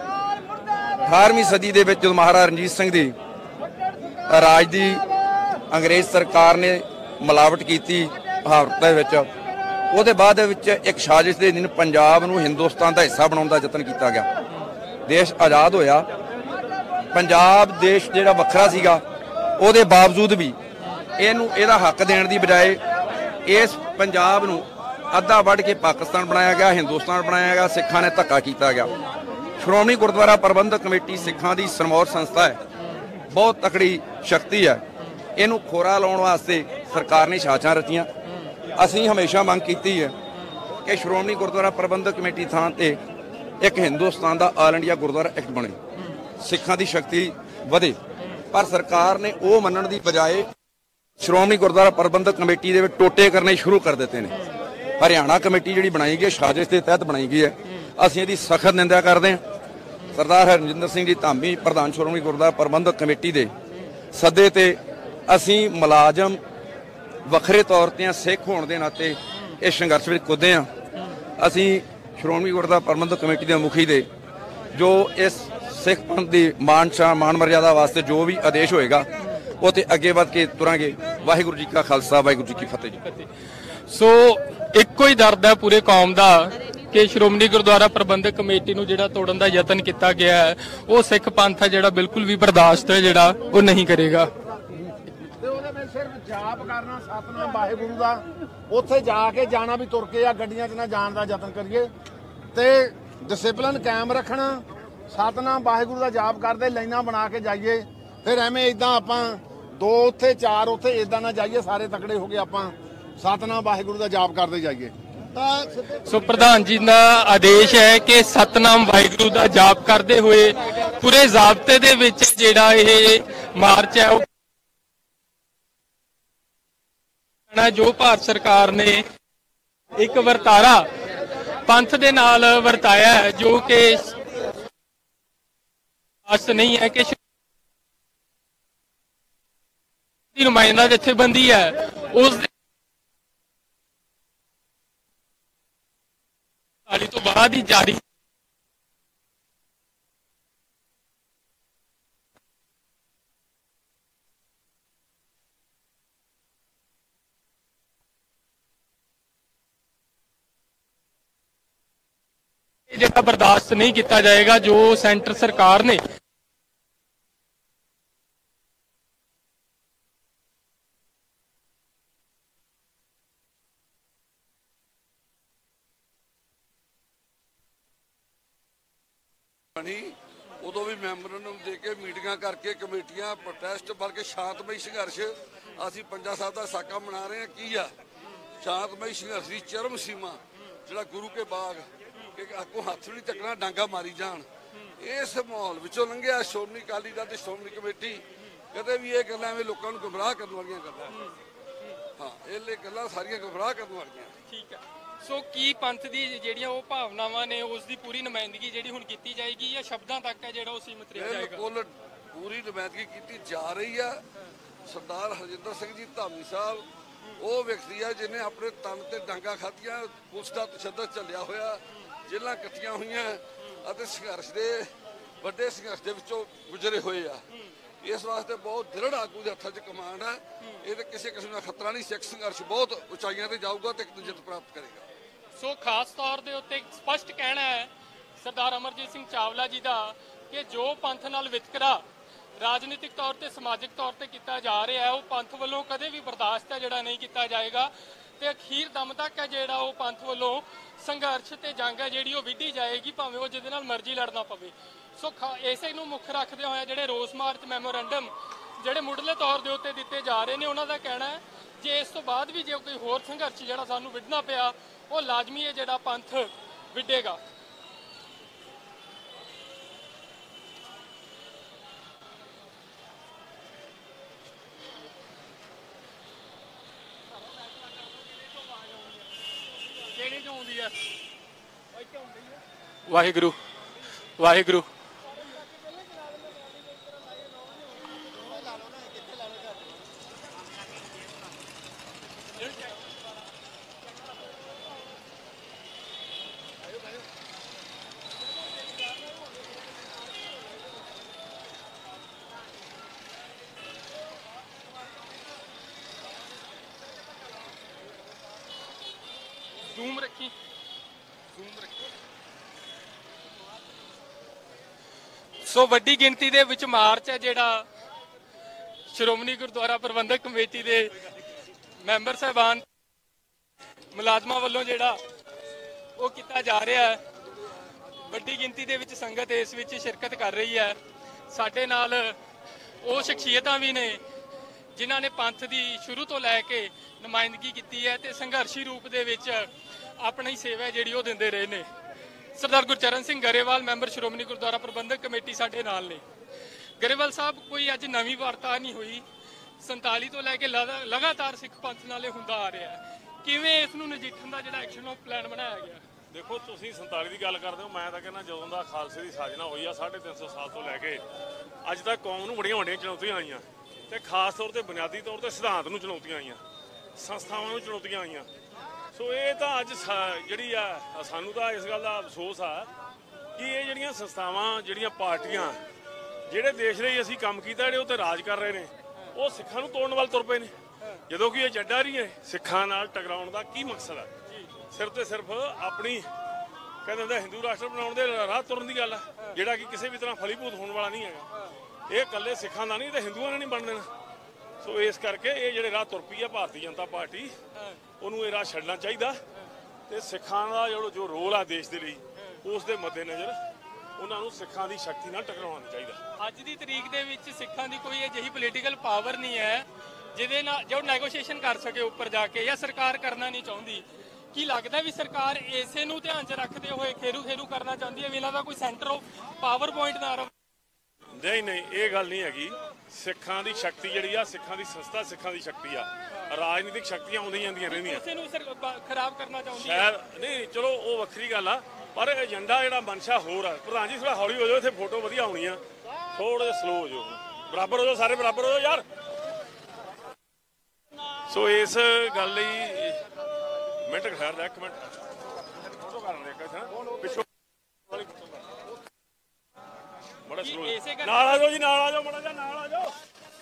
K: 18ਵੀਂ ਸਦੀ ਦੇ ਵਿੱਚ ਜਦੋਂ ਮਹਾਰਾਜਾ ਰਣਜੀਤ ਸਿੰਘ ਦੀ ਰਾਜ ਦੀ ਅੰਗਰੇਜ਼ ਸਰਕਾਰ ਨੇ ਮਿਲਾਵਟ ਕੀਤੀ ਭਾਰਤ ਦੇ ਵਿੱਚ, ਉਹਦੇ ਬਾਅਦ ਵਿੱਚ ਇੱਕ ਸਾਜ਼ਿਸ਼ ਦੇ ਅਧੀਨ ਪੰਜਾਬ ਨੂੰ ਹਿੰਦੁਸਤਾਨ ਦਾ ਹਿੱਸਾ ਬਣਾਉਣ ਦਾ ਯਤਨ ਕੀਤਾ ਗਿਆ। ਦੇਸ਼ ਆਜ਼ਾਦ ਹੋਇਆ। ਪੰਜਾਬ ਦੇਸ਼ ਜਿਹੜਾ ਵੱਖਰਾ ਸੀਗਾ, ਉਹਦੇ ਬਾਵਜੂਦ ਵੀ ਇਹਨੂੰ ਇਹਦਾ ਹੱਕ ਦੇਣ ਦੀ ਬਜਾਏ ਇਸ ਪੰਜਾਬ ਨੂੰ ਅੱਧਾ ਵੱਢ ਕੇ ਪਾਕਿਸਤਾਨ ਬਣਾਇਆ ਗਿਆ, ਹਿੰਦੁਸਤਾਨ ਬਣਾਇਆ ਗਿਆ, ਸਿੱਖਾਂ ਨੇ ਧੱਕਾ ਕੀਤਾ ਗਿਆ। ਸ਼੍ਰੋਮਣੀ ਗੁਰਦੁਆਰਾ ਪ੍ਰਬੰਧਕ ਕਮੇਟੀ ਸਿੱਖਾਂ ਦੀ ਸਰਮੌਰ ਸੰਸਥਾ ਹੈ, ਬਹੁਤ ਤਕੜੀ ਸ਼ਕਤੀ ਹੈ। ਇਹਨੂੰ ਖੋਰਾ ਲਾਉਣ ਵਾਸਤੇ ਸਰਕਾਰ ਨੇ ਸਾਜ਼ਿਸ਼ਾਂ ਰਚੀਆਂ। ਅਸੀਂ ਹਮੇਸ਼ਾ ਮੰਗ ਕੀਤੀ ਹੈ ਕਿ ਸ਼੍ਰੋਮਣੀ ਗੁਰਦੁਆਰਾ ਪ੍ਰਬੰਧਕ ਕਮੇਟੀ ਥਾਂ ਤੇ ਇੱਕ ਹਿੰਦੁਸਤਾਨ ਦਾ ਆਲ ਇੰਡੀਆ ਗੁਰਦੁਆਰਾ ਐਕਟ ਬਣੇ, ਸਿੱਖਾਂ ਦੀ ਸ਼ਕਤੀ ਵਧੇ। ਪਰ ਸਰਕਾਰ ਨੇ ਉਹ ਮੰਨਣ ਦੀ ਬਜਾਏ ਸ਼੍ਰੋਮਣੀ ਗੁਰਦੁਆਰਾ ਪ੍ਰਬੰਧਕ ਕਮੇਟੀ ਦੇ ਵਿੱਚ ਟੋਟੇ ਕਰਨੇ ਸ਼ੁਰੂ ਕਰ ਦਿੱਤੇ ਨੇ। ਹਰਿਆਣਾ ਕਮੇਟੀ ਜਿਹੜੀ ਬਣਾਈ ਗਈ ਸਾਜ਼ਿਸ਼ ਦੇ ਤਹਿਤ ਬਣਾਈ ਗਈ ਹੈ, ਅਸੀਂ ਇਹਦੀ ਸਖਤ ਨਿੰਦਾ ਕਰਦੇ ਹਾਂ। ਸਰਦਾਰ ਹਰਜਿੰਦਰ ਸਿੰਘ ਜੀ ਧਾਮੀ ਪ੍ਰਧਾਨ ਸ਼੍ਰੋਮਣੀ ਗੁਰਦੁਆਰਾ ਪ੍ਰਬੰਧਕ ਕਮੇਟੀ ਦੇ ਸੱਦੇ ਤੇ ਅਸੀਂ ਮੁਲਾਜ਼ਮ ਵੱਖਰੇ ਤੌਰ ਤੇ ਸਿੱਖ ਹੋਣ ਦੇ ਨਾਤੇ ਇਸ ਸੰਘਰਸ਼ ਵਿੱਚ ਕੁੱਦੇ ਹਾਂ। ਅਸੀਂ ਸ਼੍ਰੋਮਣੀ ਗੁਰਦੁਆਰਾ ਪ੍ਰਬੰਧਕ ਕਮੇਟੀ ਦੇ ਮੁਖੀ ਦੇ ਜੋ ਇਸ ਸਿੱਖ ਪੰਥ ਦੀ ਮਾਨ ਮਰਜ਼ਾਦਾ ਵਾਸਤੇ ਜੋ ਵੀ ਆਦੇਸ਼ ਹੋਏਗਾ ਉਹ ਤੇ ਅੱਗੇ ਵੱਧ ਕੇ ਤੁਰਾਂਗੇ। ਵਾਹਿਗੁਰੂ ਜੀ ਕਾ ਖਾਲਸਾ, ਵਾਹਿਗੁਰੂ ਜੀ ਕੀ ਫਤਿਹ ਜੀ।
J: ਸੋ ਇੱਕੋ ਹੀ ਦਰਦ ਹੈ ਪੂਰੇ ਕੌਮ ਦਾ ਕਿ ਸ਼੍ਰੋਮਣੀ ਗੁਰਦੁਆਰਾ ਪ੍ਰਬੰਧਕ ਕਮੇਟੀ ਨੂੰ ਜਿਹੜਾ ਤੋੜਨ ਦਾ ਯਤਨ ਕੀਤਾ ਗਿਆ ਹੈ, ਉਹ ਸਿੱਖ ਪੰਥ ਹੈ ਜਿਹੜਾ ਬਿਲਕੁਲ ਵੀ ਬਰਦਾਸ਼ਤ ਹੈ ਜਿਹੜਾ ਉਹ ਨਹੀਂ ਕਰੇਗਾ।
B: ਤੇ ਉਹਦੇ ਵਿੱਚ ਸਿਰਫ ਜਾਪ ਕਰਨਾ ਸਤਨਾਮ ਵਾਹਿਗੁਰੂ ਦਾ, ਉੱਥੇ ਜਾ ਕੇ ਜਾਣਾ ਵੀ ਤੁਰ ਕੇ ਆ, ਗੱਡੀਆਂ 'ਚ ਨਾ ਜਾਣ ਦਾ ਯਤਨ ਕਰੀਏ ਤੇ ਡਿਸਪਲਿਨ ਕਾਇਮ ਰੱਖਣਾ। ਸਤਨਾਮ ਵਾਹਿਗੁਰੂ ਦਾ ਜਾਪ ਕਰਦੇ ਲਾਈਨਾਂ ਬਣਾ ਕੇ ਜਾਈਏ, ਫਿਰ ਐਵੇਂ ਇਦਾਂ ਆਪਾਂ 2 ਉੱਥੇ 4 ਉੱਥੇ ਇਦਾਂ ਨਾ ਜਾਈਏ, ਸਾਰੇ ਤਕੜੇ ਹੋ ਕੇ ਆਪਾਂ ਸਤਨਾਮ ਵਾਹਿਗੁਰੂ ਦਾ ਜਾਪ ਕਰਦੇ ਜਾਈਏ।
J: ਸੋ ਪ੍ਰਧਾਨ ਜੀ ਦਾ ਆਦੇਸ਼ ਹੈ ਕਿ ਸਤਨਾਮ ਵਾਹਿਗੁਰੂ ਦਾ ਜਾਪ ਕਰਦੇ ਹੋਏ ਪੂਰੇ ਜ਼ਾਬਤੇ ਦੇ ਵਿੱਚ ਜਿਹੜਾ ਇਹ ਮਾਰਚ ਹੈ ਉਹ ਜੋ ਭਾਰਤ ਸਰਕਾਰ ਨੇ ਇੱਕ ਵਰਤਾਰਾ ਪੰਥ ਦੇ ਨਾਲ ਵਰਤਾਇਆ ਹੈ, ਜੋ ਕਿ ਅਸ ਨਹੀਂ ਹੈ ਕਿ ਦੀ ਨੁਮਾਇੰਦਾ ਜਥੇਬੰਦੀ ਹੈ ਉਸ ਤੋਂ ਬਾਅਦ ਹੀ ਜਾਰੀ ਜਿਹੜਾ ਬਰਦਾਸ਼ਤ ਨਹੀਂ ਕੀਤਾ ਜਾਏਗਾ ਜੋ ਸੈਂਟਰ ਸਰਕਾਰ ਨੇ
L: ਉਦੋਂ ਵੀ ਮੈਮੋਰੰਡਮ ਦੇ ਕੇ ਮੀਟਿੰਗਾਂ ਕਰਕੇ ਕਮੇਟੀਆਂ ਪ੍ਰੋਟੈਸਟ ਬਲਕਿ ਸ਼ਾਂਤਮਈ ਸੰਘਰਸ਼ ਅਸੀਂ ਪੰਜਾ ਸਾਹਿਬ ਦਾ ਸਾਕਾ ਮਨਾ ਰਹੇ ਹਾਂ। ਕੀ ਆ ਸ਼ਾਂਤਮਈ ਸੰਘਰਸ਼ ਦੀ ਚਰਮ ਸੀਮਾ ਜਿਹੜਾ ਗੁਰੂ ਕੇ ਬਾਗ ਕਿ ਅੱਗੋਂ ਹੱਥ ਨਹੀਂ ਚੱਕਣਾ, ਡਾਂਗਾ ਮਾਰੀ ਜਾਣ, ਇਸ ਮਾਹੌਲ ਵਿੱਚੋਂ ਲੰਘਿਆ ਸ਼੍ਰੋਮਣੀ ਅਕਾਲੀ ਦਲ ਤੇ ਸ਼੍ਰੋਮਣੀ ਕਮੇਟੀ। ਕਦੇ ਵੀ ਇਹ ਗੱਲਾਂ ਐਵੇਂ ਲੋਕਾਂ ਨੂੰ ਗੁੰਮਰਾਹ ਕਰਨ ਵਾਲੀਆਂ ਗੱਲਾਂ, ਹਾਂ ਇਹ ਗੱਲਾਂ ਸਾਰੀਆਂ ਗੁੰਮਰਾਹ ਕਰਨ ਵਾਲੀਆਂ।
J: ਠੀਕ ਹੈ। ਸੋ ਕੀ ਪੰਥ ਦੀ ਜਿਹੜੀਆਂ ਉਹ ਭਾਵਨਾਵਾਂ ਨੇ ਉਸ ਦੀ ਪੂਰੀ ਨੁਮਾਇੰਦਗੀ ਜਿਹੜੀ ਹੁਣ ਕੀਤੀ ਜਾਏਗੀ ਜਾਂ ਸ਼ਬਦਾਂ ਤੱਕ ਹੈ ਜਿਹੜਾ ਉਹ ਸੀਮਿਤ ਰਿਹਾ ਜਾਏਗਾ?
L: ਬਿਲਕੁਲ ਪੂਰੀ ਨੁਮਾਇੰਦਗੀ ਕੀਤੀ ਜਾ ਰਹੀ ਆ। ਸਰਦਾਰ ਹਰਜਿੰਦਰ ਸਿੰਘ ਜੀ ਧਾਮੀ ਸਾਹਿਬ ਉਹ ਵਿਅਕਤੀ ਆ ਜਿਹਨੇ ਆਪਣੇ ਤਨ ਤੇ ਡਾਂਗਾ ਖਾਧੀਆਂ, ਪੁਲਿਸ ਦਾ ਤਸ਼ੱਦਦ ਚੱਲਿਆ ਹੋਇਆ, ਜੇਲਾਂ ਕੱਟੀਆਂ ਹੋਈਆਂ ਅਤੇ ਸੰਘਰਸ਼ ਦੇ ਵੱਡੇ ਸੰਘਰਸ਼ ਦੇ ਵਿੱਚੋਂ ਗੁਜ਼ਰੇ ਹੋਏ ਆ। ਇਸ ਵਾਸਤੇ ਬਹੁਤ ਦ੍ਰਿੜ ਆਗੂ ਦੇ ਹੱਥਾਂ 'ਚ ਕਮਾਂਡ ਹੈ। ਇਹ ਤੇ ਕਿਸੇ ਕਿਸਮ ਦਾ ਖਤਰਾ ਨਹੀਂ। ਸਿੱਖ ਸੰਘਰਸ਼ ਬਹੁਤ ਉਚਾਈਆਂ ਤੇ ਜਾਊਗਾ ਤੇ ਇੱਕ ਜਿੱਤ ਪ੍ਰਾਪਤ ਕਰੇਗਾ।
J: ਸੋ ਖਾਸ ਤੌਰ ਦੇ ਉੱਤੇ ਸਪਸ਼ਟ ਕਹਿਣਾ ਹੈ ਸਰਦਾਰ ਅਮਰਜੀਤ ਸਿੰਘ ਚਾਵਲਾ ਜੀ ਦਾ ਕਿ ਜੋ ਪੰਥ ਨਾਲ ਵਿਤਕਰਾ ਰਾਜਨੀਤਿਕ ਤੌਰ ਤੇ ਸਮਾਜਿਕ ਤੌਰ ਤੇ ਕੀਤਾ ਜਾ ਰਿਹਾ ਹੈ ਉਹ ਪੰਥ ਵੱਲੋਂ ਕਦੇ ਵੀ ਬਰਦਾਸ਼ਤ ਹੈ ਜਿਹੜਾ ਨਹੀਂ ਕੀਤਾ ਜਾਏਗਾ ਤੇ ਅਖੀਰ ਦਮ ਤੱਕ ਹੈ ਜਿਹੜਾ ਉਹ ਪੰਥ ਵੱਲੋਂ ਸੰਘਰਸ਼ ਤੇ ਜੰਗ ਹੈ ਜਿਹੜੀ ਉਹ ਵਿੱਢੀ ਜਾਏਗੀ ਭਾਵੇਂ ਉਹ ਜਿਹਦੇ ਨਾਲ ਮਰਜ਼ੀ ਲੜਨਾ ਪਵੇ। ਸੋ ਇਸੇ ਨੂੰ ਮੁੱਖ ਰੱਖਦੇ ਹੋਏ ਜਿਹੜੇ ਰੋਸ ਮਾਰਚ ਮੈਮੋਰੈਂਡਮ ਜਿਹੜੇ ਮੁੱਢਲੇ ਤੌਰ ਦੇ ਉੱਤੇ ਦਿੱਤੇ ਜਾ ਰਹੇ ਨੇ ਉਹਨਾਂ ਦਾ ਕਹਿਣਾ ਹੈ ਜੇ ਇਸ ਤੋਂ ਬਾਅਦ ਵੀ ਜੇ ਕੋਈ ਹੋਰ ਸੰਘਰਸ਼ ਜਿਹੜਾ ਸਾਨੂੰ ਵਿੱਢਣਾ ਪਿਆ ਉਹ ਲਾਜ਼ਮੀ ਹੈ ਜਿਹੜਾ ਪੰਥ ਵਿੱਢੇਗਾ। ਵਾਹਿਗੁਰੂ ਵਾਹਿਗੁਰੂ। ਜ਼ੂਮ ਰੱਖੀ ਸੋ ਵੱਡੀ ਗਿਣਤੀ ਦੇ ਵਿੱਚ ਮਾਰਚ ਹੈ ਜਿਹੜਾ ਸ਼੍ਰੋਮਣੀ ਗੁਰਦੁਆਰਾ ਪ੍ਰਬੰਧਕ ਕਮੇਟੀ ਦੇ ਮੈਂਬਰ ਸਾਹਿਬਾਨ ਮੁਲਾਜ਼ਮਾਂ ਵੱਲੋਂ ਜਿਹੜਾ ਉਹ ਕੀਤਾ ਜਾ ਰਿਹਾ ਹੈ। ਵੱਡੀ ਗਿਣਤੀ ਦੇ ਵਿੱਚ ਸੰਗਤ ਇਸ ਵਿੱਚ ਸ਼ਿਰਕਤ ਕਰ ਰਹੀ ਹੈ। ਸਾਡੇ ਨਾਲ ਉਹ ਸ਼ਖਸੀਅਤਾਂ ਵੀ ਨੇ ਜਿਨ੍ਹਾਂ ਨੇ ਪੰਥ ਦੀ ਸ਼ੁਰੂ ਤੋਂ ਲੈ ਕੇ ਨੁਮਾਇੰਦਗੀ ਕੀਤੀ ਹੈ ਤੇ ਸੰਘਰਸ਼ੀ ਰੂਪ ਦੇ ਵਿੱਚ ਆਪਣੀ ਸੇਵਾ ਜਿਹੜੀ ਉਹ ਦਿੰਦੇ ਰਹੇ ਨੇ। ਸਰਦਾਰ ਗੁਰਚਰਨ ਸਿੰਘ ਗਰੇਵਾਲ ਮੈਂਬਰ ਸ਼੍ਰੋਮਣੀ ਗੁਰਦੁਆਰਾ ਪ੍ਰਬੰਧਕ ਕਮੇਟੀ ਸਾਡੇ ਨਾਲ ਨੇ। ਗਰੇਵਾਲ ਸਾਹਿਬ ਕੋਈ ਅੱਜ ਨਵੀਂ ਵਾਰਤਾ ਨਹੀਂ ਹੋਈ, 47 ਤੋਂ ਲੈ ਕੇ ਲਗਾਤਾਰ ਸਿੱਖ ਪੰਥ ਨਾਲੇ ਹੁੰਦਾ ਆ ਰਿਹਾ ਹੈ। ਕਿਵੇਂ ਇਸ ਨੂੰ ਨਜਿੱਠਣ ਦਾ ਜਿਹੜਾ ਐਕਸ਼ਨ ਆਫ ਪਲਾਨ ਬਣਾਇਆ ਗਿਆ?
D: ਦੇਖੋ ਤੁਸੀਂ 47 ਦੀ ਗੱਲ ਕਰਦੇ ਹੋ, ਮੈਂ ਤਾਂ ਕਹਿੰਦਾ ਜਦੋਂ ਦਾ ਖਾਲਸੇ ਦੀ ਸਾਜਨਾ ਹੋਈ ਆ 350 ਸਾਲ ਤੋਂ ਲੈ ਕੇ ਅੱਜ ਤੱਕ ਕੌਮ ਨੂੰ ਬੜੀਆਂ ਵੱਡੀਆਂ ਚੁਣੌਤੀਆਂ ਆਈਆਂ ਤੇ ਖਾਸ ਤੌਰ ਤੇ ਬੁਨਿਆਦੀ ਤੌਰ ਤੇ ਸਿਧਾਂਤ ਨੂੰ ਚੁਣੌਤੀਆਂ ਆਈਆਂ, ਸੰਸਥਾਵਾਂ ਨੂੰ ਚੁਣੌਤੀਆਂ ਆਈਆਂ। ਸੋ ਇਹ ਤਾਂ ਅੱਜ ਜਿਹੜੀ ਆ ਸਾਨੂੰ ਤਾਂ ਇਸ ਗੱਲ ਦਾ ਅਫਸੋਸ ਆ ਕਿ ਇਹ ਜਿਹੜੀਆਂ ਸੰਸਥਾਵਾਂ ਜਿਹੜੀਆਂ ਪਾਰਟੀਆਂ ਜਿਹੜੇ ਦੇਸ਼ ਲਈ ਅਸੀਂ ਕੰਮ ਕੀਤਾ ਜਿਹੜੇ ਉੱਤੇ ਰਾਜ ਕਰ ਰਹੇ ਨੇ ਉਹ ਸਿੱਖਾਂ ਨੂੰ ਤੋੜਨ ਵੱਲ ਤੁਰ ਪਏ ਨੇ। ਜਦੋਂ ਕਿ ਇਹ ਜੱਡਾ ਨਹੀਂ ਹੈ ਸਿੱਖਾਂ ਨਾਲ ਟਕਰਾਉਣ ਦਾ ਕੀ ਮਕਸਦ ਹੈ? ਸਿਰਫ ਤੇ ਸਿਰਫ ਆਪਣੀ ਕਹਿੰਦੇ ਹੁੰਦੇ ਹਿੰਦੂ ਰਾਸ਼ਟਰ ਬਣਾਉਣ ਦੇ ਰਾਹ ਤੁਰਨ ਦੀ ਗੱਲ ਆ ਜਿਹੜਾ ਕਿ ਕਿਸੇ ਵੀ ਤਰ੍ਹਾਂ ਫਲੀਭੂਤ ਹੋਣ ਵਾਲਾ ਨਹੀਂ ਹੈਗਾ। ਇਹ ਇਕੱਲੇ ਸਿੱਖਾਂ ਦਾ ਨਹੀਂ ਤੇ ਹਿੰਦੂਆਂ ਨੇ ਨਹੀਂ ਬਣ ਦੇਣਾ। ਸੋ ਇਸ ਕਰਕੇ ਇਹ ਜਿਹੜੇ ਰਾਹ ਤੁਰ ਪਈ ਆ ਭਾਰਤੀ ਜਨਤਾ ਪਾਰਟੀ ਉਹਨੂੰ ਇਹ ਰਾਹ ਛੱਡਣਾ ਚਾਹੀਦਾ ਤੇ ਸਿੱਖਾਂ ਦਾ ਜੋ ਰੋਲ ਆ ਦੇਸ਼ ਦੇ ਲਈ ਉਸ ਦੇ ਮੱਦੇਨਜ਼ਰ ਉਹਨਾਂ ਨੂੰ ਸਿੱਖਾਂ ਦੀ ਸ਼ਕਤੀ ਨਾਲ ਟਕਰਾਉਣਾ ਨਹੀਂ ਚਾਹੀਦਾ।
J: ਅੱਜ ਦੀ ਤਰੀਕ ਦੇ ਵਿੱਚ ਸਿੱਖਾਂ ਦੀ ਕੋਈ ਅਜਿਹੀ ਪੋਲੀਟੀਕਲ ਪਾਵਰ ਨਹੀਂ ਹੈ ਜਿਹਦੇ ਨਾਲ ਜੋ ਨੈਗੋਸ਼ੀਏਸ਼ਨ ਕਰ ਸਕੇ ਉੱਪਰ ਜਾ ਕੇ, ਜਾਂ ਸਰਕਾਰ ਕਰਨਾ ਨਹੀਂ ਚਾਹੁੰਦੀ। ਕੀ ਲੱਗਦਾ ਵੀ ਸਰਕਾਰ ਇਸੇ ਨੂੰ ਧਿਆਨ 'ਚ ਰੱਖਦੇ ਹੋਏ ਖੇਰੂ ਕਰਨਾ ਚਾਹੁੰਦੀ ਹੈ ਵੀ ਇਹਨਾਂ ਦਾ ਕੋਈ ਸੈਂਟਰ ਆਫ ਪਾਵਰ ਪੁਆਇੰਟ ਨਾ ਰਹੇ?
D: ਨਹੀਂ ਇਹ ਗੱਲ ਨਹੀਂ ਹੈਗੀ। ਸਿੱਖਾਂ ਦੀ ਸ਼ਕਤੀ ਜਿਹੜੀ ਆ ਸਿੱਖਾਂ ਦੀ ਸੰਸਥਾ ਸਿੱਖਾਂ ਦੀ ਸ਼ਕਤੀ ਆ। ਰਾਜਨੀਤਿਕ ਸ਼ਕਤੀਆਂ ਆਉਂਦੀਆਂ ਜਾਂਦੀਆਂ ਰਹਿੰਦੀਆਂ।
J: ਇਸੇ ਨੂੰ ਖਰਾਬ ਕਰਨਾ ਚਾਹੁੰਦੀ ਹੈ
D: ਸ਼ਾਇਦ ਨਹੀਂ, ਚਲੋ ਉਹ ਵੱਖਰੀ ਗੱਲ ਆ ਪਰ ਏਜੰਡਾ ਜਿਹੜਾ ਮਨਸ਼ਾ ਹੋਰ ਆ। ਪ੍ਰਧਾਨ ਜੀ ਥੋੜਾ ਹੌਲੀ ਹੋ ਜਾਓ, ਇੱਥੇ ਫੋਟੋ ਵਧੀਆ ਆਉਣੀ ਆ, ਥੋੜਾ ਜਿਹਾ ਸਲੋ ਹੋ ਜਾਓ, ਬਰਾਬਰ ਹੋ ਜਾਓ, ਸਾਰੇ ਬਰਾਬਰ ਹੋ ਜਾਓ ਯਾਰ। ਸੋ ਇਸ ਗੱਲ ਲਈ ਮਿੰਟ ਖੈਰ ਦਾ 1 ਮਿੰਟ ਫੋਟੋ ਕਰਨ ਦੇ ਪਿੱਛੋਂ ਬੜਾ ਸਲੋ ਨਾਲ ਆ ਜਾਓ ਜੀ, ਨਾਲ ਆ ਜਾਓ, ਮੜਾ ਜਾ ਨਾਲ ਆ ਜਾਓ।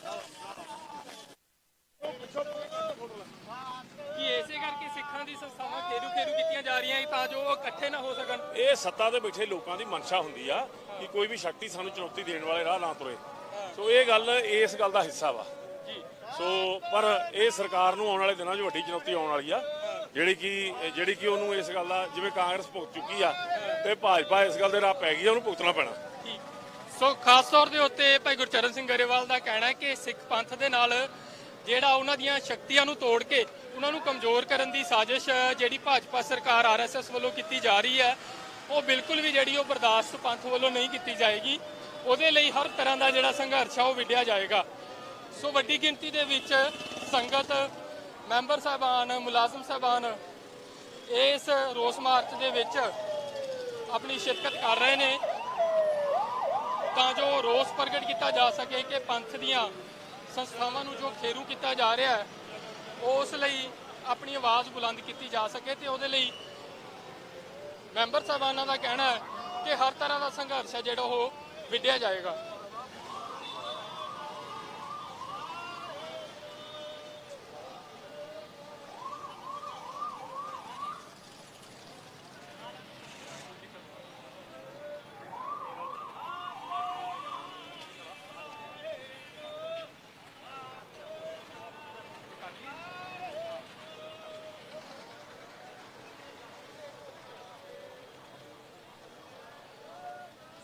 J: ਕੀ ਇਸੇ ਕਰਕੇ ਸਿੱਖਾਂ ਦੀ ਸੰਸਥਾਵਾਂ ਖੇਰੂ ਕੀਤੀਆਂ ਜਾ ਰਹੀਆਂ ਤਾਂ ਜੋ ਉਹ ਇਕੱਠੇ ਨਾ ਹੋ ਸਕਣ?
D: ਇਹ ਸੱਤਾ ਤੇ ਬੈਠੇ ਲੋਕਾਂ ਦੀ ਮਨਸ਼ਾ ਹੁੰਦੀ ਆ ਕਿ ਕੋਈ ਵੀ ਸ਼ਕਤੀ ਸਾਨੂੰ ਚੁਣੌਤੀ ਦੇਣ ਵਾਲੇ ਰਾਹ ਨਾ ਤੁਰੇ। ਸੋ ਇਹ ਗੱਲ ਇਸ ਗੱਲ ਦਾ ਹਿੱਸਾ ਵਾ। ਸੋ ਪਰ ਇਹ ਸਰਕਾਰ ਨੂੰ ਆਉਣ ਵਾਲੇ ਦਿਨਾਂ 'ਚ ਵੱਡੀ ਚੁਣੌਤੀ ਆਉਣ ਵਾਲੀ ਆ ਜਿਹੜੀ ਕਿ ਉਹਨੂੰ ਇਸ ਗੱਲ ਦਾ ਜਿਵੇਂ ਕਾਂਗਰਸ ਭੁਗਤ ਚੁੱਕੀ ਆ ਤੇ ਭਾਜਪਾ ਇਸ ਗੱਲ ਦੇ ਰਾਹ ਪੈ ਗਈ ਆ, ਉਹਨੂੰ ਭੁਗਤਣਾ ਪੈਣਾ।
J: ਸੋ ਖਾਸ ਤੌਰ ਦੇ ਉੱਤੇ ਭਾਈ ਗੁਰਚਰਨ ਸਿੰਘ ਗਰੇਵਾਲ ਦਾ ਕਹਿਣਾ ਹੈ ਕਿ ਸਿੱਖ ਪੰਥ ਦੇ ਨਾਲ ਜਿਹੜਾ ਉਹਨਾਂ ਦੀਆਂ ਸ਼ਕਤੀਆਂ ਨੂੰ ਤੋੜ ਕੇ ਉਹਨਾਂ ਨੂੰ ਕਮਜ਼ੋਰ ਕਰਨ ਦੀ ਸਾਜ਼ਿਸ਼ ਜਿਹੜੀ ਭਾਜਪਾ ਸਰਕਾਰ RSS ਵੱਲੋਂ ਕੀਤੀ ਜਾ ਰਹੀ ਹੈ ਉਹ ਬਿਲਕੁਲ ਵੀ ਜਿਹੜੀ ਉਹ ਬਰਦਾਸ਼ਤ ਪੰਥ ਵੱਲੋਂ ਨਹੀਂ ਕੀਤੀ ਜਾਏਗੀ। ਉਹਦੇ ਲਈ ਹਰ ਤਰ੍ਹਾਂ ਦਾ ਜਿਹੜਾ ਸੰਘਰਸ਼ ਆ ਉਹ ਵਿੱਢਿਆ ਜਾਏਗਾ। ਸੋ ਵੱਡੀ ਗਿਣਤੀ ਦੇ ਵਿੱਚ ਸੰਗਤ, ਮੈਂਬਰ ਸਾਹਿਬਾਨ, ਮੁਲਾਜ਼ਮ ਸਾਹਿਬਾਨ ਇਸ ਰੋਸ ਮਾਰਚ ਦੇ ਵਿੱਚ ਆਪਣੀ ਸ਼ਿਰਕਤ ਕਰ ਰਹੇ ਨੇ ਤਾਂ ਜੋ ਰੋਸ ਪ੍ਰਗਟ ਕੀਤਾ ਜਾ ਸਕੇ ਕਿ ਪੰਥ ਦੀਆਂ ਸੰਸਥਾਵਾਂ ਨੂੰ ਜੋ ਖੇਰੂ ਕੀਤਾ ਜਾ ਰਿਹਾ ਹੈ ਉਸ ਲਈ ਆਪਣੀ ਆਵਾਜ਼ ਬੁਲੰਦ ਕੀਤੀ ਜਾ ਸਕੇ ਤੇ ਉਹਦੇ ਲਈ ਮੈਂਬਰ ਸਾਹਿਬਾਨਾਂ ਦਾ ਕਹਿਣਾ ਹੈ ਕਿ ਹਰ ਤਰ੍ਹਾਂ ਦਾ ਸੰਘਰਸ਼ ਹੈ ਜਿਹੜਾ ਉਹ ਵਿੱਢਿਆ ਜਾਏਗਾ।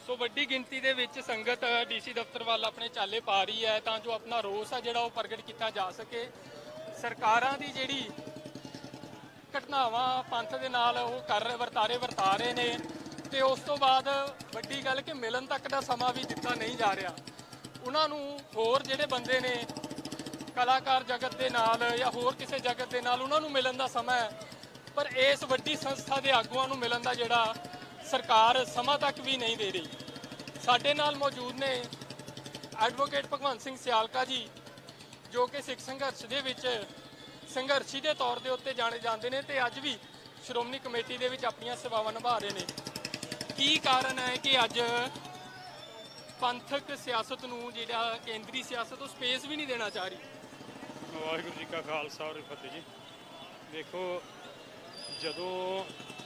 J: ਸੋ ਵੱਡੀ ਗਿਣਤੀ ਦੇ ਵਿੱਚ ਸੰਗਤ ਡੀਸੀ ਦਫ਼ਤਰ ਵੱਲ ਆਪਣੇ ਚਾਲੇ ਪਾ ਰਹੀ ਹੈ ਤਾਂ ਜੋ ਆਪਣਾ ਰੋਸ ਆ ਜਿਹੜਾ ਉਹ ਪ੍ਰਗਟ ਕੀਤਾ ਜਾ ਸਕੇ। ਸਰਕਾਰਾਂ ਦੀ ਜਿਹੜੀ ਘਟਨਾਵਾਂ ਪੰਥ ਦੇ ਨਾਲ ਉਹ ਵਰਤਾ ਰਹੇ ਨੇ ਤੇ ਉਸ ਤੋਂ ਬਾਅਦ ਵੱਡੀ ਗੱਲ ਕਿ ਮਿਲਣ ਤੱਕ ਦਾ ਸਮਾਂ ਵੀ ਦਿੱਤਾ ਨਹੀਂ ਜਾ ਰਿਹਾ। ਉਹਨਾਂ ਨੂੰ ਹੋਰ ਜਿਹੜੇ ਬੰਦੇ ਨੇ ਕਲਾਕਾਰ ਜਗਤ ਦੇ ਨਾਲ ਜਾਂ ਹੋਰ ਕਿਸੇ ਜਗਤ ਦੇ ਨਾਲ ਉਹਨਾਂ ਨੂੰ ਮਿਲਣ ਦਾ ਸਮਾਂ ਹੈ, ਪਰ ਇਸ ਵੱਡੀ ਸੰਸਥਾ ਦੇ ਆਗੂਆਂ ਨੂੰ ਮਿਲਣ ਦਾ ਜਿਹੜਾ ਸਰਕਾਰ ਸਮਾਂ ਤੱਕ ਵੀ ਨਹੀਂ ਦੇ ਰਹੀ। ਸਾਡੇ ਨਾਲ ਮੌਜੂਦ ਨੇ ਐਡਵੋਕੇਟ ਭਗਵੰਤ ਸਿੰਘ ਸਿਆਲਕਾ ਜੀ, ਜੋ ਕਿ ਸਿੱਖ ਸੰਘਰਸ਼ ਦੇ ਵਿੱਚ ਸੰਘਰਸ਼ੀ ਦੇ ਤੌਰ ਦੇ ਉੱਤੇ ਜਾਣੇ ਜਾਂਦੇ ਨੇ ਤੇ ਅੱਜ ਵੀ ਸ਼੍ਰੋਮਣੀ ਕਮੇਟੀ ਦੇ ਵਿੱਚ ਆਪਣੀਆਂ ਸੇਵਾਵਾਂ ਨਿਭਾ ਰਹੇ ਨੇ। ਕੀ ਕਾਰਨ ਹੈ ਕਿ ਅੱਜ ਪੰਥਕ ਸਿਆਸਤ ਨੂੰ ਜਿਹੜਾ ਕੇਂਦਰੀ ਸਿਆਸਤ ਉਹ ਸਪੇਸ ਵੀ ਨਹੀਂ ਦੇਣਾ ਚਾਹ ਰਹੀ?
M: ਵਾਹਿਗੁਰੂ ਜੀ ਕਾ ਖਾਲਸਾ ਔਰ ਫਤਿਹ ਜੀ। ਦੇਖੋ, ਜਦੋਂ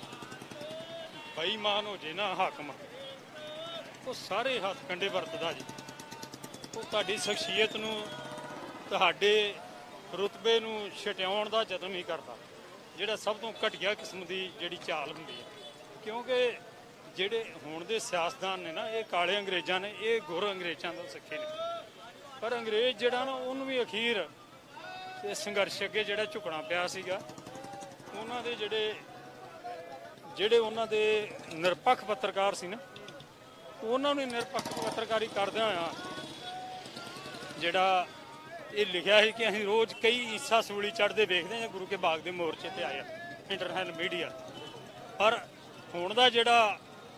M: ਬੇਈਮਾਨ ਹੋ ਜੇ ਨਾ ਹਾਕਮ, ਉਹ ਸਾਰੇ ਹੱਥ ਕੰਡੇ ਵਰਤਦਾ ਜੀ। ਉਹ ਤੁਹਾਡੀ ਸ਼ਖਸੀਅਤ ਨੂੰ, ਤੁਹਾਡੇ ਰੁਤਬੇ ਨੂੰ ਛਟਿਆਉਣ ਦਾ ਯਤਨ ਹੀ ਕਰਦਾ, ਜਿਹੜਾ ਸਭ ਤੋਂ ਘਟੀਆ ਕਿਸਮ ਦੀ ਜਿਹੜੀ ਚਾਲ ਹੁੰਦੀ ਹੈ। ਕਿਉਂਕਿ ਜਿਹੜੇ ਹੁਣ ਦੇ ਸਿਆਸਤਦਾਨ ਨੇ ਨਾ, ਇਹ ਕਾਲੇ ਅੰਗਰੇਜ਼ਾਂ ਨੇ, ਇਹ ਗੁਰ ਅੰਗਰੇਜ਼ਾਂ ਤੋਂ ਸਿੱਖੇ ਨੇ। ਪਰ ਅੰਗਰੇਜ਼ ਜਿਹੜਾ ਨਾ, ਉਹਨੂੰ ਵੀ ਅਖੀਰ ਇਹ ਸੰਘਰਸ਼ ਅੱਗੇ ਜਿਹੜਾ ਝੁਕਣਾ ਪਿਆ ਸੀਗਾ। ਉਹਨਾਂ ਦੇ ਜਿਹੜੇ ਉਹਨਾਂ ਦੇ ਨਿਰਪੱਖ ਪੱਤਰਕਾਰ ਸੀ ਨਾ, ਉਹਨਾਂ ਨੂੰ ਨਿਰਪੱਖ ਪੱਤਰਕਾਰੀ ਕਰਦਿਆਂ ਹੋਇਆ ਜਿਹੜਾ ਇਹ ਲਿਖਿਆ ਸੀ ਕਿ ਅਸੀਂ ਰੋਜ਼ ਕਈ ਈਸਾ ਸੂਲੀ ਚੜ੍ਹਦੇ ਵੇਖਦੇ ਹਾਂ ਗੁਰੂ ਕੇ ਬਾਗ ਦੇ ਮੋਰਚੇ ਤੇ ਆਇਆ ਇੰਟਰਨੈਸ਼ਨਲ ਮੀਡੀਆ। ਪਰ ਹੁਣ ਦਾ ਜਿਹੜਾ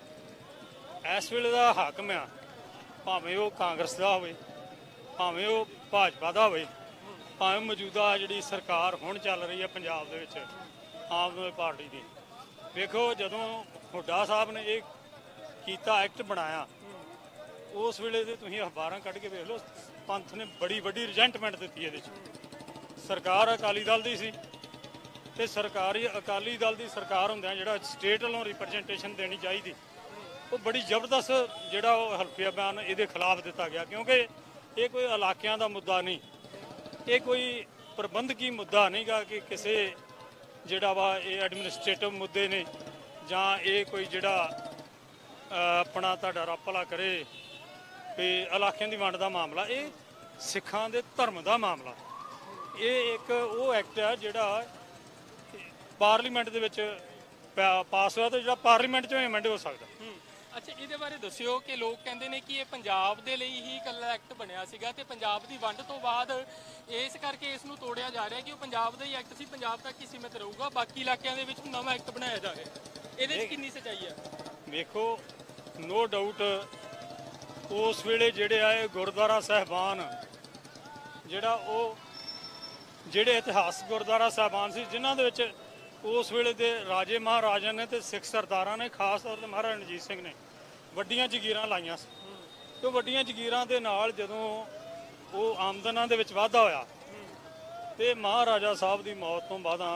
M: ਇਸ ਵੇਲੇ ਦਾ ਹਾਕਮ ਆ, ਭਾਵੇਂ ਉਹ ਕਾਂਗਰਸ ਦਾ ਹੋਵੇ, ਭਾਵੇਂ ਉਹ ਭਾਜਪਾ ਦਾ ਹੋਵੇ, ਭਾਵੇਂ ਮੌਜੂਦਾ ਜਿਹੜੀ ਸਰਕਾਰ ਹੁਣ ਚੱਲ ਰਹੀ ਹੈ ਪੰਜਾਬ ਦੇ ਵਿੱਚ ਆਮ ਆਦਮੀ ਪਾਰਟੀ ਦੀ, ਵੇਖੋ ਜਦੋਂ ਹੁੱਡਾ ਸਾਹਿਬ ਨੇ ਇਹ ਕੀਤਾ, ਐਕਟ ਬਣਾਇਆ, ਉਸ ਵੇਲੇ ਦੇ ਤੁਸੀਂ ਅਖਬਾਰਾਂ ਕੱਢ ਕੇ ਵੇਖ ਲਓ, ਪੰਥ ਨੇ ਬੜੀ ਵੱਡੀ ਰਿਜੈਂਟਮੈਂਟ ਦਿੱਤੀ ਇਹਦੇ 'ਚ। ਸਰਕਾਰ ਅਕਾਲੀ ਦਲ ਦੀ ਸੀ ਤੇ ਸਰਕਾਰੀ ਅਕਾਲੀ ਦਲ ਦੀ ਸਰਕਾਰ ਹੁੰਦਿਆਂ ਜਿਹੜਾ ਸਟੇਟ ਵੱਲੋਂ ਰਿਪਰੈਜ਼ੈਂਟੇਸ਼ਨ ਦੇਣੀ ਚਾਹੀਦੀ, ਉਹ ਬੜੀ ਜ਼ਬਰਦਸਤ ਜਿਹੜਾ ਉਹ ਹਲਫੀਆ ਬਿਆਨ ਇਹਦੇ ਖਿਲਾਫ ਦਿੱਤਾ ਗਿਆ। ਕਿਉਂਕਿ ਇਹ ਕੋਈ ਇਲਾਕਿਆਂ ਦਾ ਮੁੱਦਾ ਨਹੀਂ, ਇਹ ਕੋਈ ਪ੍ਰਬੰਧਕੀ ਮੁੱਦਾ ਨਹੀਂਗਾ ਕਿ ਕਿਸੇ ਜਿਹੜਾ ਵਾ ਇਹ ਐਡਮਿਨਿਸਟ੍ਰੇਟਿਵ ਮੁੱਦੇ ਨੇ, ਜਾਂ ਇਹ ਕੋਈ ਜਿਹੜਾ ਆਪਣਾ ਤੁਹਾਡਾ ਰੱਪਲਾ ਕਰੇ ਵੀ ਇਲਾਕਿਆਂ ਦੀ ਵੰਡ ਦਾ ਮਾਮਲਾ। ਇਹ ਸਿੱਖਾਂ ਦੇ ਧਰਮ ਦਾ ਮਾਮਲਾ। ਇਹ ਇੱਕ ਉਹ ਐਕਟ ਹੈ ਜਿਹੜਾ ਪਾਰਲੀਮੈਂਟ ਦੇ ਵਿੱਚ ਪਾਸ ਹੋਇਆ ਤੇ ਜਿਹੜਾ ਪਾਰਲੀਮੈਂਟ 'ਚੋਂ ਐਮੈਂਡ ਹੋ ਸਕਦਾ।
J: ਅੱਛਾ, ਇਹਦੇ ਬਾਰੇ ਦੱਸਿਓ ਕਿ ਲੋਕ ਕਹਿੰਦੇ ਨੇ ਕਿ ਇਹ ਪੰਜਾਬ ਦੇ ਲਈ ਹੀ ਇਕੱਲਾ ਐਕਟ ਬਣਿਆ ਸੀਗਾ ਤੇ ਪੰਜਾਬ ਦੀ ਵੰਡ ਤੋਂ ਬਾਅਦ ਇਸ ਕਰਕੇ ਇਸ ਨੂੰ ਤੋੜਿਆ ਜਾ ਰਿਹਾ ਕਿ ਉਹ ਪੰਜਾਬ ਦਾ ਹੀ ਐਕਟ ਸੀ, ਪੰਜਾਬ ਤੱਕ ਹੀ ਸੀਮਿਤ ਰਹੂਗਾ, ਬਾਕੀ ਇਲਾਕਿਆਂ ਦੇ ਵਿੱਚ ਨਵਾਂ ਐਕਟ ਬਣਾਇਆ ਜਾ ਰਿਹਾ। ਇਹਦੇ 'ਚ ਕਿੰਨੀ ਸੱਚਾਈ ਹੈ?
M: ਵੇਖੋ, ਨੋ ਡਾਊਟ ਉਸ ਵੇਲੇ ਜਿਹੜੇ ਆਏ ਗੁਰਦੁਆਰਾ ਸਾਹਿਬਾਨ, ਜਿਹੜਾ ਉਹ ਜਿਹੜੇ ਇਤਿਹਾਸਕ ਗੁਰਦੁਆਰਾ ਸਾਹਿਬਾਨ ਸੀ, ਜਿਨ੍ਹਾਂ ਦੇ ਵਿੱਚ ਉਸ ਵੇਲੇ ਦੇ ਰਾਜੇ ਮਹਾਰਾਜਾ ਨੇ ਤੇ ਸਿੱਖ ਸਰਦਾਰਾਂ ਨੇ, ਖਾਸ ਤੌਰ ਤੇ ਮਹਾਰਾਜਾ ਰਣਜੀਤ ਸਿੰਘ ਨੇ ਵੱਡੀਆਂ ਜ਼ਗੀਰਾਂ ਲਾਈਆਂ ਸੀ। ਤੇ ਵੱਡੀਆਂ ਜ਼ਗੀਰਾਂ ਦੇ ਨਾਲ ਜਦੋਂ ਉਹ ਆਮਦਨਾਂ ਦੇ ਵਿੱਚ ਵਾਧਾ ਹੋਇਆ ਤੇ ਮਹਾਰਾਜਾ ਸਾਹਿਬ ਦੀ ਮੌਤ ਤੋਂ ਬਾਅਦਾਂ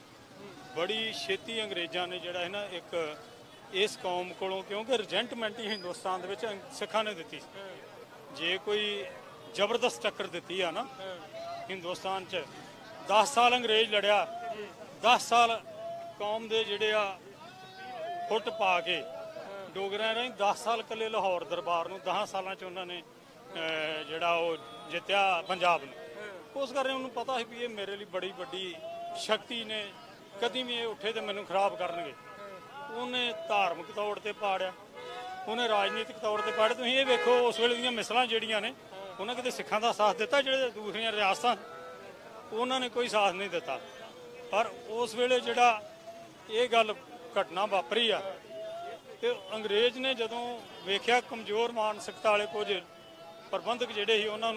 M: ਬੜੀ ਛੇਤੀ ਅੰਗਰੇਜ਼ਾਂ ਨੇ ਜਿਹੜਾ ਹੈ ਨਾ ਇੱਕ ਇਸ ਕੌਮ ਕੋਲੋਂ, ਕਿਉਂਕਿ ਰਜੈਂਟਮੈਂਟ ਹੀ ਹਿੰਦੁਸਤਾਨ ਦੇ ਵਿੱਚ ਸਿੱਖਾਂ ਨੇ ਦਿੱਤੀ, ਜੇ ਕੋਈ ਜ਼ਬਰਦਸਤ ਟੱਕਰ ਦਿੱਤੀ ਆ ਨਾ ਹਿੰਦੁਸਤਾਨ 'ਚ, 10 ਸਾਲ ਅੰਗਰੇਜ਼ ਲੜਿਆ, 10 ਸਾਲ ਕੌਮ ਦੇ ਜਿਹੜੇ ਆ ਫੁੱਟ ਪਾ ਕੇ ਡੋਗਰਿਆਂ ਨੇ 10 ਸਾਲ ਇਕੱਲੇ ਲਾਹੌਰ ਦਰਬਾਰ ਨੂੰ 10 ਸਾਲਾਂ 'ਚ ਉਹਨਾਂ ਨੇ ਜਿਹੜਾ ਉਹ ਜਿੱਤਿਆ ਪੰਜਾਬ ਨੂੰ। ਉਸ ਕਰਕੇ ਉਹਨੂੰ ਪਤਾ ਸੀ ਵੀ ਇਹ ਮੇਰੇ ਲਈ ਬੜੀ ਵੱਡੀ ਸ਼ਕਤੀ ਨੇ, ਕਦੀ ਵੀ ਇਹ ਉੱਠੇ ਤੇ ਮੈਨੂੰ ਖਰਾਬ ਕਰਨਗੇ। ਉਹਨੇ ਧਾਰਮਿਕ ਤੌਰ ਤੇ ਪਾੜਿਆ, ਉਹਨੇ ਰਾਜਨੀਤਿਕ ਤੌਰ ਤੇ ਪਾੜਿਆ। ਤੁਸੀਂ ਇਹ ਵੇਖੋ ਉਸ ਵੇਲੇ ਦੀਆਂ ਮਿਸਲਾਂ ਜਿਹੜੀਆਂ ਨੇ, ਉਹਨਾਂ ਕਿਤੇ ਸਿੱਖਾਂ ਦਾ ਸਾਥ ਦਿੱਤਾ? ਜਿਹੜੇ ਦੂਸਰੀਆਂ ਰਿਆਸਤਾਂ ਉਹਨਾਂ ਨੇ ਕੋਈ ਸਾਥ ਨਹੀਂ ਦਿੱਤਾ। ਪਰ ਉਸ ਵੇਲੇ ਜਿਹੜਾ ਇਹ ਗੱਲ ਘਟਨਾ ਵਾਪਰੀ ਆ ਤੇ ਅੰਗਰੇਜ਼ ਨੇ ਜਦੋਂ ਵੇਖਿਆ ਕਮਜ਼ੋਰ ਮਾਨਸਿਕਤਾ ਵਾਲੇ ਕੁਝ ਪ੍ਰਬੰਧਕ ਜਿਹੜੇ ਸੀ, ਉਹਨਾਂ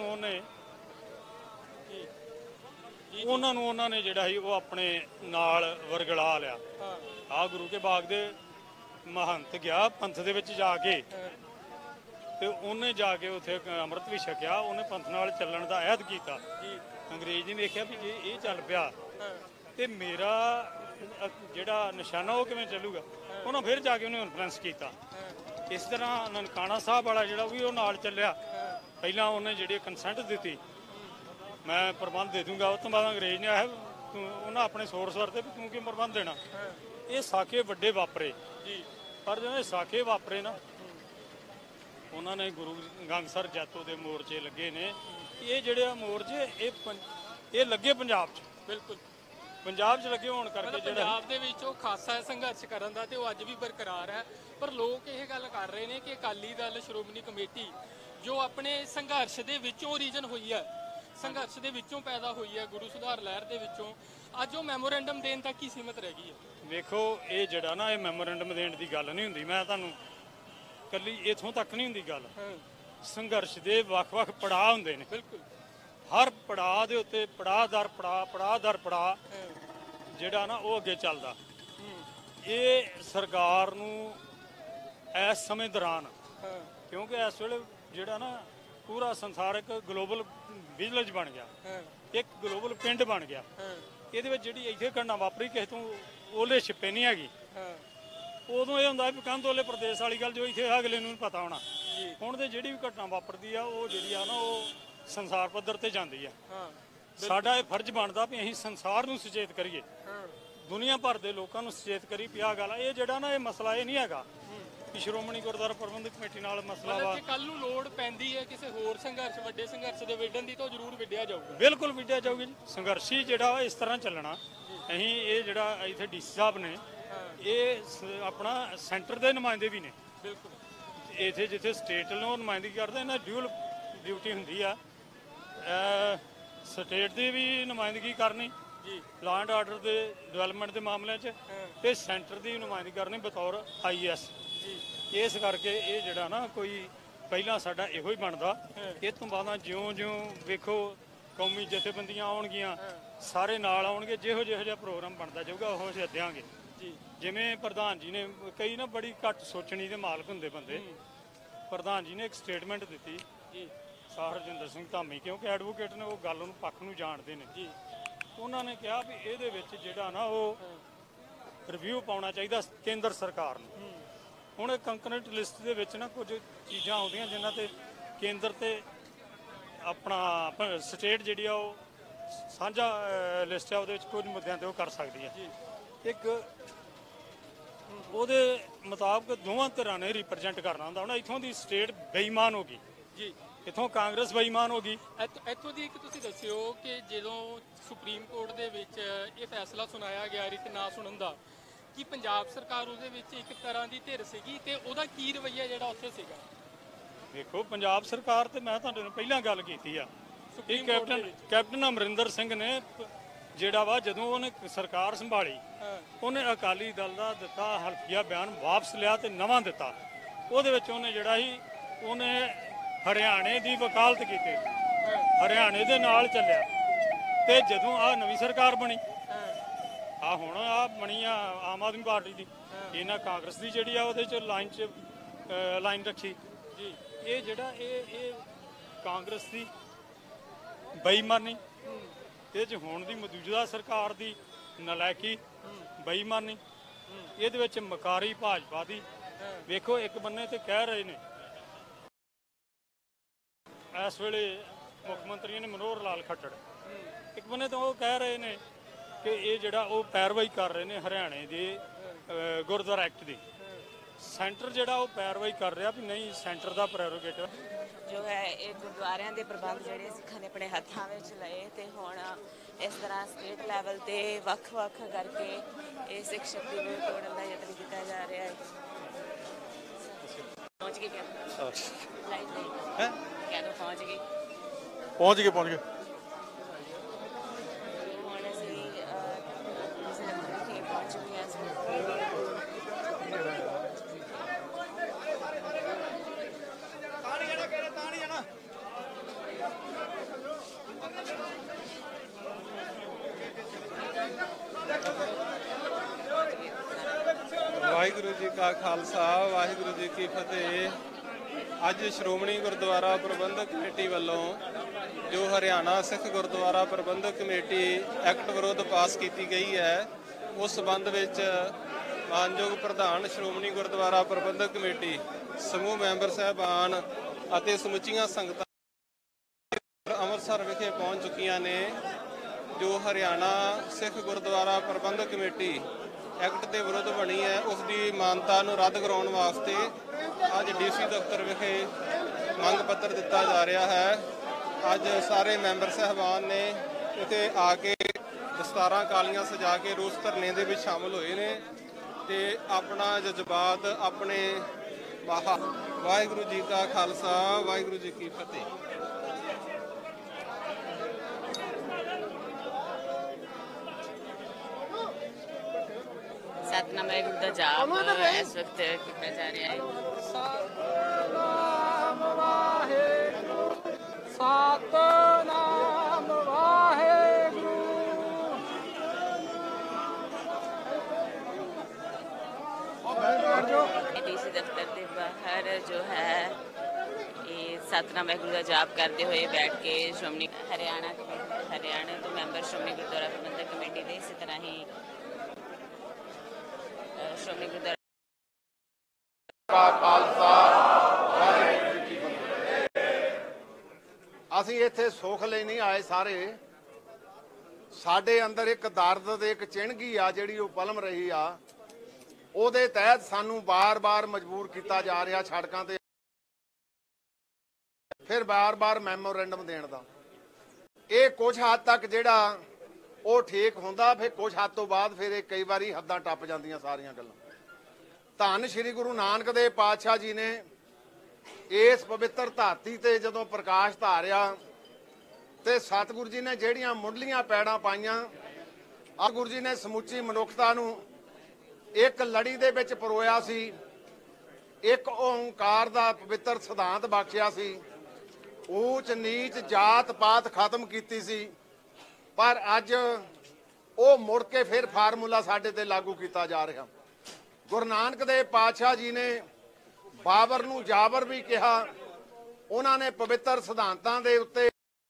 M: ਨੇ ਜਿਹੜਾ ਸੀ ਉਹ ਆਪਣੇ ਨਾਲ ਵਰਗਲਾ ਲਿਆ। ਆ ਗੁਰੂ ਕੇ ਬਾਗ ਦੇ ਮਹੰਤ ਗਿਆ ਪੰਥ ਦੇ ਵਿੱਚ ਜਾ ਕੇ ਤੇ ਉਹਨੇ ਜਾ ਕੇ ਉੱਥੇ ਅੰਮ੍ਰਿਤ ਵੀ ਛਕਿਆ, ਉਹਨੇ ਪੰਥ ਨਾਲ ਚੱਲਣ ਦਾ ਅਹਿਦ ਕੀਤਾ। ਅੰਗਰੇਜ਼ ਨੇ ਵੇਖਿਆ ਵੀ ਜੇ ਇਹ ਚੱਲ ਪਿਆ ਤੇ ਮੇਰਾ ਜਿਹੜਾ ਨਿਸ਼ਾਨਾ ਉਹ ਕਿਵੇਂ ਚੱਲੂਗਾ, ਉਹਨਾਂ ਫਿਰ ਜਾ ਕੇ ਉਹਨੇ ਇਨਫਲੂਐਂਸ ਕੀਤਾ। ਇਸ ਤਰ੍ਹਾਂ ਨਨਕਾਣਾ ਸਾਹਿਬ ਵਾਲਾ ਜਿਹੜਾ ਵੀ ਉਹ ਨਾਲ ਚੱਲਿਆ। ਪਹਿਲਾਂ ਉਹਨੇ ਜਿਹੜੀ ਕੰਸੈਂਟ ਦਿੱਤੀ, ਮੈਂ ਪ੍ਰਬੰਧ ਦੇ ਦੂੰਗਾ, ਉਸ ਤੋਂ ਬਾਅਦ ਅੰਗਰੇਜ਼ ਨੇ ਆਇਆ ਉਹਨਾਂ ਆਪਣੇ ਸੋਰਸ ਵਰਤੇ ਵੀ ਤੂੰ ਕੀ ਪ੍ਰਬੰਧ ਦੇਣਾ। ਇਹ ਸਾਕੇ ਵੱਡੇ ਵਾਪਰੇ, ਪਰ ਜਦੋਂ ਇਹ ਸਾਕੇ ਵਾਪਰੇ ਨਾ ਉਹਨਾਂ ਨੇ ਗੁਰੂ ਗੰਗਸਰ ਜੈਤੋ ਦੇ ਮੋਰਚੇ ਲੱਗੇ ਨੇ। ਇਹ ਜਿਹੜੇ ਮੋਰਚੇ ਇਹ ਲੱਗੇ ਪੰਜਾਬ 'ਚ, ਬਿਲਕੁਲ ਪੰਜਾਬ 'ਚ ਲੱਗੇ ਹੋਣ ਕਰਕੇ ਜਿਹੜਾ
J: ਪੰਜਾਬ ਦੇ ਵਿੱਚ ਉਹ ਖਾਸਾ ਸੰਘਰਸ਼ ਕਰਨ ਦਾ ਤੇ ਉਹ ਅੱਜ ਵੀ ਬਰਕਰਾਰ ਹੈ। ਪਰ ਲੋਕ ਇਹ ਗੱਲ ਕਰ ਰਹੇ ਨੇ ਕਿ ਅਕਾਲੀ ਦਲ ਸ਼੍ਰੋਮਣੀ ਕਮੇਟੀ ਜੋ ਆਪਣੇ ਸੰਘਰਸ਼ ਦੇ ਵਿੱਚੋਂ ਰੀਜਨ ਹੋਈ ਹੈ, ਸੰਘਰਸ਼ ਦੇ ਵਿੱਚੋਂ ਪੈਦਾ ਹੋਈ ਹੈ, ਗੁਰੂ ਸੁਧਾਰ ਲਹਿਰ ਦੇ ਵਿੱਚੋਂ, ਅੱਜ ਉਹ ਮੈਮੋਰੈਂਡਮ ਦੇਣ ਤੱਕ ਹੀ ਸੀਮਤ ਰਹਿ ਗਈ ਹੈ।
M: ਵੇਖੋ ਇਹ ਜਿਹੜਾ ਨਾ ਇਹ ਮੈਮੋਰੈਂਡਮ ਦੇਣ ਦੀ ਗੱਲ ਨਹੀਂ ਹੁੰਦੀ, ਮੈਂ ਤੁਹਾਨੂੰ ਕੱਲੀ ਇੱਥੋਂ ਤੱਕ ਨਹੀਂ ਹੁੰਦੀ ਗੱਲ। ਸੰਘਰਸ਼ ਦੇ ਵੱਖ-ਵੱਖ ਪੜਾਅ ਹੁੰਦੇ ਨੇ, ਬਿਲਕੁਲ ਹਰ ਪੜਾਅ ਦੇ ਉੱਤੇ ਪੜਾਅ ਦਰ ਪੜਾਅ ਜਿਹੜਾ ਨਾ ਉਹ ਅੱਗੇ ਚੱਲਦਾ। ਇਹ ਸਰਕਾਰ ਨੂੰ ਇਸ ਸਮੇਂ ਦੌਰਾਨ, ਕਿਉਂਕਿ ਇਸ ਵੇਲੇ ਜਿਹੜਾ ਨਾ ਪੂਰਾ ਸੰਸਾਰ ਇੱਕ ਗਲੋਬਲ ਵਿਲੇਜ ਬਣ ਗਿਆ, ਇੱਕ ਗਲੋਬਲ ਪਿੰਡ ਬਣ ਗਿਆ। ਇਹਦੇ ਵਿੱਚ ਜਿਹੜੀ ਇੱਥੇ ਘਟਨਾ ਵਾਪਰੀ ਕਿਸੇ ਤੋਂ ਉਹਲੇ ਛਿਪੇ ਨਹੀਂ ਹੈਗੀ। ਉਦੋਂ ਇਹ ਹੁੰਦਾ ਵੀ ਕੰਧ-ਓਲੇ ਪ੍ਰਦੇਸ਼ ਵਾਲੀ ਗੱਲ ਜੋ ਇੱਥੇ ਅਗਲੇ ਨੂੰ ਪਤਾ ਹੋਣਾ। ਹੁਣ ਤੇ ਜਿਹੜੀ ਵੀ ਘਟਨਾ ਵਾਪਰਦੀ ਆ ਉਹ ਜਿਹੜੀ ਆ ਨਾ ਉਹ ਸੰਸਾਰ ਪੱਧਰ ਤੇ ਜਾਂਦੀ ਆ। ਸਾਡਾ ਇਹ ਫਰਜ਼ ਬਣਦਾ ਵੀ ਅਸੀਂ ਸੰਸਾਰ ਨੂੰ ਸੁਚੇਤ ਕਰੀਏ, ਦੁਨੀਆ ਭਰ ਦੇ ਲੋਕਾਂ ਨੂੰ ਸੁਚੇਤ ਕਰੀ ਵੀ ਆਹ ਗੱਲ ਆ। ਇਹ ਜਿਹੜਾ ਨਾ ਇਹ ਮਸਲਾ ਇਹ ਨਹੀਂ ਹੈਗਾ ਕਿ ਸ਼੍ਰੋਮਣੀ ਗੁਰਦੁਆਰਾ ਪ੍ਰਬੰਧਕ ਕਮੇਟੀ ਨਾਲ ਮਸਲਾ ਵਾ।
J: ਜੇ ਕੱਲ ਨੂੰ ਲੋੜ ਪੈਂਦੀ ਹੈ ਕਿਸੇ ਹੋਰ ਸੰਘਰਸ਼, ਵੱਡੇ ਸੰਘਰਸ਼ ਦੇ ਵਿੱਢਣ ਦੀ, ਤਾਂ ਜ਼ਰੂਰ ਵਿੱਢਿਆ ਜਾਊਗਾ।
M: ਬਿਲਕੁਲ ਵਿੱਢਿਆ ਜਾਊਗਾ ਜੀ। ਸੰਘਰਸ਼ੀ ਜਿਹੜਾ ਇਸ ਤਰ੍ਹਾਂ ਚੱਲਣਾ। ਅਸੀਂ ਇਹ ਜਿਹੜਾ ਇੱਥੇ ਡੀਸੀ ਸਾਹਿਬ ਨੇ ਇਹ ਆਪਣਾ ਸੈਂਟਰ ਦੇ ਨੁਮਾਇੰਦੇ ਵੀ ਨੇ, ਬਿਲਕੁਲ ਇੱਥੇ ਜਿੱਥੇ ਸਟੇਟ ਨੂੰ ਨੁਮਾਇੰਦਗੀ ਕਰਦੇ ਇਹਨਾਂ ਡਿਊਲ ਡਿਊਟੀ ਹੁੰਦੀ ਆ। ਸਟੇਟ ਦੀ ਵੀ ਨੁਮਾਇੰਦਗੀ ਕਰਨੀ ਜੀ ਲਾਅ ਐਂਡ ਆਰਡਰ ਦੇ ਡਿਵੈਲਪਮੈਂਟ ਦੇ ਮਾਮਲਿਆਂ 'ਚ, ਤੇ ਸੈਂਟਰ ਦੀ ਨੁਮਾਇੰਦਗੀ ਕਰਨੀ ਬਤੌਰ IAS। ਇਸ ਕਰਕੇ ਇਹ ਜਿਹੜਾ ਨਾ ਕੋਈ ਪਹਿਲਾਂ ਸਾਡਾ ਇਹੋ ਹੀ ਬਣਦਾ। ਇਹ ਤੋਂ ਬਾਅਦ ਜਿਉਂ-ਜਿਉਂ ਵੇਖੋ ਕੌਮੀ ਜਥੇਬੰਦੀਆਂ ਆਉਣਗੀਆਂ, ਸਾਰੇ ਨਾਲ ਆਉਣਗੇ, ਜਿਹੋ ਜਿਹਾ ਪ੍ਰੋਗਰਾਮ ਬਣਦਾ ਜਾਊਗਾ ਉਹੋ ਜਿਹਾ ਦਿਆਂਗੇ ਜੀ। ਜਿਵੇਂ ਪ੍ਰਧਾਨ ਜੀ ਨੇ ਕਈ ਨਾ ਬੜੀ ਘੱਟ ਸੋਚਣੀ ਦੇ ਮਾਲਕ ਹੁੰਦੇ ਬੰਦੇ, ਪ੍ਰਧਾਨ ਜੀ ਨੇ ਇੱਕ ਸਟੇਟਮੈਂਟ ਦਿੱਤੀ ਜੀ, ਹਰਜਿੰਦਰ ਸਿੰਘ ਧਾਮੀ, ਕਿਉਂਕਿ ਐਡਵੋਕੇਟ ਨੇ ਉਹ ਗੱਲ ਨੂੰ ਪੱਖ ਨੂੰ ਜਾਣਦੇ ਨੇ ਜੀ। ਉਹਨਾਂ ਨੇ ਕਿਹਾ ਵੀ ਇਹਦੇ ਵਿੱਚ ਜਿਹੜਾ ਨਾ ਉਹ ਰਿਵਿਊ ਪਾਉਣਾ ਚਾਹੀਦਾ ਕੇਂਦਰ ਸਰਕਾਰ ਨੂੰ। ਹੁਣ ਕੰਕਰੈਂਟ ਲਿਸਟ ਦੇ ਵਿੱਚ ਨਾ ਕੁਝ ਚੀਜ਼ਾਂ ਆਉਂਦੀਆਂ ਜਿਨ੍ਹਾਂ ਤੇ ਕੇਂਦਰ ਤੇ ਆਪਣਾ ਸਟੇਟ ਜਿਹੜੀ ਆ ਉਹ ਸਾਂਝਾ ਲਿਸਟ ਆ, ਉਹਦੇ ਵਿੱਚ ਕੁਝ ਮੁੱਦਿਆਂ ਤੇ ਉਹ ਕਰ ਸਕਦੀ ਹੈ। ਇੱਕ ਉਹਦੇ ਮੁਤਾਬਕ ਦੋਵਾਂ ਧਿਰਾਂ ਨੇ ਰਿਪਰੈਜ਼ੈਂਟ ਕਰਨਾ ਹੁੰਦਾ। ਹੁਣ ਇੱਥੋਂ ਦੀ ਸਟੇਟ ਬੇਈਮਾਨ ਹੋ ਗਈ ਜੀ, ਇੱਥੋਂ ਕਾਂਗਰਸ ਬੇਈਮਾਨ ਹੋ ਗਈ।
J: ਇੱਥੋਂ ਦੀ ਇੱਕ ਤੁਸੀਂ ਦੱਸਿਓ ਕਿ ਜਦੋਂ ਸੁਪਰੀਮ ਕੋਰਟ ਦੇ ਵਿੱਚ ਇਹ ਫੈਸਲਾ ਸੁਣਾਇਆ ਗਿਆ ਰੀਤ ਨਾ ਸੁਣਨ ਦਾ, ਕਿ ਪੰਜਾਬ ਸਰਕਾਰ ਉਹਦੇ ਵਿੱਚ ਇੱਕ ਤਰ੍ਹਾਂ ਦੀ ਧਿਰ ਸੀਗੀ, ਤੇ ਉਹਦਾ ਕੀ ਰਵੱਈਆ ਜਿਹੜਾ ਉੱਥੇ ਸੀਗਾ?
M: ਦੇਖੋ ਪੰਜਾਬ ਸਰਕਾਰ ਤੇ ਮੈਂ ਤੁਹਾਡੇ ਨੂੰ ਪਹਿਲਾਂ ਗੱਲ ਕੀਤੀ ਆ, ਇਹ ਕੈਪਟਨ ਅਮਰਿੰਦਰ ਸਿੰਘ ਨੇ ਜਿਹੜਾ ਵਾ ਜਦੋਂ ਉਹਨੇ ਸਰਕਾਰ ਸੰਭਾਲੀ, ਉਹਨੇ ਅਕਾਲੀ ਦਲ ਦਾ ਦਿੱਤਾ ਹਲਫੀਆ ਬਿਆਨ ਵਾਪਸ ਲਿਆ ਤੇ ਨਵਾਂ ਦਿੱਤਾ। ਉਹਦੇ ਵਿੱਚ ਉਹਨੇ ਜਿਹੜਾ ਸੀ ਉਹਨੇ ਹਰਿਆਣੇ ਦੀ ਵਕਾਲਤ ਕੀਤੀ, ਹਰਿਆਣੇ ਦੇ ਨਾਲ ਚੱਲਿਆ। ਤੇ ਜਦੋਂ ਆ ਨਵੀਂ ਸਰਕਾਰ ਬਣੀ, ਆ ਹੁਣ ਆ ਬਣੀ ਆ ਆਮ ਆਦਮੀ ਪਾਰਟੀ ਦੀ, ਇਹਨਾਂ ਕਾਂਗਰਸ ਦੀ ਜਿਹੜੀ ਆ ਉਹਦੇ ਚ ਲਾਈਨ ਰੱਖੀ ਜੀ। ਇਹ ਜਿਹੜਾ ਇਹ ਕਾਂਗਰਸ ਦੀ ਬੇਈਮਾਨੀ, ਇਹ 'ਚ ਹੁਣ ਦੀ ਮੌਜੂਦਾ ਸਰਕਾਰ ਦੀ ਨਲਾਇਕੀ, ਬੇਈਮਾਨੀ, ਇਹਦੇ ਵਿੱਚ ਮਕਾਰੀ ਭਾਜਪਾ ਦੀ। ਵੇਖੋ ਇੱਕ ਬੰਨੇ ਤੇ ਕਹਿ ਰਹੇ ਨੇ ਇਸ ਵੇਲੇ ਮੁੱਖ ਮੰਤਰੀ ਨੇ ਮਨੋਹਰ ਲਾਲ ਖੱਟੜ, ਇੱਕ ਬੰਨੇ ਤਾਂ ਉਹ ਕਹਿ ਰਹੇ ਨੇ ਕਿ ਇਹ ਜਿਹੜਾ ਉਹ ਪੈਰਵਾਈ ਕਰ ਰਹੇ ਨੇ ਹਰਿਆਣੇ ਦੇ ਗੁਰਦੁਆਰਾ ਐਕਟ ਦੀ। ਸੈਂਟਰ ਜਿਹੜਾ ਉਹ ਪੈਰਵਾਈ ਕਰ ਰਿਹਾ ਵੀ ਨਹੀਂ, ਸੈਂਟਰ ਦਾ ਪ੍ਰੈਰੋਗੇਟਿਵ
C: ਜੋ ਹੈ ਇਹ ਗੁਰਦੁਆਰਿਆਂ ਦੇ ਪ੍ਰਬੰਧ ਜਿਹੜੇ ਸਿੱਖਾਂ ਨੇ ਆਪਣੇ ਹੱਥਾਂ ਵਿੱਚ ਲਏ, ਤੇ ਹੁਣ ਇਸ ਤਰ੍ਹਾਂ ਸਟੇਟ ਲੈਵਲ ਤੇ ਵੱਖ-ਵੱਖ ਕਰਕੇ ਇਹ ਸਿੱਖ ਸ਼ਕਤੀ ਨੂੰ ਤੋੜਨ ਦਾ ਯਤਨ ਕੀਤਾ ਜਾ ਰਿਹਾ ਹੈ। ਪਹੁੰਚ ਗਏ ਕਿਆ? ਲਾਈਵ ਹੈ ਕਿਆ ਤੋਂ ਪਹੁੰਚ ਗਏ?
N: ਪਹੁੰਚ ਗਏ
C: ਹੁਣ ਅਸੀਂ ਕਿਸੇ ਦੇ ਪਹੁੰਚ ਚੁੱਕੇ ਹਾਂ।
N: ਵਾਹਿਗੁਰੂ ਜੀ ਕਾ ਖਾਲਸਾ, ਵਾਹਿਗੁਰੂ ਜੀ ਕੀ ਫਤਿਹ। ਅੱਜ ਸ਼੍ਰੋਮਣੀ ਗੁਰਦੁਆਰਾ ਪ੍ਰਬੰਧਕ ਕਮੇਟੀ ਵੱਲੋਂ ਜੋ ਹਰਿਆਣਾ ਸਿੱਖ ਗੁਰਦੁਆਰਾ ਪ੍ਰਬੰਧਕ ਕਮੇਟੀ ਐਕਟ ਵਿਰੁੱਧ ਪਾਸ ਕੀਤੀ ਗਈ ਹੈ, ਉਸ ਸੰਬੰਧ ਵਿੱਚ ਮਾਨਯੋਗ ਪ੍ਰਧਾਨ ਸ਼੍ਰੋਮਣੀ ਗੁਰਦੁਆਰਾ ਪ੍ਰਬੰਧਕ ਕਮੇਟੀ, ਸਮੂਹ ਮੈਂਬਰ ਸਾਹਿਬਾਨ ਅਤੇ ਸਮੁੱਚੀਆਂ ਸੰਗਤਾਂ ਅੰਮ੍ਰਿਤਸਰ ਵਿਖੇ ਪਹੁੰਚ ਚੁੱਕੀਆਂ ਨੇ। ਜੋ ਹਰਿਆਣਾ ਸਿੱਖ ਗੁਰਦੁਆਰਾ ਪ੍ਰਬੰਧਕ ਕਮੇਟੀ ਐਕਟ ਦੇ ਵਿਰੁੱਧ ਬਣੀ ਹੈ ਉਸ ਦੀ ਮਾਨਤਾ ਨੂੰ ਰੱਦ ਕਰਾਉਣ ਵਾਸਤੇ ਅੱਜ ਡੀਸੀ ਦਫ਼ਤਰ ਵਿਖੇ ਮੰਗ ਪੱਤਰ ਦਿੱਤਾ ਜਾ ਰਿਹਾ ਹੈ। ਅੱਜ ਸਾਰੇ ਮੈਂਬਰ ਸਾਹਿਬਾਨ ਨੇ ਇੱਥੇ ਆ ਕੇ ਦਸਤਾਰਾਂ ਕਾਲੀਆਂ ਸਜਾ ਕੇ ਰੋਸ ਧਰਨੇ ਦੇ ਵਿੱਚ ਸ਼ਾਮਲ ਹੋਏ ਨੇ ਤੇ ਆਪਣਾ ਜਜ਼ਬਾਤ ਆਪਣੇ ਵਾਹਿਗੁਰੂ ਜੀ ਕਾ ਖਾਲਸਾ ਵਾਹਿਗੁਰੂ ਜੀ ਕੀ ਫਤਿਹ।
C: सतनाम वाहिगुरू दा जाप इस वक्त किया जा रहा है।
O: सतनाम वाहिगुरू सतनाम वाहिगुरू।
C: डीसी दफ्तर के बाहर जो है ये सतनाम वाहिगुरू दा जाप करते हुए बैठ के श्रोमणी हरियाणा तो मैंबर श्रोमणी गुरुद्वारा प्रबंधक कमेटी के इसी तरह ही श्रोमणी गुरुद्वारा
B: खालसा वाहिगुरू जी की फतेह। ਅਸੀਂ ਇੱਥੇ ਸੁੱਖ ਲਈ ਨਹੀਂ ਆਏ ਸਾਰੇ, ਸਾਡੇ ਅੰਦਰ ਇੱਕ ਦਰਦ ਤੇ ਇੱਕ ਚਿਣਗੀ ਆ ਜਿਹੜੀ ਉਹ ਪਲਮ ਰਹੀ ਆ, ਉਹਦੇ ਤਹਿਤ ਸਾਨੂੰ ਬਾਰ-ਬਾਰ ਮਜਬੂਰ ਕੀਤਾ ਜਾ ਰਿਹਾ ਸੜਕਾਂ ਤੇ, ਫਿਰ ਬਾਰ-ਬਾਰ ਮੈਮੋਰੈਂਡਮ ਦੇਣ ਦਾ। ਇਹ ਕੁਝ ਹੱਦ ਤੱਕ ਜਿਹੜਾ ਉਹ ਠੀਕ ਹੁੰਦਾ, ਫਿਰ ਕੁਝ ਹੱਦ ਤੋਂ ਬਾਅਦ ਫਿਰ ਇਹ ਕਈ ਵਾਰੀ ਹੱਦਾਂ ਟੱਪ ਜਾਂਦੀਆਂ ਸਾਰੀਆਂ ਗੱਲਾਂ। ਧੰਨ ਸ਼੍ਰੀ ਗੁਰੂ ਨਾਨਕ ਦੇਵ ਪਾਤਸ਼ਾਹ ਜੀ ਨੇ ਇਸ ਪਵਿੱਤਰ ਧਰਤੀ ਤੇ ਜਦੋਂ ਪ੍ਰਕਾਸ਼ ਧਾਰਿਆ ਤੇ ਸਤਿਗੁਰੂ ਜੀ ਨੇ ਜਿਹੜੀਆਂ ਮੁੱਢਲੀਆਂ ਪੈੜਾਂ ਪਾਈਆਂ, ਗੁਰੂ ਜੀ ਨੇ ਸਮੁੱਚੀ ਮਨੁੱਖਤਾ ਨੂੰ ਇੱਕ ਲੜੀ ਦੇ ਵਿੱਚ ਪਰੋਇਆ ਸੀ, ਇੱਕ ਓਂਕਾਰ ਦਾ ਪਵਿੱਤਰ ਸਿਧਾਂਤ ਬਖਸ਼ਿਆ ਸੀ, ਊਚ ਨੀਚ ਜਾਤ ਪਾਤ ਖਤਮ ਕੀਤੀ ਸੀ। ਪਰ ਅੱਜ ਉਹ ਮੁੜ ਕੇ ਫਿਰ ਫਾਰਮੂਲਾ ਸਾਡੇ ਤੇ ਲਾਗੂ ਕੀਤਾ ਜਾ ਰਿਹਾ। ਗੁਰੂ ਨਾਨਕ ਦੇਵ ਪਾਤਸ਼ਾਹ ਜੀ ਨੇ ਬਾਬਰ ਨੂੰ ਜਾਬਰ ਵੀ ਕਿਹਾ, ਉਹਨਾਂ ਨੇ ਪਵਿੱਤਰ ਸਿਧਾਂਤਾਂ ਦੇ ਉੱਤੇ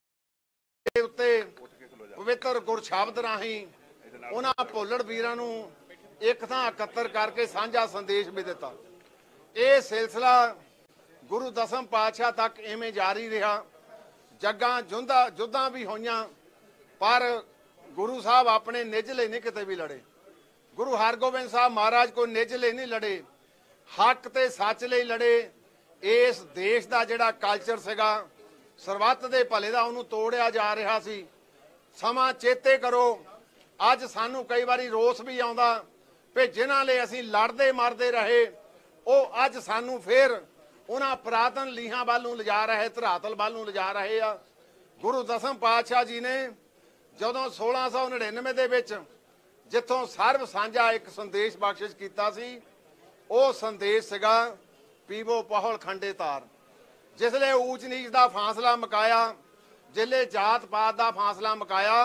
B: ਪਵਿੱਤਰ ਗੁਰਸ਼ਬਦ ਰਾਹੀਂ ਉਹਨਾਂ ਭੁੱਲੜ ਵੀਰਾਂ ਨੂੰ ਇੱਕ ਥਾਂ ਇਕੱਤਰ ਕਰਕੇ ਸਾਂਝਾ ਸੰਦੇਸ਼ ਵੀ ਦਿੱਤਾ। ਇਹ ਸਿਲਸਿਲਾ ਗੁਰੂ ਦਸਮ ਪਾਤਸ਼ਾਹ ਤੱਕ ਇਵੇਂ ਜਾਰੀ ਰਿਹਾ। ਜੱਗਾਂ ਜੁੱਧਾਂ ਵੀ ਹੋਈਆਂ, ਪਰ ਗੁਰੂ ਸਾਹਿਬ ਆਪਣੇ ਨਿੱਜ ਲਈ ਨਹੀਂ ਕਿਤੇ ਵੀ ਲੜੇ। ਗੁਰੂ ਹਰਗੋਬਿੰਦ ਸਾਹਿਬ ਮਹਾਰਾਜ ਕੋਈ ਨਿੱਜ ਲਈ ਨਹੀਂ ਲੜੇ, ਹੱਕ ਤੇ ਸੱਚ ਲਈ ਲੜੇ। ਇਸ ਦੇਸ਼ ਦਾ ਜਿਹੜਾ ਕਲਚਰ ਸੀਗਾ ਸਰਬੱਤ ਦੇ ਭਲੇ ਦਾ, ਉਹਨੂੰ ਤੋੜਿਆ ਜਾ ਰਿਹਾ ਸੀ। ਸਮਾਂ ਚੇਤੇ ਕਰੋ, ਅੱਜ ਸਾਨੂੰ ਕਈ ਵਾਰੀ ਰੋਸ ਵੀ ਆਉਂਦਾ ਵੀ ਜਿਨ੍ਹਾਂ ਲਈ ਅਸੀਂ ਲੜਦੇ ਮਰਦੇ ਰਹੇ, ਉਹ ਅੱਜ ਸਾਨੂੰ ਫਿਰ ਉਹਨਾਂ ਪੁਰਾਤਨ ਲੀਹਾਂ ਵੱਲ ਨੂੰ ਲਿਜਾ ਰਹੇ, ਧਰਾਤਲ ਵੱਲ ਨੂੰ ਲਿਜਾ ਰਹੇ ਆ। ਗੁਰੂ ਦਸਮ ਪਾਤਸ਼ਾਹ ਜੀ ਨੇ ਜਦੋਂ 1699 ਦੇ ਵਿੱਚ ਜਿੱਥੋਂ ਸਰਬ ਸਾਂਝਾ ਇੱਕ ਸੰਦੇਸ਼ ਬਖਸ਼ਿਸ਼ ਕੀਤਾ ਸੀ, ਉਹ ਸੰਦੇਸ਼ ਸੀਗਾ ਪੀਵੋ ਪਹੁਲ ਖੰਡੇ ਤਾਰ। ਜਿਸਲੇ ਊਚ ਨੀਚ ਦਾ ਫਾਸਲਾ ਮੁਕਾਇਆ, ਜਿਸਲੇ ਜਾਤ ਪਾਤ ਦਾ ਫਾਸਲਾ ਮੁਕਾਇਆ,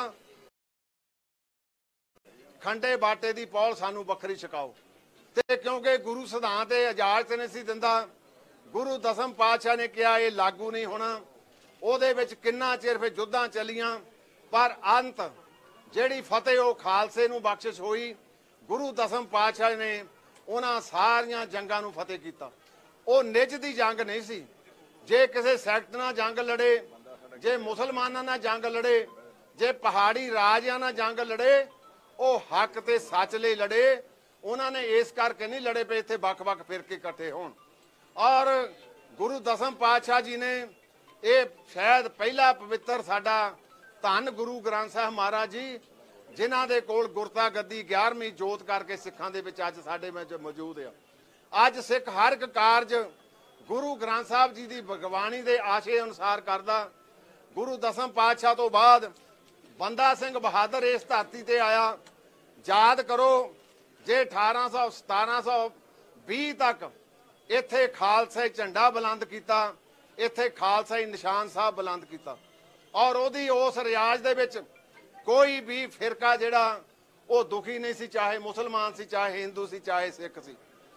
B: ਖੰਡੇ ਬਾਟੇ ਦੀ ਪੌਲ ਸਾਨੂੰ ਵੱਖਰੀ ਛਕਾਓ। ਤੇ ਕਿਉਂਕਿ ਗੁਰੂ ਸਿਧਾਂਤ ਇਹ ਇਜਾਜ਼ਤ ਨਹੀਂ ਸੀ ਦਿੰਦਾ, ਗੁਰੂ ਦਸਮ ਪਾਤਸ਼ਾਹ ਨੇ ਕਿਹਾ ਇਹ ਲਾਗੂ ਨਹੀਂ ਹੋਣਾ। ਉਹਦੇ ਵਿੱਚ ਕਿੰਨਾ ਚਿਰ ਫਿਰ ਜੁੱਧਾਂ ਚੱਲੀਆਂ, ਪਰ ਅੰਤ ਜਿਹੜੀ ਫਤਿਹ ਉਹ ਖਾਲਸੇ ਨੂੰ ਬਖਸ਼ਿਸ਼ ਹੋਈ। ਗੁਰੂ ਦਸਮ ਪਾਤਸ਼ਾਹ ਨੇ ਉਹਨਾਂ ਸਾਰੀਆਂ ਜੰਗਾਂ ਨੂੰ ਫਤਿਹ ਕੀਤਾ। ਉਹ ਨਿੱਜ ਦੀ ਜੰਗ ਨਹੀਂ ਸੀ। ਜੇ ਕਿਸੇ ਸੈਕਟ ਨਾਲ ਜੰਗ ਲੜੇ, ਜੇ ਮੁਸਲਮਾਨਾਂ ਨਾਲ ਜੰਗ ਲੜੇ, ਜੇ ਪਹਾੜੀ ਰਾਜਿਆਂ ਨਾਲ ਜੰਗ ਲੜੇ, ਉਹ ਹੱਕ ਤੇ ਸੱਚ ਲਈ ਲੜੇ। ਉਹਨਾਂ ਨੇ ਇਸ ਕਰਕੇ ਨਹੀਂ ਲੜੇ ਪਏ ਇੱਥੇ ਵੱਖ-ਵੱਖ ਫਿਰਕੇ ਇਕੱਠੇ ਹੋਣ। ਔਰ ਗੁਰੂ ਦਸਮ ਪਾਤਸ਼ਾਹ ਜੀ ਨੇ ਇਹ ਸ਼ਾਇਦ ਪਹਿਲਾ ਪਵਿੱਤਰ ਸਾਡਾ ਧੰਨ ਗੁਰੂ ਗ੍ਰੰਥ ਸਾਹਿਬ ਮਹਾਰਾਜ ਜੀ, ਜਿਨ੍ਹਾਂ ਦੇ ਕੋਲ ਗੁਰਤਾ ਗੱਦੀ 11ਵੀਂ ਜੋਤ ਕਰਕੇ ਸਿੱਖਾਂ ਦੇ ਵਿੱਚ ਅੱਜ ਸਾਡੇ ਵਿੱਚ ਮੌਜੂਦ ਆ। ਅੱਜ ਸਿੱਖ ਹਰ ਇੱਕ ਕਾਰਜ ਗੁਰੂ ਗ੍ਰੰਥ ਸਾਹਿਬ ਜੀ ਦੀ ਭਗਵਾਨੀ ਦੇ ਆਸ਼ੇ ਅਨੁਸਾਰ ਕਰਦਾ। ਗੁਰੂ ਦਸਮ ਪਾਤਸ਼ਾਹ ਤੋਂ ਬਾਅਦ ਬੰਦਾ ਸਿੰਘ ਬਹਾਦਰ ਇਸ ਧਰਤੀ ਤੇ ਆਇਆ। ਯਾਦ ਕਰੋ, ਜੇ 1720 ਤੱਕ ਇੱਥੇ ਖਾਲਸਾ ਝੰਡਾ ਬੁਲੰਦ ਕੀਤਾ, ਇੱਥੇ ਖਾਲਸਾ ਨਿਸ਼ਾਨ ਸਾਹਿਬ ਬੁਲੰਦ ਕੀਤਾ, ਔਰ ਉਹਦੀ ਉਸ ਰਿਆਜ਼ ਦੇ ਵਿੱਚ ਕੋਈ ਵੀ ਫਿਰਕਾ ਜਿਹੜਾ ਉਹ ਦੁਖੀ ਨਹੀਂ ਸੀ, ਚਾਹੇ ਮੁਸਲਮਾਨ ਸੀ, ਚਾਹੇ ਹਿੰਦੂ ਸੀ, ਚਾਹੇ ਸਿੱਖ ਸੀ।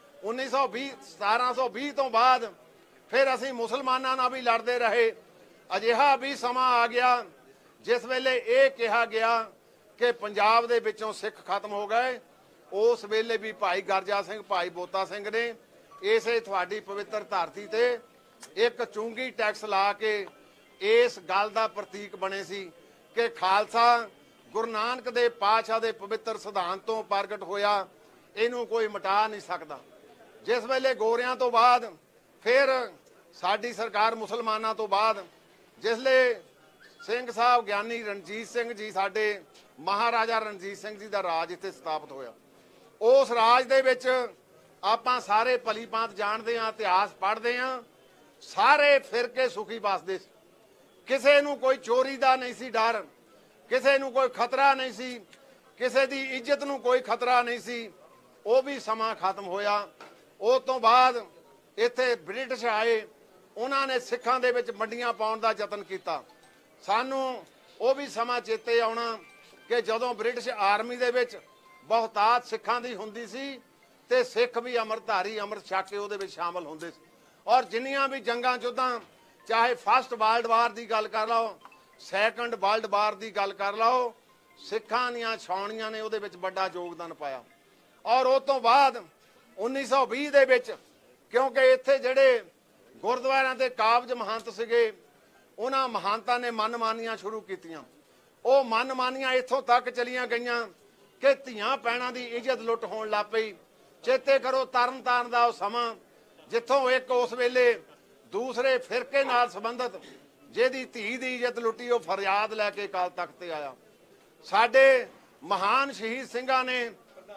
B: 1720 ਤੋਂ ਬਾਅਦ ਫਿਰ ਅਸੀਂ ਮੁਸਲਮਾਨਾਂ ਨਾਲ ਵੀ ਲੜਦੇ ਰਹੇ। ਅਜਿਹਾ ਵੀ ਸਮਾਂ ਆ ਗਿਆ ਜਿਸ ਵੇਲੇ ਇਹ ਕਿਹਾ ਗਿਆ ਕਿ ਪੰਜਾਬ ਦੇ ਵਿੱਚੋਂ ਸਿੱਖ ਖਤਮ ਹੋ ਗਏ। ਉਸ ਵੇਲੇ ਵੀ ਭਾਈ ਗਰਜਾ ਸਿੰਘ, ਭਾਈ ਬੋਤਾ ਸਿੰਘ ਨੇ ਇਸੇ ਤੁਹਾਡੀ ਪਵਿੱਤਰ ਧਰਤੀ ਤੇ ਇੱਕ ਚੁੰਗੀ ਟੈਕਸ ਲਾ ਕੇ ਇਸ ਗੱਲ ਦਾ ਪ੍ਰਤੀਕ ਬਣੇ ਸੀ ਕਿ ਖਾਲਸਾ ਗੁਰੂ ਨਾਨਕ ਦੇਵ ਪਾਤਸ਼ਾਹ ਦੇ ਪਵਿੱਤਰ ਸਿਧਾਂਤ ਤੋਂ ਪ੍ਰਗਟ ਹੋਇਆ। ਇਹਨੂੰ ਕੋਈ ਮਿਟਾ ਨਹੀਂ ਸਕਦਾ। ਜਿਸ ਵੇਲੇ ਗੋਰਿਆਂ ਤੋਂ ਬਾਅਦ ਫਿਰ ਸਾਡੀ ਸਰਕਾਰ ਮੁਸਲਮਾਨਾਂ ਤੋਂ ਬਾਅਦ ਜਿਸਲੇ ਸਿੰਘ ਸਾਹਿਬ ਗਿਆਨੀ ਰਣਜੀਤ ਸਿੰਘ ਜੀ ਸਾਡੇ ਮਹਾਰਾਜਾ ਰਣਜੀਤ ਸਿੰਘ ਜੀ ਦਾ ਰਾਜ ਇੱਥੇ ਸਥਾਪਿਤ ਹੋਇਆ। ਉਸ ਰਾਜ ਦੇ ਵਿੱਚ ਆਪਾਂ ਸਾਰੇ ਭਲੀ ਭਾਂਤ ਜਾਣਦੇ ਹਾਂ, ਇਤਿਹਾਸ ਪੜ੍ਹਦੇ ਹਾਂ, ਸਾਰੇ ਫਿਰਕੇ ਸੁਖੀ ਵੱਸਦੇ ਸੀ। ਕਿਸੇ ਨੂੰ ਕੋਈ ਚੋਰੀ ਦਾ ਨਹੀਂ ਸੀ ਡਰ, ਕਿਸੇ ਨੂੰ ਕੋਈ ਖਤਰਾ ਨਹੀਂ ਸੀ, ਕਿਸੇ ਦੀ ਇੱਜ਼ਤ ਨੂੰ ਕੋਈ ਖਤਰਾ ਨਹੀਂ ਸੀ। ਉਹ ਵੀ ਸਮਾਂ ਖਤਮ ਹੋਇਆ। ਉਸ ਤੋਂ ਬਾਅਦ ਇੱਥੇ ਬ੍ਰਿਟਿਸ਼ ਆਏ, ਉਹਨਾਂ ਨੇ ਸਿੱਖਾਂ ਦੇ ਵਿੱਚ ਮੰਡੀਆਂ ਪਾਉਣ ਦਾ ਯਤਨ ਕੀਤਾ। ਸਾਨੂੰ ਉਹ ਵੀ ਸਮਾਂ ਚੇਤੇ ਆਉਣਾ ਕਿ ਜਦੋਂ ਬ੍ਰਿਟਿਸ਼ ਆਰਮੀ ਦੇ ਵਿੱਚ ਬਹੁਤਾਤ ਸਿੱਖਾਂ ਦੀ ਹੁੰਦੀ ਸੀ ਤੇ ਸਿੱਖ ਵੀ ਅੰਮ੍ਰਿਤਧਾਰੀ ਅੰਮ੍ਰਿਤ ਛਕ ਕੇ ਉਹਦੇ ਵਿੱਚ ਸ਼ਾਮਲ ਹੁੰਦੇ ਸੀ। ਔਰ ਜਿੰਨੀਆਂ ਵੀ ਜੰਗਾਂ ਯੁੱਧਾਂ, ਚਾਹੇ ਫਸਟ ਵਰਲਡ ਵਾਰ ਦੀ ਗੱਲ ਕਰ ਲਓ, ਸੈਕੰਡ ਵਰਲਡ ਵਾਰ ਦੀ ਗੱਲ ਕਰ ਲਓ, ਸਿੱਖਾਂ ਦੀਆਂ ਛਾਉਣੀਆਂ ਨੇ ਉਹਦੇ ਵਿੱਚ ਵੱਡਾ ਯੋਗਦਾਨ ਪਾਇਆ। ਔਰ ਉਸ ਤੋਂ ਬਾਅਦ 1920 ਦੇ ਵਿੱਚ ਕਿਉਂਕਿ ਇੱਥੇ ਜਿਹੜੇ ਗੁਰਦੁਆਰਿਆਂ ਦੇ ਕਾਬਜ ਮਹੰਤ ਸੀਗੇ, ਉਹਨਾਂ ਮਹੰਤਾਂ ਨੇ ਮਨਮਾਨੀਆਂ ਸ਼ੁਰੂ ਕੀਤੀਆਂ। ਉਹ ਮਨਮਾਨੀਆਂ ਇੱਥੋਂ ਤੱਕ ਚਲੀਆਂ ਗਈਆਂ ਕਿ ਧੀਆਂ ਭੈਣਾਂ ਦੀ ਇੱਜ਼ਤ ਲੁੱਟ ਹੋਣ ਲੱਗ ਪਈ। ਚੇਤੇ ਕਰੋ ਤਰਨਤਾਰਨ ਦਾ ਉਹ ਸਮਾਂ ਜਿੱਥੋਂ ਇੱਕ ਉਸ ਵੇਲੇ ਦੂਸਰੇ ਫਿਰਕੇ ਨਾਲ ਸੰਬੰਧਿਤ ਜਿਹਦੀ ਧੀ ਦੀ ਇੱਜ਼ਤ ਲੁੱਟੀ, ਉਹ ਫਰਿਆਦ ਲੈ ਕੇ ਅਕਾਲ ਤਖਤ ਤੇ ਆਇਆ। ਸਾਡੇ ਮਹਾਨ ਸ਼ਹੀਦ ਸਿੰਘਾਂ ਨੇ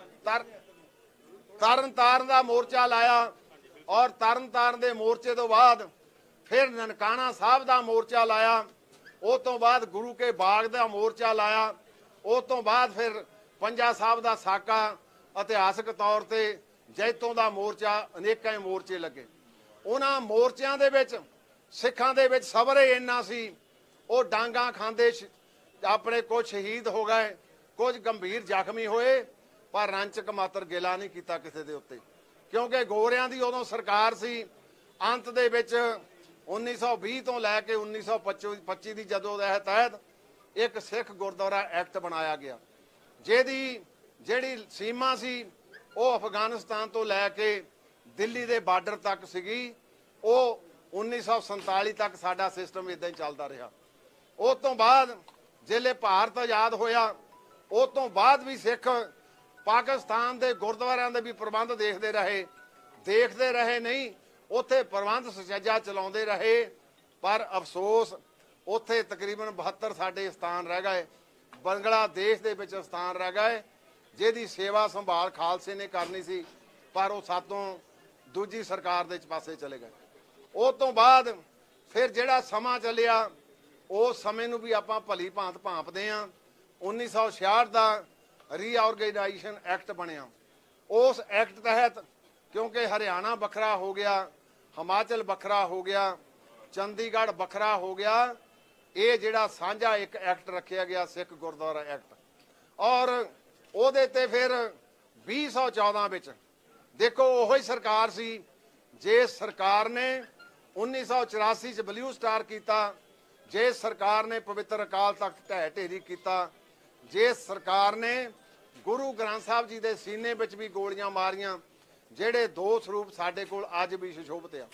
B: ਤਰਨਤਾਰਨ ਦਾ ਮੋਰਚਾ ਲਾਇਆ ਔਰ ਤਰਨਤਾਰਨ ਦੇ ਮੋਰਚੇ ਤੋਂ ਬਾਅਦ ਫਿਰ ਨਨਕਾਣਾ ਸਾਹਿਬ ਦਾ ਮੋਰਚਾ ਲਾਇਆ। ਉਸ ਤੋਂ ਬਾਅਦ ਗੁਰੂ ਕੇ ਬਾਗ ਦਾ ਮੋਰਚਾ ਲਾਇਆ। ਉਸ ਤੋਂ ਬਾਅਦ ਫਿਰ ਪੰਜਾ ਸਾਹਿਬ ਦਾ ਸਾਕਾ, ਇਤਿਹਾਸਕ ਤੌਰ ਤੇ ਜੈਤੋਂ ਦਾ ਮੋਰਚਾ, ਅਨੇਕਾਂ ਹੀ ਮੋਰਚੇ ਲੱਗੇ। ਉਹਨਾਂ ਮੋਰਚਿਆਂ ਦੇ ਵਿੱਚ ਸਿੱਖਾਂ ਦੇ ਵਿੱਚ ਸਬਰ ਹੀ ਇੰਨਾ ਸੀ, ਉਹ ਡਾਂਗਾ ਖਾਂਦੇ ਆਪਣੇ ਕੁਝ ਸ਼ਹੀਦ ਹੋ ਗਏ, ਕੁਝ ਗੰਭੀਰ ਜ਼ਖਮੀ ਹੋਏ, ਪਰ ਰੰਚਕ ਮਾਤਰ ਗਿਲਾ ਨਹੀਂ ਕੀਤਾ ਕਿਸੇ ਦੇ ਉੱਤੇ, ਕਿਉਂਕਿ ਗੋਰਿਆਂ ਦੀ ਉਦੋਂ ਸਰਕਾਰ ਸੀ। ਅੰਤ ਦੇ ਵਿੱਚ 1920 ਤੋਂ ਲੈ ਕੇ 1925 ਦੀ ਜਦੋਂ ਦੇ ਤਹਿਤ ਇੱਕ ਸਿੱਖ ਗੁਰਦੁਆਰਾ ਐਕਟ ਬਣਾਇਆ ਗਿਆ, ਜਿਹੜੀ ਸੀਮਾ ਸੀ ਉਹ ਅਫਗਾਨਿਸਤਾਨ ਤੋਂ ਲੈ ਕੇ ਦਿੱਲੀ ਦੇ ਬਾਰਡਰ ਤੱਕ ਸੀਗੀ। ਉਹ 1947 ਤੱਕ ਸਾਡਾ ਸਿਸਟਮ ਇਦਾਂ ਹੀ ਚੱਲਦਾ ਰਿਹਾ। ਉਸ ਤੋਂ ਬਾਅਦ ਜਿਹੜੇ ਭਾਰਤ ਆਜ਼ਾਦ ਹੋਇਆ, ਉਸ ਤੋਂ ਬਾਅਦ ਵੀ ਸਿੱਖ ਪਾਕਿਸਤਾਨ ਦੇ ਗੁਰਦੁਆਰਿਆਂ ਦੇ ਵੀ ਪ੍ਰਬੰਧ ਦੇਖਦੇ ਰਹੇ ਨਹੀਂ, ਉੱਥੇ ਪ੍ਰਬੰਧ ਸੁਚੱਜਾ ਚਲਾਉਂਦੇ ਰਹੇ। ਪਰ ਅਫਸੋਸ ਉੱਥੇ ਤਕਰੀਬਨ 72 ਸਾਡੇ ਸਥਾਨ ਰਹਿ ਗਏ, ਬੰਗਲਾਦੇਸ਼ ਦੇ ਵਿੱਚ ਸਥਾਨ ਰਹਿ ਗਏ, ਜਿਹਦੀ ਸੇਵਾ ਸੰਭਾਲ ਖਾਲਸੇ ਨੇ ਕਰਨੀ ਸੀ, ਪਰ ਉਹ ਸਾਤੋਂ ਦੂਜੀ ਸਰਕਾਰ ਦੇ ਪਾਸੇ ਚਲੇ ਗਏ। ਉਸ ਤੋਂ ਬਾਅਦ ਫਿਰ ਜਿਹੜਾ ਸਮਾਂ ਚੱਲਿਆ, ਉਸ ਸਮੇਂ ਨੂੰ ਵੀ ਆਪਾਂ ਭਲੀ ਭਾਂਤ ਭਾਂਪਦੇ ਹਾਂ। 1966 ਦਾ ਰੀਆਰਗੇਨਾਈਜੇਸ਼ਨ ਐਕਟ ਬਣਿਆ। ਉਸ ਐਕਟ ਤਹਿਤ ਕਿਉਂਕਿ ਹਰਿਆਣਾ ਵੱਖਰਾ ਹੋ ਗਿਆ, ਹਿਮਾਚਲ ਵੱਖਰਾ ਹੋ ਗਿਆ, ਚੰਡੀਗੜ੍ਹ ਵੱਖਰਾ ਹੋ ਗਿਆ, ਇਹ ਜਿਹੜਾ ਸਾਂਝਾ ਇੱਕ ਐਕਟ ਰੱਖਿਆ ਗਿਆ ਸਿੱਖ ਗੁਰਦੁਆਰਾ ਐਕਟ। ਔਰ ਉਹਦੇ ਤੇ ਫਿਰ 2014 ਵਿੱਚ ਦੇਖੋ ਉਹੀ ਸਰਕਾਰ ਸੀ ਜਿਸ ਸਰਕਾਰ ਨੇ 1984 ਚ ਬਲੂ ਸਟਾਰ ਕੀਤਾ, ਜਿਸ ਸਰਕਾਰ ਨੇ ਪਵਿੱਤਰ ਅਕਾਲ ਤਖਤ ਢਹਿ ਢੇਰੀ ਕੀਤਾ, ਜਿਸ ਸਰਕਾਰ ਨੇ ਗੁਰੂ ਗ੍ਰੰਥ ਸਾਹਿਬ ਜੀ ਦੇ ਸੀਨੇ ਵਿੱਚ ਵੀ ਗੋਲੀਆਂ ਮਾਰੀਆਂ, ਜਿਹੜੇ ਦੋ ਸਰੂਪ ਸਾਡੇ ਕੋਲ ਅੱਜ ਵੀ ਸੁਸ਼ੋਭਿਤ ਆ।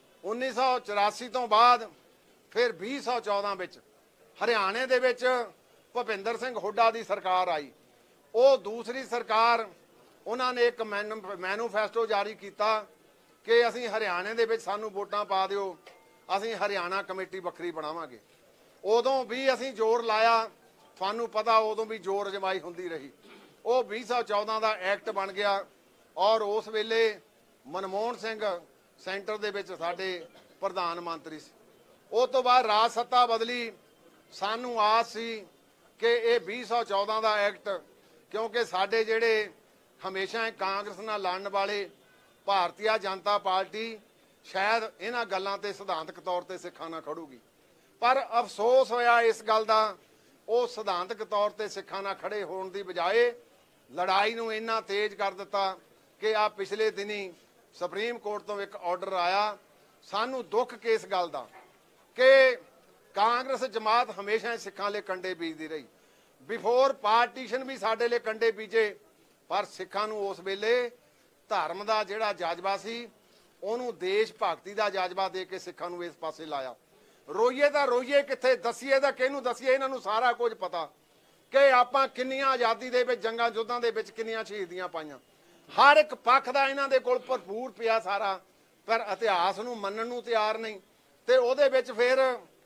B: 1984 ਤੋਂ ਬਾਅਦ ਫਿਰ 2014 ਵਿੱਚ ਹਰਿਆਣੇ ਦੇ ਵਿੱਚ ਭੁਪਿੰਦਰ ਸਿੰਘ ਹੁੱਡਾ ਦੀ ਸਰਕਾਰ ਆਈ। ਉਹ ਦੂਸਰੀ ਸਰਕਾਰ, ਉਹਨਾਂ ਨੇ ਇੱਕ ਮੈਨੂਫੈਸਟੋ ਜਾਰੀ ਕੀਤਾ ਕਿ ਅਸੀਂ ਹਰਿਆਣੇ ਦੇ ਵਿੱਚ ਸਾਨੂੰ ਵੋਟਾਂ ਪਾ ਦਿਓ, ਅਸੀਂ ਹਰਿਆਣਾ ਕਮੇਟੀ ਵੱਖਰੀ ਬਣਾਵਾਂਗੇ। ਉਦੋਂ ਵੀ ਅਸੀਂ ਜ਼ੋਰ ਲਾਇਆ, ਤੁਹਾਨੂੰ ਪਤਾ ਉਦੋਂ ਵੀ ਜ਼ੋਰ ਅਜਮਾਈ ਹੁੰਦੀ ਰਹੀ। ਉਹ 2014 ਦਾ ਐਕਟ ਬਣ ਗਿਆ ਔਰ ਉਸ ਵੇਲੇ ਮਨਮੋਹਨ ਸਿੰਘ ਸੈਂਟਰ ਦੇ ਵਿੱਚ ਸਾਡੇ ਪ੍ਰਧਾਨ ਮੰਤਰੀ ਸੀ। ਉਸ ਤੋਂ ਬਾਅਦ ਰਾਜ ਸੱਤਾ ਬਦਲੀ। ਸਾਨੂੰ ਆਸ ਸੀ ਕਿ ਇਹ 2014 ਦਾ ਐਕਟ, ਕਿਉਂਕਿ ਸਾਡੇ ਜਿਹੜੇ ਹਮੇਸ਼ਾ ਕਾਂਗਰਸ ਨਾਲ ਲੜਨ ਵਾਲੇ ਭਾਰਤੀ ਜਨਤਾ ਪਾਰਟੀ ਸ਼ਾਇਦ ਇਹਨਾਂ ਗੱਲਾਂ ਤੇ ਸਿਧਾਂਤਕ ਤੌਰ ਤੇ ਸਿੱਖਾਂ ਨਾਲ ਖੜੂਗੀ, ਪਰ ਅਫਸੋਸ ਹੋਇਆ ਇਸ ਗੱਲ ਦਾ, ਉਹ ਸਿਧਾਂਤਕ ਤੌਰ ਤੇ ਸਿੱਖਾਂ ਨਾਲ ਖੜੇ ਹੋਣ ਦੀ ਬਜਾਏ ਲੜਾਈ ਨੂੰ ਇੰਨਾ ਤੇਜ਼ ਕਰ ਦਿੱਤਾ ਕਿ ਆ ਪਿਛਲੇ ਦਿਨੀ ਸੁਪਰੀਮ ਕੋਰਟ ਤੋਂ ਇੱਕ ਆਰਡਰ ਆਇਆ। ਸਾਨੂੰ ਦੁੱਖ ਕਿਸ ਗੱਲ ਦਾ ਕਿ ਕਾਂਗਰਸ ਜਮਾਤ ਹਮੇਸ਼ਾ ਸਿੱਖਾਂ ਲਈ ਕੰਡੇ ਬੀਜਦੀ ਰਹੀ। ਬਿਫੋਰ ਪਾਰਟੀਸ਼ਨ ਵੀ ਸਾਡੇ ਲਈ ਕੰਡੇ ਬੀਜੇ, ਪਰ ਸਿੱਖਾਂ ਨੂੰ ਉਸ ਵੇਲੇ ਧਰਮ ਦਾ ਜਿਹੜਾ ਜਜ਼ਬਾ ਸੀ ਉਹਨੂੰ ਦੇਸ਼ ਭਗਤੀ ਦਾ ਜਜ਼ਬਾ ਦੇ ਕੇ ਸਿੱਖਾਂ ਨੂੰ ਇਸ ਪਾਸੇ ਲਾਇਆ। ਰੋਈਏ ਤਾਂ ਰੋਈਏ ਕਿੱਥੇ, ਦਸੀਏ ਤਾਂ ਕਿਹਨੂੰ ਦਸੀਏ, ਇਹਨਾਂ ਨੂੰ ਸਾਰਾ ਕੁਝ ਪਤਾ ਕਿ ਆਪਾਂ ਕਿੰਨੀਆਂ ਆਜ਼ਾਦੀ ਦੇ ਵਿੱਚ ਜੰਗਾਂ ਯੁੱਧਾਂ ਦੇ ਵਿੱਚ ਕਿੰਨੀਆਂ ਸ਼ਹੀਦੀਆਂ ਪਾਈਆਂ। हर एक पक्ष का इन्हां दे कोल भरपूर पिया सारा, पर इतिहास नूं मनण नूं तैयार नहीं। ते उहदे विच फिर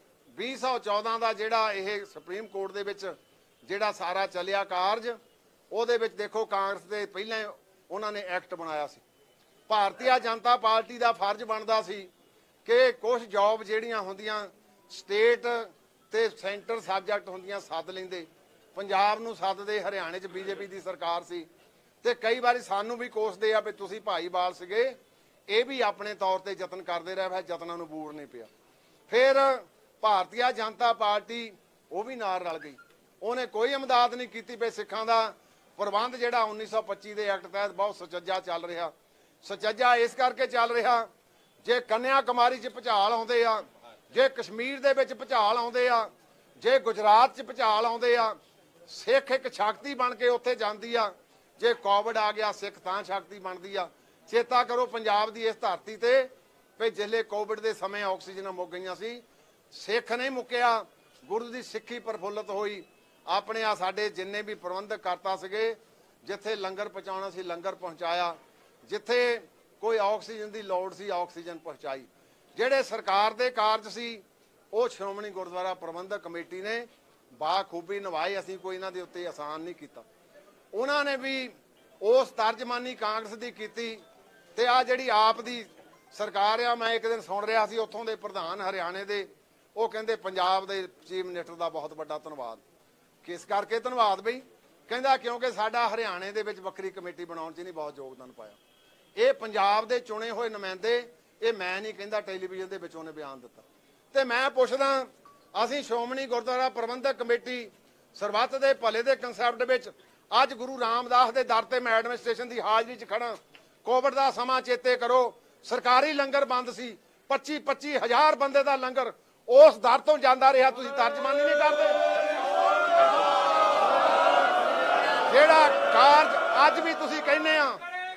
B: 2014 का जिहड़ा इह सुप्रीम कोर्ट दे विच जिहड़ा सारा चलिया कारज, उहदे विच देखो कांग्रेस दे पहिलां उन्हां ने एक्ट बनाया सी। भारतीय जनता पार्टी का फर्ज बनता सी कि कुछ जॉब जिहड़ियां हुंदियां स्टेट ते सेंटर सबजैक्ट हुंदियां सद लैंदे, पंजाब नूं सददे, हरियाणे च बीजेपी की सरकार सी ते कई बारी सानू भी कोसदे आ भी तुसीं भाईवाल सीगे, ये भी अपने तौर पर यतन करते रहे, यतनां नूं बूर नहीं पिया। फिर भारतीय जनता पार्टी वो भी नाल रल गई, उन्हें कोई इमदाद नहीं की भी सिखां दा प्रबंध जिहड़ा 1925 के एक्ट तहत बहुत सुचज्जा चल रहा। सुचज्जा इस करके चल रहा, जे कन्याकुमारी च भुचाल आउंदे आ, जे कश्मीर दे विच भुचाल आउंदे आ, जे गुजरात च भुचाल आउंदे आ, सिख एक शक्ति बन के उत्थे जांदी आ, जे कोविड आ गया सिख तां शक्ति बनदी आ। चेता करो पंजाब दी इस धरती ते भी जिले कोविड के समय ऑक्सीजन मुक गई सी, सिख नहीं मुक्या, गुरु की सिक्खी प्रफुल्लित होई। अपने आ साडे जिन्ने भी प्रबंधक करता सके, जिथे लंगर पहुँचाना सी लंगर पहुँचाया, जिथे कोई ऑक्सीजन की लोड़ सी ऑक्सीजन पहुँचाई। जिहड़े सरकार दे कारज सी वो श्रोमणी गुरुद्वारा प्रबंधक कमेटी ने बाखूबी निभाए। असीं कोई इन्हां दे उत्ते आसान नहीं कीता। उन्होंने भी उस तर्जमानी कांग्रेस की कीती ते आ जिहड़ी आप दी सरकार आ। मैं एक दिन सुन रहा सी उत्थों दे प्रधान हरियाणे दे, वो कहंदे पंजाब दे चीफ मिनिस्टर का बहुत बड़ा धन्नवाद। किस करके धन्नवाद बई? कहंदा क्योंकि साडा हरियाणे दे विच वक्री कमेटी बनाउण च नहीं बहुत योगदान पाया। ये पंजाब दे चुने हुए नुमाइंदे, ये मैं नहीं कहंदा, टैलीविजन दे विच उहने बयान दिता। ते मैं पुछदा, असीं श्रोमणी गुरुद्वारा प्रबंधक कमेटी सरबत दे भले दे कंसैप्ट विच अज गुरु रामदास दे दर ते मैं एडमिनिस्ट्रेशन की हाजरी च खड़ा। कोविड का समा चेते करो, सरकारी लंगर बंद सी, 25-25 हज़ार बंदे का लंगर उस दर तो जाता रहा। तुसीं तर्जमानी नहीं करते। जेड़ा कारज अज भी तुसीं कहने आ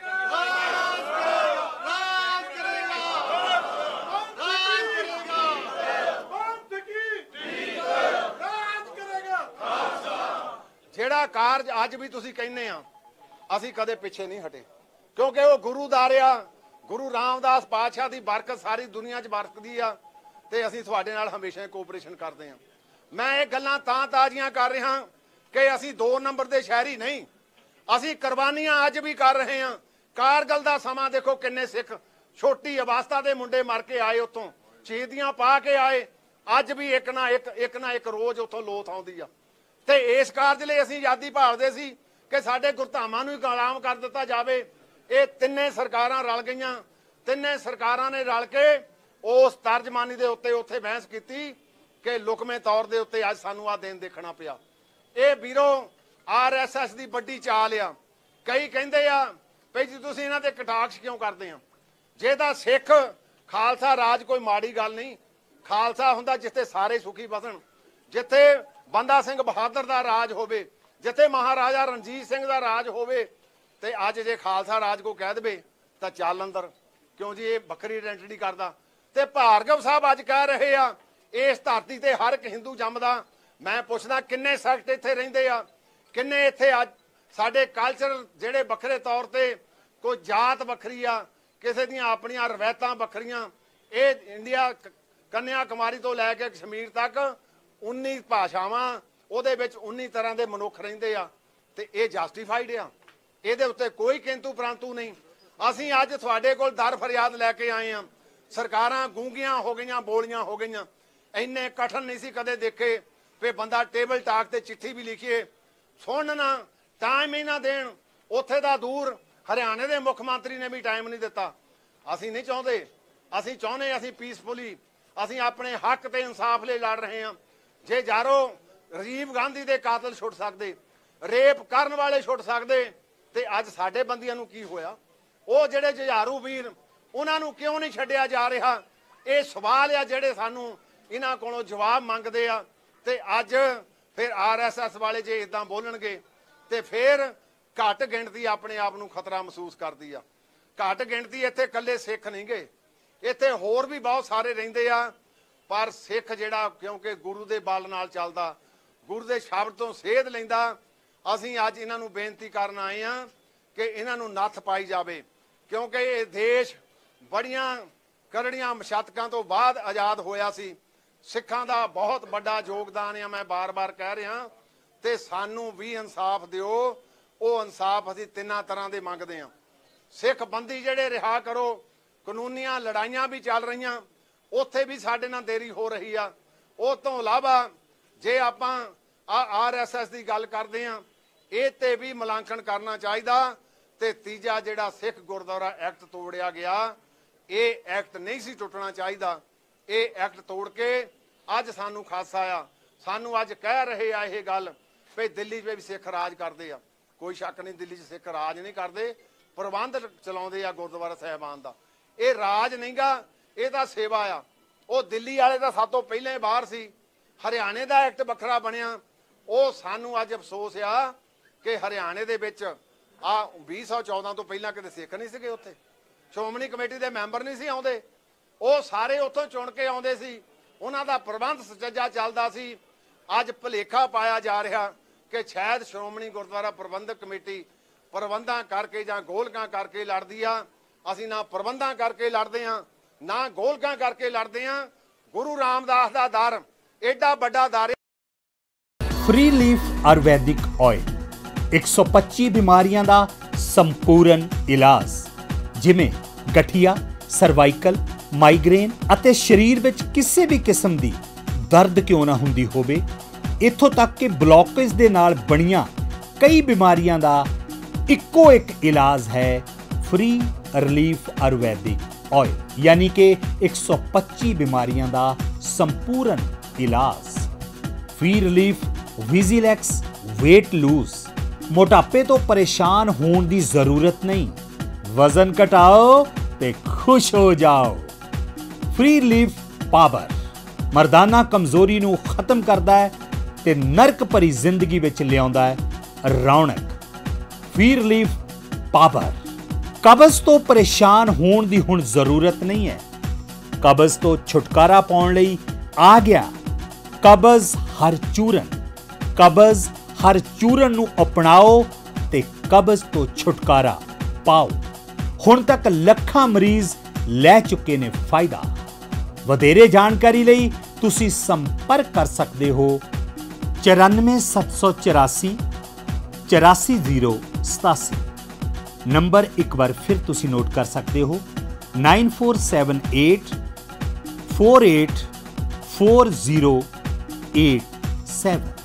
B: जेड़ा कारज अज भी तुसीं कहने आ, असीं कदे पिछे नहीं हटे, क्योंकि वो गुरु दा रहा। गुरु रामदास पातशाह की बरकत सारी दुनिया च बरकदी आ ते असीं तुहाडे नाल हमेशा कोऑपरेशन करते हैं। मैं ये गल्लां तां ताज़ियां कर रहा कि असीं 2 नंबर के शहरी नहीं, असीं कुर्बानियां अज भी कर रहे हैं। कारगिल का समा देखो, किन्ने सिख छोटी अवस्था के मुंडे मर के आए, उत्थों शहीदियां पा के आए, अज भी एक ना एक रोज उत्थों लोथ आउंदी आ। ते इस कारज लई असीं आज़ादी भालदे सी कि साडे गुरधामां नूं गुलाम कर दिता जावे। ये तिन्ने सरकारां रल गईयां, तिन्ने सरकारां ने रल के उस तर्जमानी दे उत्ते उत्थे बहस कीती कि लुकमे तौर दे उत्ते अज सानूं आ दिन देखना पिया। ये वीरो RSS की बड़ी चाल आ। कई कहिंदे आ भी जी तुसीं इन्हां ते कटाक्ष क्यों करदे आ? जे तां सिख खालसा राज कोई माड़ी गल नहीं, खालसा हुंदा जिथे सारे सुखी बसन, जिथे बंदा सिंह बहादुर का राज होवे, जिथे महाराजा रणजीत सिंह का राज होवे, ते अज जे खालसा राज को कह दे तो चल अंदर, क्यों जी ये बखरी आइडेंटिटी करदा। ते भार्गव साहब अज कह रहे आ इस धरती ते हर एक हिंदू जमदा। मैं पुछदा किन्ने सैक्ट इत्थे रहिंदे आ, किन्ने इत्थे अज साडे कल्चर जिहड़े बखरे तौर ते कोई जात बखरी आ, किसी दियां अपनियां रवायतां बखरियां। ये इंडिया कन्याकुमारी तो लैके कश्मीर तक 19 भाषावां, ਉਹਦੇ ਵਿੱਚ 19 ਤਰ੍ਹਾਂ ਦੇ ਮਨੁੱਖ ਰਹਿੰਦੇ ਆ ਤੇ ਇਹ ਜਸਟੀਫਾਈਡ ਆ। ਇਹਦੇ ਉੱਤੇ ਕੋਈ ਕਿੰਤੂ ਪਰੰਤੂ ਨਹੀਂ। ਅਸੀਂ ਅੱਜ ਤੁਹਾਡੇ ਕੋਲ ਦਰ ਫਰਿਆਦ ਲੈ ਕੇ ਆਏ ਆ। ਸਰਕਾਰਾਂ ਗੂੰਗੀਆਂ ਹੋ ਗਈਆਂ, ਬੋਲੀਆਂ ਹੋ ਗਈਆਂ। ਇੰਨੇ ਕਠਨ ਨਹੀਂ ਸੀ ਕਦੇ ਦੇਖੇ ਵੀ ਬੰਦਾ ਟੇਬਲ ਟਾਕ ਤੇ ਚਿੱਠੀ ਵੀ ਲਿਖੀਏ, ਸੁਣਨ ਨਾ ਟਾਈਮ ਹੀ ਨਾ ਦੇਣ। ਉੱਥੇ ਦਾ ਦੂਰ ਹਰਿਆਣੇ ਦੇ ਮੁੱਖ ਮੰਤਰੀ ਨੇ ਵੀ ਟਾਈਮ ਨਹੀਂ ਦਿੱਤਾ। ਅਸੀਂ ਨਹੀਂ ਚਾਹੁੰਦੇ, ਅਸੀਂ ਚਾਹੁੰਦੇ ਅਸੀਂ ਪੀਸਫੁਲੀ, ਅਸੀਂ ਆਪਣੇ ਹੱਕ ਤੇ ਇਨਸਾਫ ਲਈ ਲੜ ਰਹੇ ਹਾਂ। ਜੇ ਯਾਰੋ ਰਾਜੀਵ ਗਾਂਧੀ ਦੇ ਕਾਤਲ ਛੁੱਟ ਸਕਦੇ, ਰੇਪ ਕਰਨ ਵਾਲੇ ਛੁੱਟ ਸਕਦੇ, ਤੇ ਅੱਜ ਸਾਡੇ ਬੰਦੀਆਂ ਨੂੰ ਕੀ ਹੋਇਆ? ਉਹ ਜਿਹੜੇ ਜੁਝਾਰੂ ਵੀਰ ਉਹਨਾਂ ਨੂੰ ਕਿਉਂ ਨਹੀਂ ਛੱਡਿਆ ਜਾ ਰਿਹਾ? ਇਹ ਸਵਾਲ ਆ ਜਿਹੜੇ ਸਾਨੂੰ ਇਹਨਾਂ ਕੋਲੋਂ ਜਵਾਬ ਮੰਗਦੇ ਆ। ਤੇ ਅੱਜ ਫਿਰ RSS ਵਾਲੇ ਜੇ ਇਦਾਂ ਬੋਲਣਗੇ ਤੇ ਫਿਰ ਘੱਟ ਗਿਣਤੀ ਆਪਣੇ ਆਪ ਨੂੰ ਖਤਰਾ ਮਹਿਸੂਸ ਕਰਦੀ ਆ। ਘੱਟ ਗਿਣਤੀ ਇੱਥੇ ਇਕੱਲੇ ਸਿੱਖ ਨਹੀਂ ਗਏ, ਇੱਥੇ ਹੋਰ ਵੀ ਬਹੁਤ ਸਾਰੇ ਰਹਿੰਦੇ ਆ। ਪਰ ਸਿੱਖ ਜਿਹੜਾ ਕਿਉਂਕਿ ਗੁਰੂ ਦੇ ਬਲ ਨਾਲ ਚੱਲਦਾ, ਗੁਰੂ ਦੇ ਸ਼ਬਦ ਤੋਂ ਸੇਧ ਲੈਂਦਾ। ਅਸੀਂ ਅੱਜ ਇਹਨਾਂ ਨੂੰ ਬੇਨਤੀ ਕਰਨ ਆਏ ਆ ਕਿ ਇਹਨਾਂ ਨੂੰ ਨੱਥ ਪਾਈ ਜਾਵੇ, ਕਿਉਂਕਿ ਇਹ ਦੇਸ਼ ਬੜੀਆਂ ਕਰੜੀਆਂ ਮਸ਼ੱਤਕਾਂ ਤੋਂ ਬਾਅਦ ਆਜ਼ਾਦ ਹੋਇਆ ਸੀ। ਸਿੱਖਾਂ ਦਾ ਬਹੁਤ ਵੱਡਾ ਯੋਗਦਾਨ ਆ, ਮੈਂ ਬਾਰ-ਬਾਰ ਕਹਿ ਰਿਹਾ, ਤੇ ਸਾਨੂੰ ਵੀ ਇਨਸਾਫ ਦਿਓ। ਉਹ ਇਨਸਾਫ ਅਸੀਂ ਤਿੰਨਾਂ ਤਰ੍ਹਾਂ ਦੇ ਮੰਗਦੇ ਹਾਂ। ਸਿੱਖ ਬੰਦੀ ਜਿਹੜੇ ਰਿਹਾ ਕਰੋ, ਕਾਨੂੰਨੀਆਂ ਲੜਾਈਆਂ ਵੀ ਚੱਲ ਰਹੀਆਂ, ਉੱਥੇ ਵੀ ਸਾਡੇ ਨਾਲ ਦੇਰੀ ਹੋ ਰਹੀ ਆ। ਉਹ ਤੋਂ ਇਲਾਵਾ ਜੇ ਆਪਾਂ RSS ਦੀ ਗੱਲ ਕਰਦੇ ਹਾਂ, ਇਹ ਤੇ ਵੀ ਮੁਲਾਂਕਣ ਕਰਨਾ ਚਾਹੀਦਾ। ਤੇ ਤੀਜਾ ਜਿਹੜਾ ਸਿੱਖ ਗੁਰਦੁਆਰਾ ਐਕਟ ਤੋੜਿਆ ਗਿਆ, ਇਹ ਐਕਟ ਨਹੀਂ ਸੀ ਟੁੱਟਣਾ ਚਾਹੀਦਾ। ਇਹ ਐਕਟ ਤੋੜ ਕੇ ਅੱਜ ਸਾਨੂੰ ਖਾਸਾ ਆ। ਸਾਨੂੰ ਅੱਜ ਕਹਿ ਰਹੇ ਆ ਇਹ ਗੱਲ ਵੀ ਦਿੱਲੀ 'ਚ ਵੀ ਸਿੱਖ ਰਾਜ ਕਰਦੇ ਆ। ਕੋਈ ਸ਼ੱਕ ਨਹੀਂ, ਦਿੱਲੀ 'ਚ ਸਿੱਖ ਰਾਜ ਨਹੀਂ ਕਰਦੇ, ਪ੍ਰਬੰਧ ਚਲਾਉਂਦੇ ਆ ਗੁਰਦੁਆਰਾ ਸਾਹਿਬਾਨ ਦਾ। ਇਹ ਰਾਜ ਨਹੀਂਗਾ, ਇਹ ਤਾਂ ਸੇਵਾ ਆ। ਉਹ ਦਿੱਲੀ ਵਾਲੇ ਤਾਂ ਸਭ ਤੋਂ ਪਹਿਲਾਂ ਹੀ ਬਾਹਰ ਸੀ। ਹਰਿਆਣੇ ਦਾ ਐਕਟ ਵੱਖਰਾ ਬਣਿਆ। ਉਹ ਸਾਨੂੰ ਅੱਜ ਅਫਸੋਸ ਆ ਕਿ ਹਰਿਆਣੇ ਦੇ ਵਿੱਚ 2014 ਤੋਂ ਪਹਿਲਾਂ ਕਿਤੇ ਸਿੱਖ ਨਹੀਂ ਸੀਗੇ, ਉੱਥੇ ਸ਼੍ਰੋਮਣੀ ਕਮੇਟੀ ਦੇ ਮੈਂਬਰ ਨਹੀਂ ਸੀ ਆਉਂਦੇ। ਉਹ ਸਾਰੇ ਉੱਥੋਂ ਚੁਣ ਕੇ ਆਉਂਦੇ ਸੀ, ਉਹਨਾਂ ਦਾ ਪ੍ਰਬੰਧ ਸੁਚੱਜਾ ਚੱਲਦਾ ਸੀ। ਅੱਜ ਭੁਲੇਖਾ ਪਾਇਆ ਜਾ ਰਿਹਾ ਕਿ ਸ਼ਾਇਦ ਸ਼੍ਰੋਮਣੀ ਗੁਰਦੁਆਰਾ ਪ੍ਰਬੰਧਕ ਕਮੇਟੀ ਪ੍ਰਬੰਧਾਂ ਕਰਕੇ ਜਾਂ ਗੋਲਕਾਂ ਕਰਕੇ ਲੜਦੀ ਆ। ਅਸੀਂ ਨਾ ਪ੍ਰਬੰਧਾਂ ਕਰਕੇ ਲੜਦੇ ਆ, ਨਾ ਗੋਲਕਾਂ ਕਰਕੇ ਲੜਦੇ ਆ। ਗੁਰੂ ਰਾਮਦਾਸ ਦਾ ਦਰ ਏਡਾ ਵੱਡਾ ਦਰ।
A: ਫ੍ਰੀ ਲੀਫ ਆਯੁਰਵੈਦਿਕ ਆਇਲ 125 ਬਿਮਾਰੀਆਂ ਦਾ ਸੰਪੂਰਨ ਇਲਾਜ, ਜਿਵੇਂ ਗਠੀਆ, ਸਰਵਾਈਕਲ, ਮਾਈਗ੍ਰੇਨ ਅਤੇ ਸਰੀਰ ਵਿੱਚ ਕਿਸੇ ਵੀ ਕਿਸਮ ਦੀ ਦਰਦ ਕਿਉਂ ਨਾ ਹੁੰਦੀ ਹੋਵੇ, ਇੱਥੋਂ ਤੱਕ ਕਿ ਬਲੌਕੇਜ ਦੇ ਨਾਲ ਬਣੀਆਂ ਕਈ ਬਿਮਾਰੀਆਂ ਦਾ ਇੱਕੋ ਇੱਕ ਇਲਾਜ ਹੈ ਫ੍ਰੀ ਰਿਲੀਫ ਆਯੁਰਵੈਦਿਕ ਆਇਲ, यानी कि 125 बीमारियां दा संपूर्ण इलाज। फ्री रिलीफ विजिलैक्स वेट लूज, मोटापे तो परेशान होने की जरूरत नहीं, वजन घटाओ ते खुश हो जाओ। फ्री रिलीफ पावर मर्दाना कमजोरी नू खत्म करता है ते नरक भरी जिंदगी विच लियाउंदा है रौनक। फ्री रिलीफ पावर कब्ज तो परेशान होने की हुण जरूरत नहीं है, कब्ज तो छुटकारा पाउण लई आ गया कब्ज हर चूरन। कब्ज हर चूरन नू अपनाओ ते कब्ज तो छुटकारा पाओ। हुण तक लखां मरीज लै चुके ने फायदा। वधेरे जानकारी लई तुसी संपर्क कर सकते हो 94 784 84087। नंबर एक बार फिर तुसी नोट कर सकते हो 9478 48 4087।